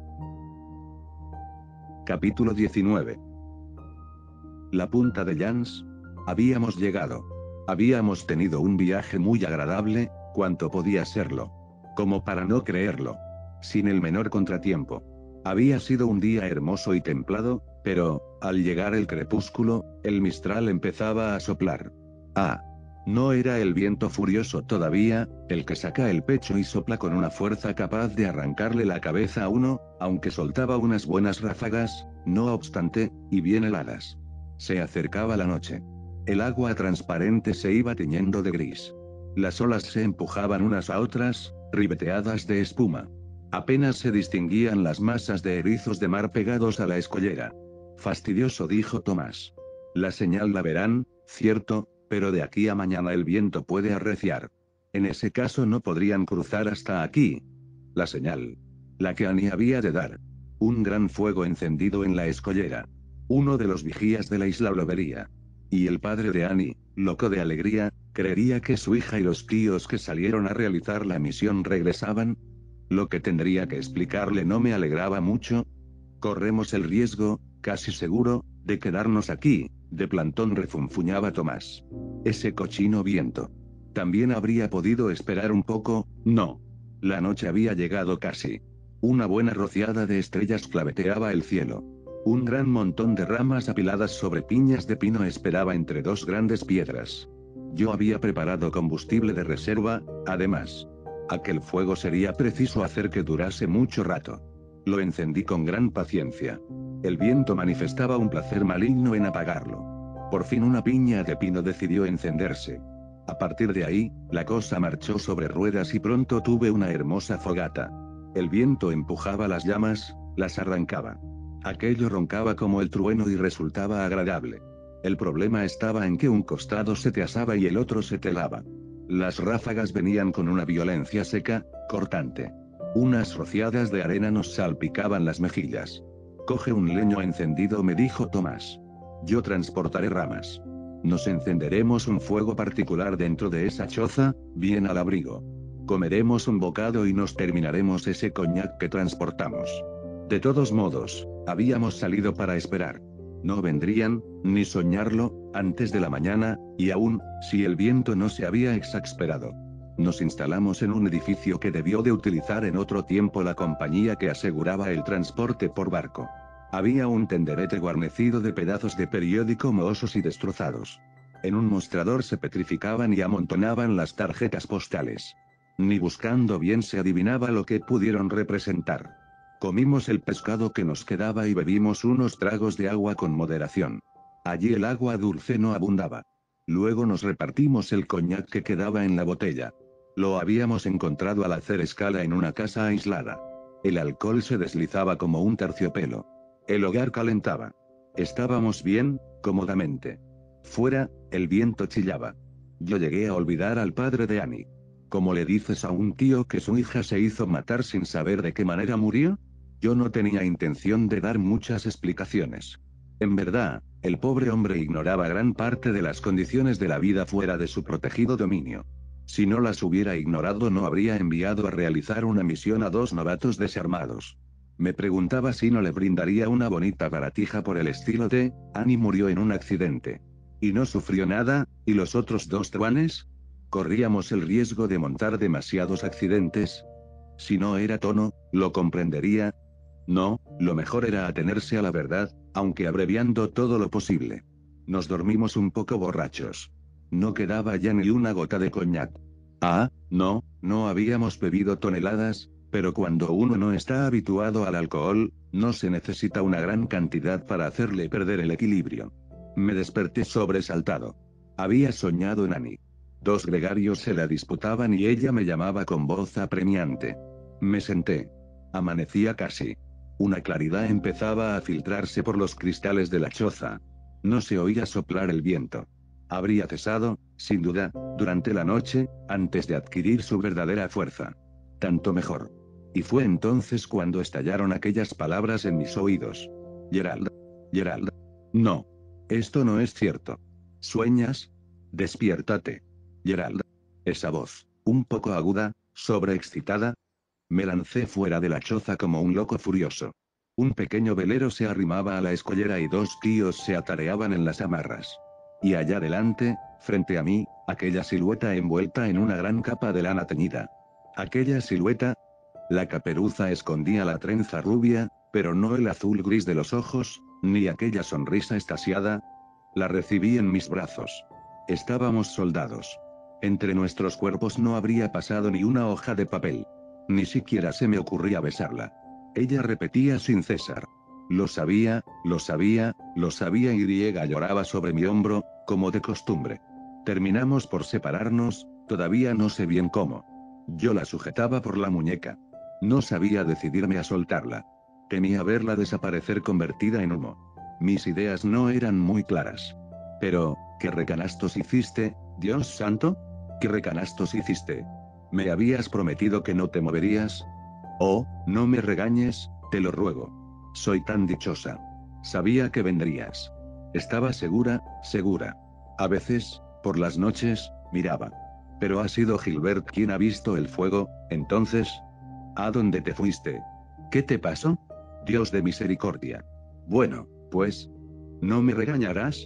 Capítulo diecinueve. La punta de Llans. Habíamos llegado. Habíamos tenido un viaje muy agradable, cuanto podía serlo. Como para no creerlo. Sin el menor contratiempo. Había sido un día hermoso y templado, pero, al llegar el crepúsculo, el mistral empezaba a soplar. Ah. No era el viento furioso todavía, el que saca el pecho y sopla con una fuerza capaz de arrancarle la cabeza a uno, aunque soltaba unas buenas ráfagas, no obstante, y bien heladas. Se acercaba la noche. El agua transparente se iba tiñendo de gris. Las olas se empujaban unas a otras, ribeteadas de espuma. Apenas se distinguían las masas de erizos de mar pegados a la escollera. Fastidioso, dijo Tomás. La señal la verán, cierto, pero de aquí a mañana el viento puede arreciar. En ese caso no podrían cruzar hasta aquí. La señal. La que Annie había de dar. Un gran fuego encendido en la escollera. Uno de los vigías de la isla lo vería. Y el padre de Annie, loco de alegría, creería que su hija y los tíos que salieron a realizar la misión regresaban. Lo que tendría que explicarle no me alegraba mucho. Corremos el riesgo, casi seguro, de quedarnos aquí, de plantón, refunfuñaba Tomás. Ese cochino viento. También habría podido esperar un poco, no. La noche había llegado casi. Una buena rociada de estrellas claveteaba el cielo. Un gran montón de ramas apiladas sobre piñas de pino esperaba entre dos grandes piedras. Yo había preparado combustible de reserva, además. Aquel fuego sería preciso hacer que durase mucho rato. Lo encendí con gran paciencia. El viento manifestaba un placer maligno en apagarlo. Por fin una piña de pino decidió encenderse. A partir de ahí, la cosa marchó sobre ruedas y pronto tuve una hermosa fogata. El viento empujaba las llamas, las arrancaba. Aquello roncaba como el trueno y resultaba agradable. El problema estaba en que un costado se te asaba y el otro se te helaba. Las ráfagas venían con una violencia seca, cortante. Unas rociadas de arena nos salpicaban las mejillas. Coge un leño encendido, me dijo Tomás. Yo transportaré ramas. Nos encenderemos un fuego particular dentro de esa choza, bien al abrigo. Comeremos un bocado y nos terminaremos ese coñac que transportamos. De todos modos, habíamos salido para esperar. No vendrían, ni soñarlo, antes de la mañana, y aún, si el viento no se había exasperado. Nos instalamos en un edificio que debió de utilizar en otro tiempo la compañía que aseguraba el transporte por barco. Había un tenderete guarnecido de pedazos de periódico mohosos y destrozados. En un mostrador se petrificaban y amontonaban las tarjetas postales. Ni buscando bien se adivinaba lo que pudieron representar. Comimos el pescado que nos quedaba y bebimos unos tragos de agua con moderación. Allí el agua dulce no abundaba. Luego nos repartimos el coñac que quedaba en la botella. Lo habíamos encontrado al hacer escala en una casa aislada. El alcohol se deslizaba como un terciopelo. El hogar calentaba. Estábamos bien, cómodamente. Fuera, el viento chillaba. Yo llegué a olvidar al padre de Annie. ¿Cómo le dices a un tío que su hija se hizo matar sin saber de qué manera murió? Yo no tenía intención de dar muchas explicaciones. En verdad, el pobre hombre ignoraba gran parte de las condiciones de la vida fuera de su protegido dominio. Si no las hubiera ignorado, no habría enviado a realizar una misión a dos novatos desarmados. Me preguntaba si no le brindaría una bonita baratija por el estilo de: Annie murió en un accidente. ¿Y no sufrió nada, y los otros dos tuanes? ¿Corríamos el riesgo de montar demasiados accidentes? Si no era tono, lo comprendería. No, lo mejor era atenerse a la verdad, aunque abreviando todo lo posible. Nos dormimos un poco borrachos. No quedaba ya ni una gota de coñac. Ah, no, no habíamos bebido toneladas, pero cuando uno no está habituado al alcohol, no se necesita una gran cantidad para hacerle perder el equilibrio. Me desperté sobresaltado. Había soñado en Annie. Dos gregarios se la disputaban y ella me llamaba con voz apremiante. Me senté. Amanecía casi. Una claridad empezaba a filtrarse por los cristales de la choza. No se oía soplar el viento. Habría cesado, sin duda, durante la noche, antes de adquirir su verdadera fuerza. Tanto mejor. Y fue entonces cuando estallaron aquellas palabras en mis oídos. Gerald. Gerald. No. Esto no es cierto. ¿Sueñas? Despiértate. Gerald. Esa voz, un poco aguda, sobreexcitada. Me lancé fuera de la choza como un loco furioso. Un pequeño velero se arrimaba a la escollera y dos tíos se atareaban en las amarras. Y allá delante, frente a mí, aquella silueta envuelta en una gran capa de lana teñida. Aquella silueta. La caperuza escondía la trenza rubia, pero no el azul gris de los ojos, ni aquella sonrisa extasiada. La recibí en mis brazos. Estábamos soldados. Entre nuestros cuerpos no habría pasado ni una hoja de papel. Ni siquiera se me ocurría besarla. Ella repetía sin cesar. Lo sabía, lo sabía, lo sabía, y Diego lloraba sobre mi hombro, como de costumbre. Terminamos por separarnos, todavía no sé bien cómo. Yo la sujetaba por la muñeca. No sabía decidirme a soltarla. Temía verla desaparecer convertida en humo. Mis ideas no eran muy claras. Pero, ¿qué recanastos hiciste, Dios santo? ¿Qué recanastos hiciste? ¿Me habías prometido que no te moverías? Oh, no me regañes, te lo ruego. Soy tan dichosa. Sabía que vendrías. Estaba segura, segura. A veces, por las noches, miraba. Pero ha sido Gilbert quien ha visto el fuego, entonces. ¿A dónde te fuiste? ¿Qué te pasó? Dios de misericordia. Bueno, pues. ¿No me regañarás?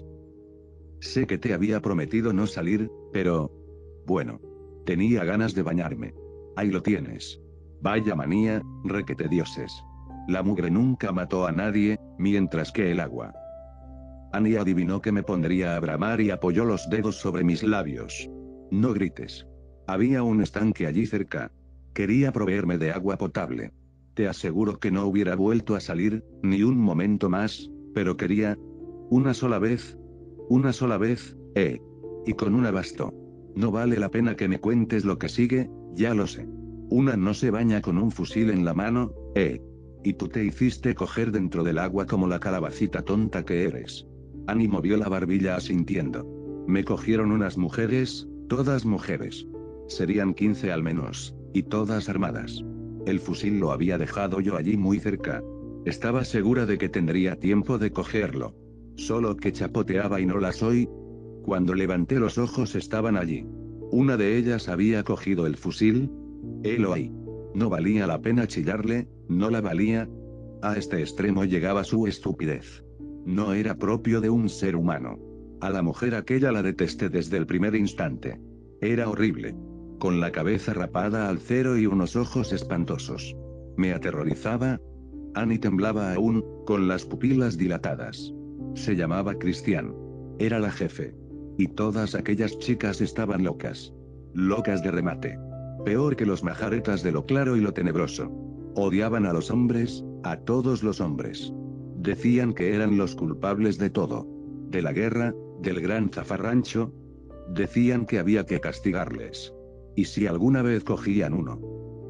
Sé que te había prometido no salir, pero... Bueno. Tenía ganas de bañarme. Ahí lo tienes. Vaya manía, requete dioses. La mugre nunca mató a nadie, mientras que el agua. Annie adivinó que me pondría a bramar y apoyó los dedos sobre mis labios. No grites. Había un estanque allí cerca. Quería proveerme de agua potable. Te aseguro que no hubiera vuelto a salir, ni un momento más, pero quería... Una sola vez. Una sola vez, eh. Y con una bastó. No vale la pena que me cuentes lo que sigue, ya lo sé. Una no se baña con un fusil en la mano, eh. Y tú te hiciste coger dentro del agua como la calabacita tonta que eres. Annie movió la barbilla asintiendo. Me cogieron unas mujeres, todas mujeres. Serían quince al menos, y todas armadas. El fusil lo había dejado yo allí muy cerca. Estaba segura de que tendría tiempo de cogerlo. Solo que chapoteaba y no las oí. Cuando levanté los ojos estaban allí. Una de ellas había cogido el fusil. Helo ahí. No valía la pena chillarle, no la valía. A este extremo llegaba su estupidez. No era propio de un ser humano. A la mujer aquella la detesté desde el primer instante. Era horrible. Con la cabeza rapada al cero y unos ojos espantosos. Me aterrorizaba. Annie temblaba aún, con las pupilas dilatadas. Se llamaba Christian. Era la jefe. Y todas aquellas chicas estaban locas. Locas de remate. Peor que los majaretas de lo claro y lo tenebroso. Odiaban a los hombres, a todos los hombres. Decían que eran los culpables de todo. de la guerra, del gran zafarrancho. Decían que había que castigarles. ¿Y si alguna vez cogían uno?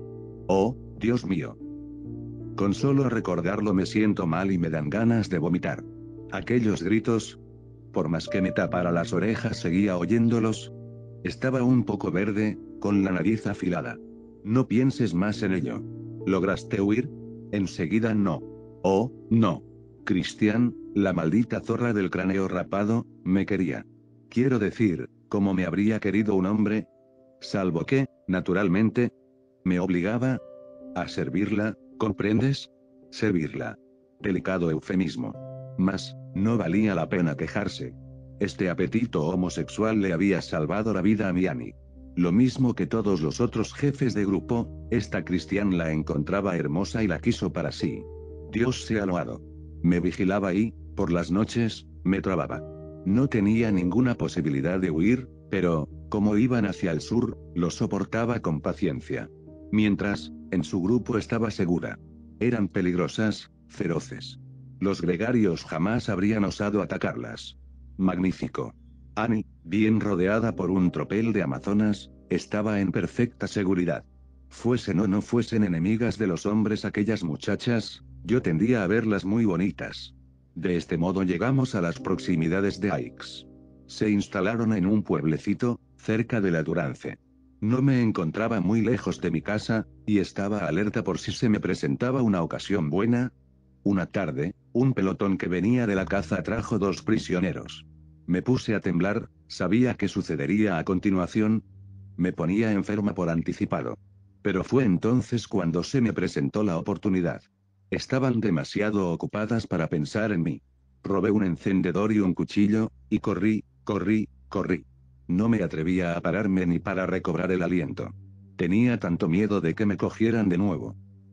Oh, Dios mío. Con solo recordarlo me siento mal y me dan ganas de vomitar. Aquellos gritos. Por más que me tapara las orejas seguía oyéndolos. Estaba un poco verde, con la nariz afilada. No pienses más en ello. ¿Lograste huir? Enseguida no. Oh, no. Christian, la maldita zorra del cráneo rapado, me quería. Quiero decir, ¿cómo me habría querido un hombre? Salvo que, naturalmente, me obligaba a servirla, ¿comprendes? Servirla. Delicado eufemismo. Mas, no valía la pena quejarse. Este apetito homosexual le había salvado la vida a mi Annie. Lo mismo que todos los otros jefes de grupo, esta Christian la encontraba hermosa y la quiso para sí. Dios sea loado. Me vigilaba y, por las noches, me trababa. No tenía ninguna posibilidad de huir, pero, como iban hacia el sur, lo soportaba con paciencia. Mientras, en su grupo estaba segura. Eran peligrosas, feroces. Los gregarios jamás habrían osado atacarlas. Magnífico. Annie, bien rodeada por un tropel de amazonas, estaba en perfecta seguridad. Fuesen o no fuesen enemigas de los hombres aquellas muchachas, yo tendía a verlas muy bonitas. De este modo llegamos a las proximidades de Aix. Se instalaron en un pueblecito, cerca de la Durance. No me encontraba muy lejos de mi casa, y estaba alerta por si se me presentaba una ocasión buena. Una tarde, un pelotón que venía de la caza trajo dos prisioneros. Me puse a temblar, sabía qué sucedería a continuación. Me ponía enferma por anticipado. Pero fue entonces cuando se me presentó la oportunidad. Estaban demasiado ocupadas para pensar en mí. Robé un encendedor y un cuchillo, y corrí, corrí, corrí. No me atrevía a pararme ni para recobrar el aliento. Tenía tanto miedo de que me cogieran de nuevo.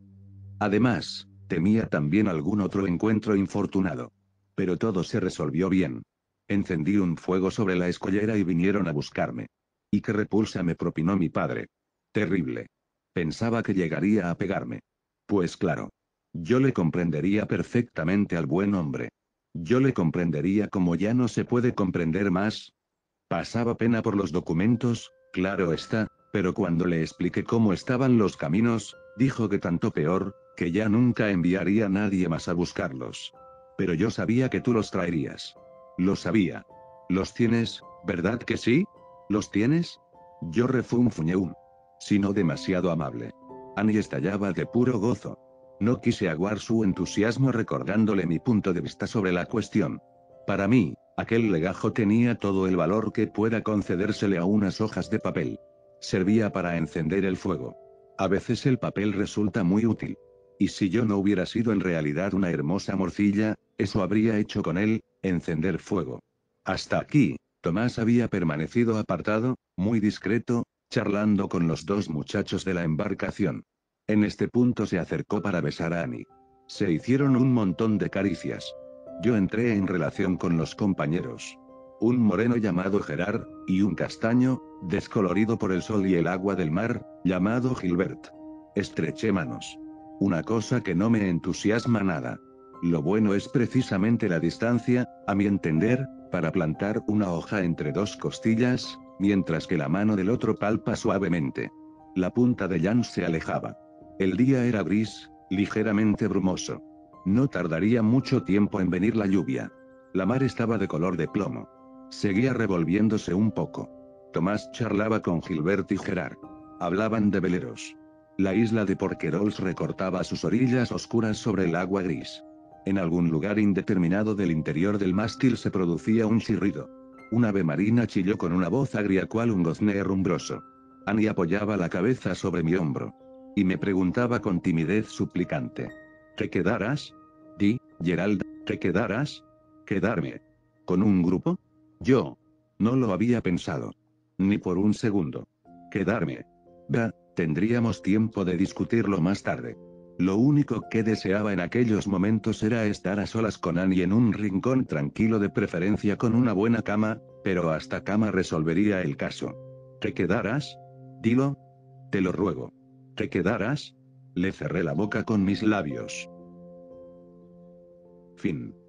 Además, temía también algún otro encuentro infortunado. Pero todo se resolvió bien. Encendí un fuego sobre la escollera y vinieron a buscarme. ¿Y qué repulsa me propinó mi padre? Terrible. Pensaba que llegaría a pegarme. Pues claro. Yo le comprendería perfectamente al buen hombre. Yo le comprendería como ya no se puede comprender más. Pasaba pena por los documentos, claro está, pero cuando le expliqué cómo estaban los caminos, dijo que tanto peor, que ya nunca enviaría a nadie más a buscarlos. Pero yo sabía que tú los traerías. Lo sabía. ¿Los tienes, verdad que sí? ¿Los tienes? Yo refunfuñé un. Si no demasiado amable. Annie estallaba de puro gozo. No quise aguar su entusiasmo recordándole mi punto de vista sobre la cuestión. Para mí, aquel legajo tenía todo el valor que pueda concedérsele a unas hojas de papel. Servía para encender el fuego. A veces el papel resulta muy útil. Y si yo no hubiera sido en realidad una hermosa morcilla, eso habría hecho con él, encender fuego. Hasta aquí, Tomás había permanecido apartado, muy discreto, charlando con los dos muchachos de la embarcación. En este punto se acercó para besar a Annie. Se hicieron un montón de caricias. Yo entré en relación con los compañeros. Un moreno llamado Gerard, y un castaño, descolorido por el sol y el agua del mar, llamado Gilbert. Estreché manos. Una cosa que no me entusiasma nada. Lo bueno es precisamente la distancia, a mi entender, para plantar una hoja entre dos costillas, mientras que la mano del otro palpa suavemente. La punta de Jan se alejaba. El día era gris, ligeramente brumoso. No tardaría mucho tiempo en venir la lluvia. La mar estaba de color de plomo. Seguía revolviéndose un poco. Tomás charlaba con Gilbert y Gerard. Hablaban de veleros. La isla de Porquerols recortaba sus orillas oscuras sobre el agua gris. En algún lugar indeterminado del interior del mástil se producía un chirrido. Un ave marina chilló con una voz agria cual un gozne herrumbroso. Annie apoyaba la cabeza sobre mi hombro. Y me preguntaba con timidez suplicante. ¿Te quedarás? Di, Gerald, ¿te quedarás? ¿Quedarme? ¿Con un grupo? Yo. No lo había pensado. Ni por un segundo. ¿Quedarme? Bah, tendríamos tiempo de discutirlo más tarde. Lo único que deseaba en aquellos momentos era estar a solas con Annie en un rincón tranquilo, de preferencia con una buena cama, pero hasta cama resolvería el caso. ¿Te quedarás? Dilo. Te lo ruego. ¿Te quedarás? Le cerré la boca con mis labios. Fin.